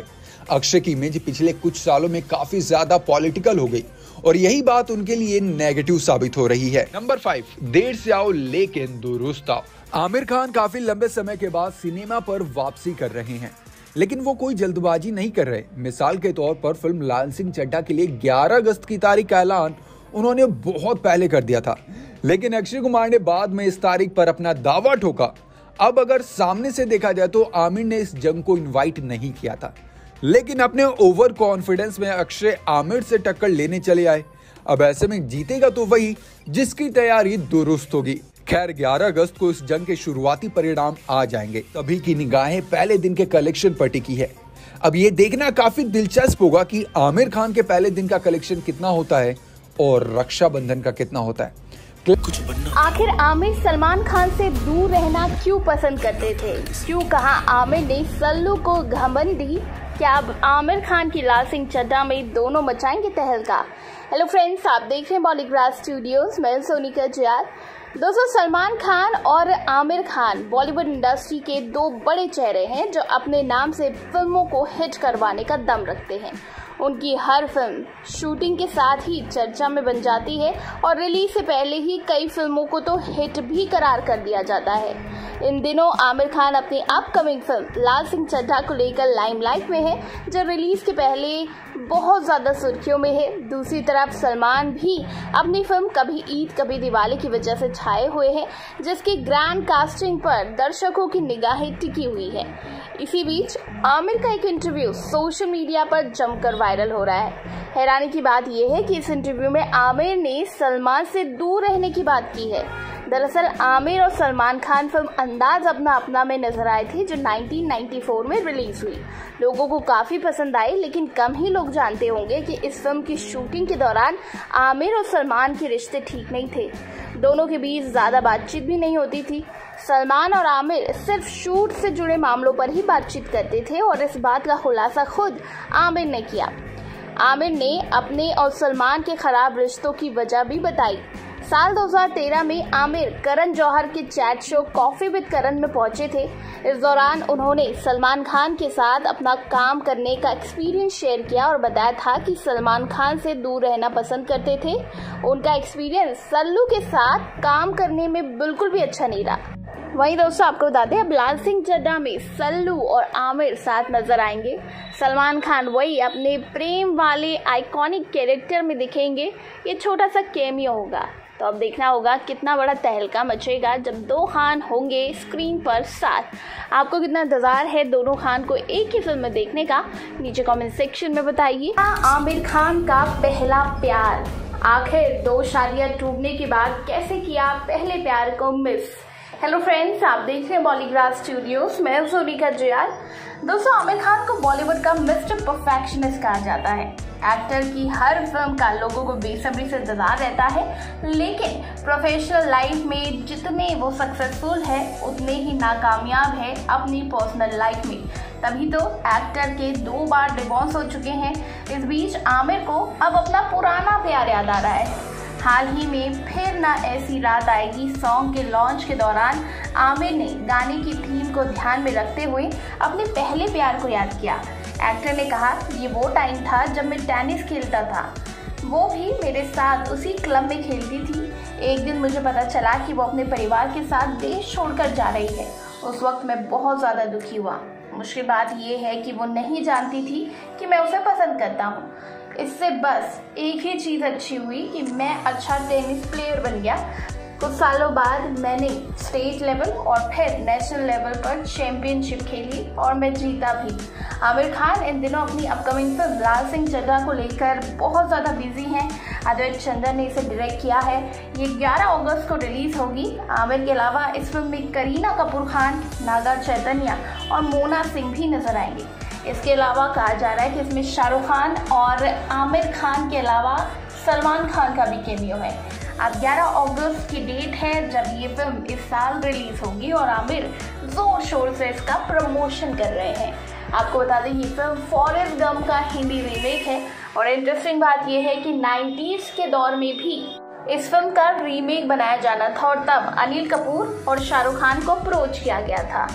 अक्षय की इमेज पिछले कुछ सालों में काफी ज्यादा पॉलिटिकल हो गई और यही बात उनके लिए नेगेटिव साबित हो रही है। नंबर फाइव, देर से आओ लेकिन दुरुस्त आओ। आमिर खान काफी लंबे समय के बाद सिनेमा पर वापसी कर रहे हैं, लेकिन वो कोई जल्दबाजी नहीं कर रहे। मिसाल के तौर पर फिल्म लाल सिंह चड्ढा के लिए ग्यारह अगस्त की तारीख का ऐलान उन्होंने बहुत पहले कर दिया था, लेकिन अक्षय कुमार ने बाद में इस तारीख पर अपना दावा ठोका। अब अगर सामने से देखा जाए तो आमिर ने इस जंग को इनवाइट नहीं किया था, लेकिन अपने ओवर कॉन्फिडेंस में अक्षय आमिर से टक्कर लेने चले आए। अब ऐसे में जीतेगा तो वही जिसकी तैयारी दुरुस्त होगी। खैर, ग्यारह अगस्त को इस जंग के शुरुआती परिणाम आ जाएंगे। सभी की निगाहें पहले दिन के कलेक्शन पर टिकी है। अब ये देखना काफी दिलचस्प होगा कि आमिर खान के पहले दिन का कलेक्शन कितना होता है और रक्षाबंधन का कितना होता है। कुछ बनना। आखिर आमिर सलमान खान से दूर रहना क्यों पसंद करते थे? क्यों कहा आमिर ने सल्लू को घमंड दी? क्या अब आमिर खान की लाल सिंह चड्ढा में दोनों मचाएंगे तहलका? हेलो फ्रेंड्स, आप देख रहे हैं बॉलीग्राड स्टूडियोज, मैं सोनिका जियार। दोस्तों, सलमान खान और आमिर खान बॉलीवुड इंडस्ट्री के दो बड़े चेहरे हैं जो अपने नाम से फिल्मों को हिट करवाने का दम रखते हैं। उनकी हर फिल्म शूटिंग के साथ ही चर्चा में बन जाती है और रिलीज से पहले ही कई फिल्मों को तो हिट भी करार कर दिया जाता है। इन दिनों आमिर खान अपनी अपकमिंग फिल्म लाल सिंह चड्ढा को लेकर लाइमलाइट में है, जो रिलीज के पहले बहुत ज्यादा सुर्खियों में है। दूसरी तरफ सलमान भी अपनी फिल्म कभी ईद कभी दिवाली की वजह से छाए हुए हैं, जिसकी ग्रैंड कास्टिंग पर दर्शकों की निगाहें टिकी हुई है। इसी बीच आमिर का एक इंटरव्यू सोशल मीडिया पर जमकर वायरल हो रहा है। हैरानी की बात यह है कि इस इंटरव्यू में आमिर ने सलमान से दूर रहने की बात की है। दरअसल आमिर और सलमान खान फिल्म अंदाज अपना अपना में नजर आए थे, जो नाइनटीन नाइंटी फोर में रिलीज हुई। लोगों को काफी पसंद आई, लेकिन कम ही लोग जानते होंगे कि इस फिल्म की शूटिंग के दौरान आमिर और सलमान के रिश्ते ठीक नहीं थे। दोनों के बीच ज्यादा बातचीत भी नहीं होती थी। सलमान और आमिर सिर्फ शूट से जुड़े मामलों पर ही बातचीत करते थे और इस बात का खुलासा खुद आमिर ने किया। आमिर ने अपने और सलमान के खराब रिश्तों की वजह भी बताई। साल दो हज़ार तेरह में आमिर करण जौहर के chat show coffee with Karan में पहुंचे थे। इस दौरान उन्होंने सलमान खान के साथ अपना काम करने का एक्सपीरियंस शेयर किया और बताया था कि सलमान खान से दूर रहना पसंद करते थे। उनका एक्सपीरियंस सल्लू के साथ काम करने में बिल्कुल भी अच्छा नहीं रहा। वहीं दोस्तों, आपको बता दें, अब लाल सिंह चड्ढा में सल्लू और आमिर साथ नजर आएंगे। सलमान खान वही अपने प्रेम वाले आइकॉनिक कैरेक्टर में दिखेंगे। ये छोटा सा कैमियो होगा, तो अब देखना होगा कितना बड़ा तहलका मचेगा जब दो खान होंगे स्क्रीन पर साथ। आपको कितना इंतजार है दोनों खान को एक ही फिल्म में देखने का? नीचे कमेंट सेक्शन में बताइए। आमिर खान का पहला प्यार, आखिर दो शादियां टूटने के बाद कैसे किया पहले प्यार को मिस? हेलो फ्रेंड्स, आप देख रहे हैं बॉलीग्राड स्टूडियोज, मैं सोनिका जियार। दोस्तों, आमिर खान को बॉलीवुड का मिस्टर परफेक्शनिस्ट कहा जाता है। एक्टर की हर फिल्म का लोगों को बेसब्री से इंतजार रहता है, लेकिन प्रोफेशनल लाइफ में जितने वो सक्सेसफुल है उतने ही नाकामयाब है अपनी पर्सनल लाइफ में। तभी तो एक्टर के दो बार डिवोर्स हो चुके हैं। इस बीच आमिर को अब अपना पुराना प्यार याद आ रहा है। हाल ही में फिर ना ऐसी रात आएगी सॉन्ग के लॉन्च के दौरान आमिर ने गाने की थीम को ध्यान में रखते हुए अपने पहले प्यार को याद किया। एक्टर ने कहा, ये वो टाइम था जब मैं टेनिस खेलता था, वो भी मेरे साथ उसी क्लब में खेलती थी। एक दिन मुझे पता चला कि वो अपने परिवार के साथ देश छोड़कर जा रही है। उस वक्त मैं बहुत ज़्यादा दुखी हुआ। मुश्किल बात यह है कि वो नहीं जानती थी कि मैं उसे पसंद करता हूँ। इससे बस एक ही चीज़ अच्छी हुई कि मैं अच्छा टेनिस प्लेयर बन गया। कुछ सालों बाद मैंने स्टेट लेवल और फिर नेशनल लेवल पर चैंपियनशिप खेली और मैं जीता भी। आमिर खान इन दिनों अपनी अपकमिंग फिल्म लाल सिंह चड्ढा को लेकर बहुत ज़्यादा बिजी हैं। अद्वैत चंद्रन ने इसे डायरेक्ट किया है। ये ग्यारह अगस्त को रिलीज होगी। आमिर के अलावा इस फिल्म में करीना कपूर खान, नागा चैतन्य और मोना सिंह भी नजर आएंगे। इसके अलावा कहा जा रहा है कि इसमें शाहरुख खान और आमिर खान के अलावा सलमान खान का भी कैमियो है। अब ग्यारह अगस्त की डेट है जब ये फिल्म इस साल रिलीज होगी और आमिर जोर शोर से इसका प्रमोशन कर रहे हैं। आपको बता दें, ये फिल्म फॉरेस्ट गंप का हिंदी रीमेक है और इंटरेस्टिंग बात यह है कि नाइंटीज़ के दौर में भी इस फिल्म का रीमेक बनाया जाना था और तब अनिल कपूर और शाहरुख खान को अप्रोच किया गया था।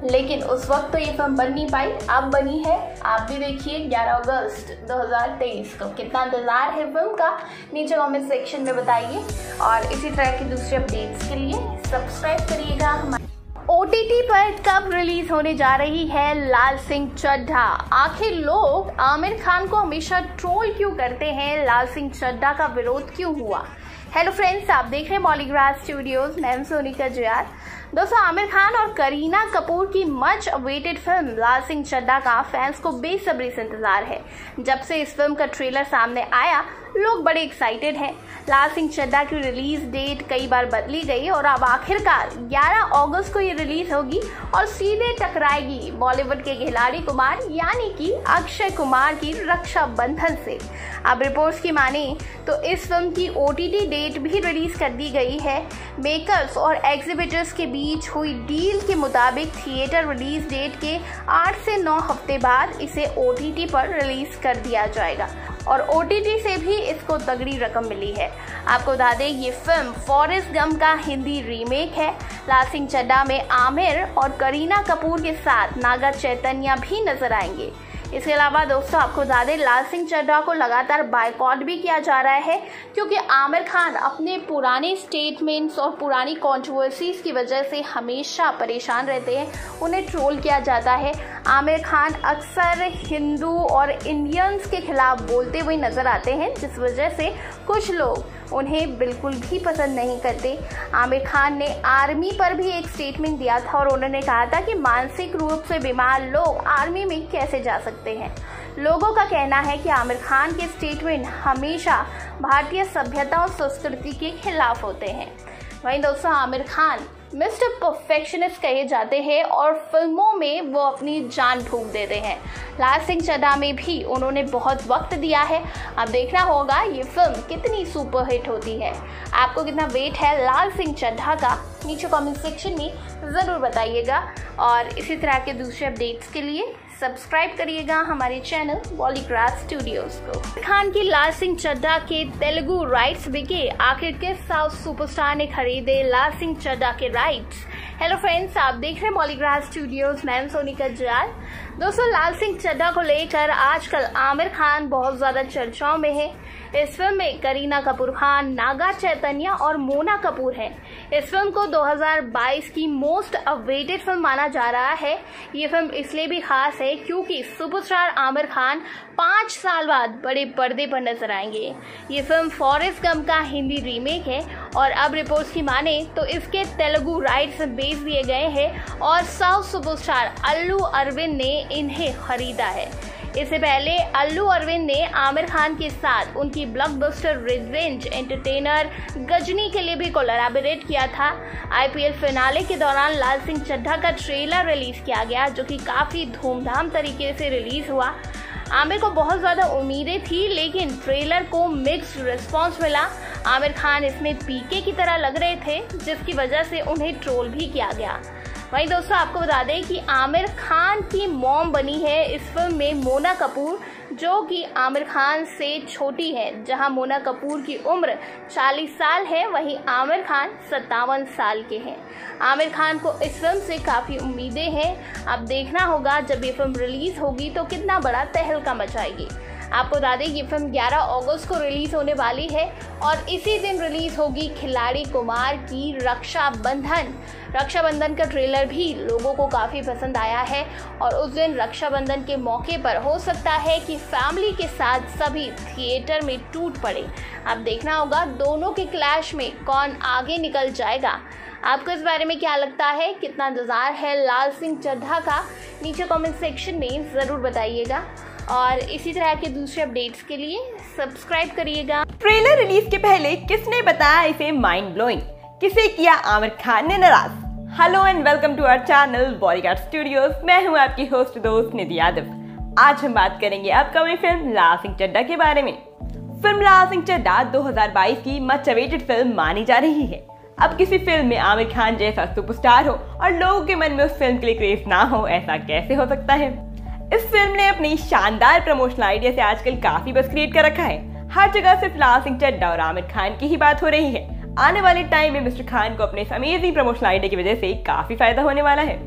लेकिन उस वक्त तो ये फिल्म बन नहीं पाई, अब बनी है। आप भी देखिए ग्यारह अगस्त दो हज़ार तेईस को। कितना इंतजार है फिल्म का, नीचे कमेंट सेक्शन में बताइए और इसी तरह की दूसरी अपडेट्स के लिए सब्सक्राइब करिएगा हमारे। ओ टी टी पर कब रिलीज होने जा रही है लाल सिंह चड्ढा? आखिर लोग आमिर खान को हमेशा ट्रोल क्यों करते हैं? लाल सिंह चड्ढा का विरोध क्यों हुआ? हेलो फ्रेंड्स, आप देख रहे हैं बॉलीग्राड स्टूडियोज, मैं हूं सोनिका जयार। दोस्तों, आमिर खान और करीना कपूर की मच अवेटेड फिल्म लाल सिंह चड्ढा का फैंस को बेसब्री से इंतजार है। जब से इस फिल्म का ट्रेलर सामने आया, लोग बड़े एक्साइटेड हैं। लाल सिंह चड्ढा की रिलीज डेट कई बार बदली गई और अब आखिरकार ग्यारह अगस्त को ये रिलीज होगी और सीधे टकराएगी बॉलीवुड के खिलाड़ी कुमार यानी कि अक्षय कुमार की रक्षाबंधन से। अब रिपोर्ट्स की माने तो इस फिल्म की ओ टी टी डेट भी रिलीज कर दी गई है। मेकर्स और एग्जीबिटर्स के बीच हुई डील के मुताबिक थिएटर रिलीज डेट के आठ से नौ हफ्ते बाद इसे ओ टी टी पर रिलीज कर दिया जाएगा और ओ टी टी से भी इसको तगड़ी रकम मिली है। आपको बता दें, ये फिल्म फॉरेस्ट गम का हिंदी रीमेक है। लाल सिंह चड्ढा में आमिर और करीना कपूर के साथ नागा चैतन्य भी नजर आएंगे। इसके अलावा दोस्तों, आपको बता दें, लाल सिंह चड्ढा को लगातार बायकॉट भी किया जा रहा है क्योंकि आमिर खान अपने पुराने स्टेटमेंट्स और पुरानी कंट्रोवर्सीज की वजह से हमेशा परेशान रहते हैं, उन्हें ट्रोल किया जाता है। आमिर खान अक्सर हिंदू और इंडियंस के खिलाफ बोलते हुए नजर आते हैं, जिस वजह से कुछ लोग उन्हें बिल्कुल भी पसंद नहीं करते। आमिर खान ने आर्मी पर भी एक स्टेटमेंट दिया था और उन्होंने कहा था कि मानसिक रूप से बीमार लोग आर्मी में कैसे जा सकते हैं। लोगों का कहना है कि आमिर खान के स्टेटमेंट हमेशा भारतीय सभ्यता और संस्कृति के खिलाफ होते हैं। वहीं दोस्तों, आमिर खान मिस्टर परफेक्शनिस्ट कहे जाते हैं और फिल्मों में वो अपनी जान फूंक देते हैं। लाल सिंह चड्ढा में भी उन्होंने बहुत वक्त दिया है। अब देखना होगा ये फिल्म कितनी सुपरहिट होती है। आपको कितना वेट है लाल सिंह चड्ढा का, नीचे कमेंट सेक्शन में ज़रूर बताइएगा और इसी तरह के दूसरे अपडेट्स के लिए सब्सक्राइब करिएगा हमारे चैनल बॉलीग्राड स्टूडियोज को। खान की लाल सिंह चड्ढा के तेलुगु राइट्स बिके, आखिर किस साउथ सुपरस्टार ने खरीदे लाल सिंह चड्ढा के राइट्स? हेलो फ्रेंड्स, आप देख रहे हैं बॉलीग्राड स्टूडियोज, मैं सोनिका जयार। दोस्तों, लाल सिंह चड्ढा को लेकर आजकल आमिर खान बहुत ज्यादा चर्चाओं में है। इस फिल्म में करीना कपूर खान, नागा चैतन्य और मोना कपूर हैं। इस फिल्म को दो हज़ार बाईस की मोस्ट अवेटेड फिल्म माना जा रहा है। ये फिल्म इसलिए भी खास है क्योंकि सुपरस्टार आमिर खान पाँच साल बाद बड़े पर्दे पर नजर आएंगे। ये फिल्म फॉरेस्ट गम का हिंदी रीमेक है और अब रिपोर्ट्स की माने तो इसके तेलुगु राइट्स बेच दिए गए हैं और साउथ सुपरस्टार अल्लू अरविंद ने इन्हें खरीदा है। इससे पहले अल्लू अरविंद ने आमिर खान के साथ उनकी ब्लॉकबस्टर रिवेंज एंटरटेनर गजनी के लिए भी कोलैबोरेट किया था। आई पी एल फिनाले के दौरान लाल सिंह चड्ढा का ट्रेलर रिलीज किया गया, जो कि काफी धूमधाम तरीके से रिलीज हुआ। आमिर को बहुत ज़्यादा उम्मीदें थी, लेकिन ट्रेलर को मिक्स्ड रिस्पांस मिला। आमिर खान इसमें पीके की तरह लग रहे थे, जिसकी वजह से उन्हें ट्रोल भी किया गया। वहीं दोस्तों, आपको बता दें कि आमिर खान की मॉम बनी है इस फिल्म में मोना कपूर, जो कि आमिर खान से छोटी है। जहां मोना कपूर की उम्र चालीस साल है, वहीं आमिर खान सत्तावन साल के हैं। आमिर खान को इस फिल्म से काफ़ी उम्मीदें हैं। अब देखना होगा जब ये फिल्म रिलीज़ होगी तो कितना बड़ा तहलका मचाएगी। आपको बता दें ये फिल्म ग्यारह अगस्त को रिलीज होने वाली है और इसी दिन रिलीज होगी खिलाड़ी कुमार की रक्षाबंधन। रक्षाबंधन का ट्रेलर भी लोगों को काफ़ी पसंद आया है और उस दिन रक्षाबंधन के मौके पर हो सकता है कि फैमिली के साथ सभी थिएटर में टूट पड़े। अब देखना होगा दोनों के क्लैश में कौन आगे निकल जाएगा। आपको इस बारे में क्या लगता है, कितना इंतजार है लाल सिंह चड्ढा का, नीचे कमेंट सेक्शन में ज़रूर बताइएगा और इसी तरह के दूसरे अपडेट्स के लिए सब्सक्राइब करिएगा। ट्रेलर रिलीज के पहले किसने बताया इसे माइंड ब्लोइंग? किसे किया आमिर खान ने नाराज? Hello and welcome to our channel Bollygrad studios. मैं हूं आपकी होस्ट दोस्त निधि यादव। आज हम बात करेंगे अपकमिंग फिल्म लाल सिंह चड्ढा के बारे में। फिल्म लाल सिंह चड्ढा दो हज़ार बाईस की मच अवेटेड फिल्म मानी जा रही है। अब किसी फिल्म में आमिर खान जैसा सुपरस्टार हो और लोगों के मन में उस फिल्म के लिए क्रेज ना हो, ऐसा कैसे हो सकता है? इस फिल्म ने अपनी शानदार प्रमोशनल आइडिया से आजकल काफी बस क्रिएट कर रखा है। हर जगह सिर्फ लाल सिंह चड्ढा और आमिर खान की ही बात हो रही है। आने वाले टाइम में मिस्टर खान को अपने अमेजिंग प्रमोशनल आइडिया की वजह से काफी फायदा होने वाला है।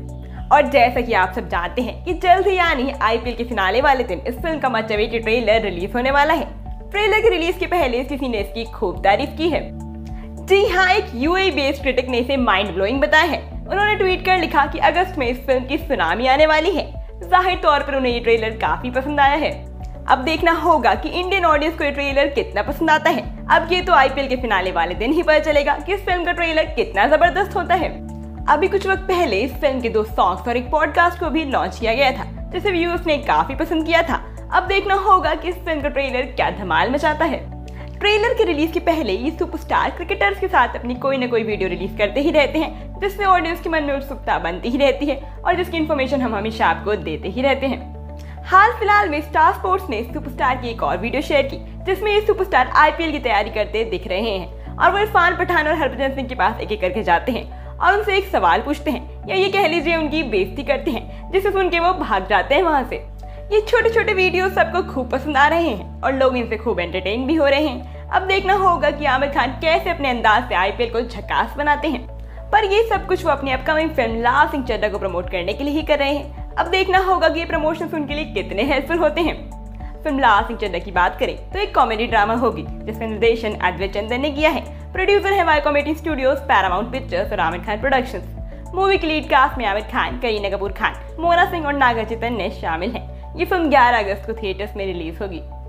और जैसा कि आप सब जानते हैं कि जल्द ही यानी आईपीएल के फिनाले वाले दिन इस फिल्म का मच अवेटेड ट्रेलर रिलीज होने वाला है। ट्रेलर के रिलीज के पहले किसी ने इसकी खूब तारीफ की है। जी हाँ, एक यूएई बेस्ड क्रिटिक ने इसे माइंड ब्लोइंग बताया है। उन्होंने ट्वीट कर लिखा कि अगस्त में इस फिल्म की सुनामी आने वाली है। जाहिर तौर पर उन्हें ये ट्रेलर काफी पसंद आया है। अब देखना होगा कि इंडियन ऑडियंस को ये ट्रेलर कितना पसंद आता है। अब ये तो आईपीएल के फिनाले वाले दिन ही पता चलेगा कि इस फिल्म का ट्रेलर कितना जबरदस्त होता है। अभी कुछ वक्त पहले इस फिल्म के दो सॉन्ग्स और एक पॉडकास्ट को भी लॉन्च किया गया था, जिसे व्यूअर्स ने काफी पसंद किया था। अब देखना होगा कि इस फिल्म का ट्रेलर क्या धमाल मचाता है। ट्रेलर के रिलीज के पहले ये सुपरस्टार क्रिकेटर्स के साथ अपनी कोई न कोई वीडियो रिलीज करते ही रहते हैं, जिससे ऑडियंस के मन में उत्सुकता बनती ही रहती है और जिसकी इन्फॉर्मेशन हम हमेशा आपको देते ही रहते हैं। हाल फिलहाल में स्टार स्पोर्ट्स ने सुपरस्टार की एक और वीडियो शेयर की, जिसमें ये सुपरस्टार आईपीएल की तैयारी करते दिख रहे हैं और वो इरफान पठान और हरभजन सिंह के पास एक एक करके जाते हैं और उनसे एक सवाल पूछते हैं, या ये कह लीजिए उनकी बेइज्जती करते हैं, जिसे सुन के वो भाग जाते हैं वहां से। ये छोटे छोटे वीडियो सबको खूब पसंद आ रहे हैं और लोग इनसे खूब एंटरटेन भी हो रहे हैं। अब देखना होगा कि आमिर खान कैसे अपने अंदाज से आईपीएल को झकास बनाते हैं। पर ये सब कुछ वो अपनी अपकमिंग फिल्म लाल सिंह चड्ढा को प्रमोट करने के लिए ही कर रहे हैं। अब देखना होगा कि ये प्रमोशंस उनके लिए कितने हेल्पफुल होते हैं। फिल्म लाल सिंह चड्ढा की बात करें तो एक कॉमेडी ड्रामा होगी, जिसका निर्देशन अद्वैत चंदन ने किया है। प्रोड्यूसर है Y comedy studios, Paramount pictures और आमिर खान प्रोडक्शंस। मूवी की लीड कास्ट में आमिर खान, करीना कपूर खान, मोना सिंह और नागा चैतन्य शामिल हैं। ये फिल्म ग्यारह अगस्त को थिएटर्स में रिलीज होगी।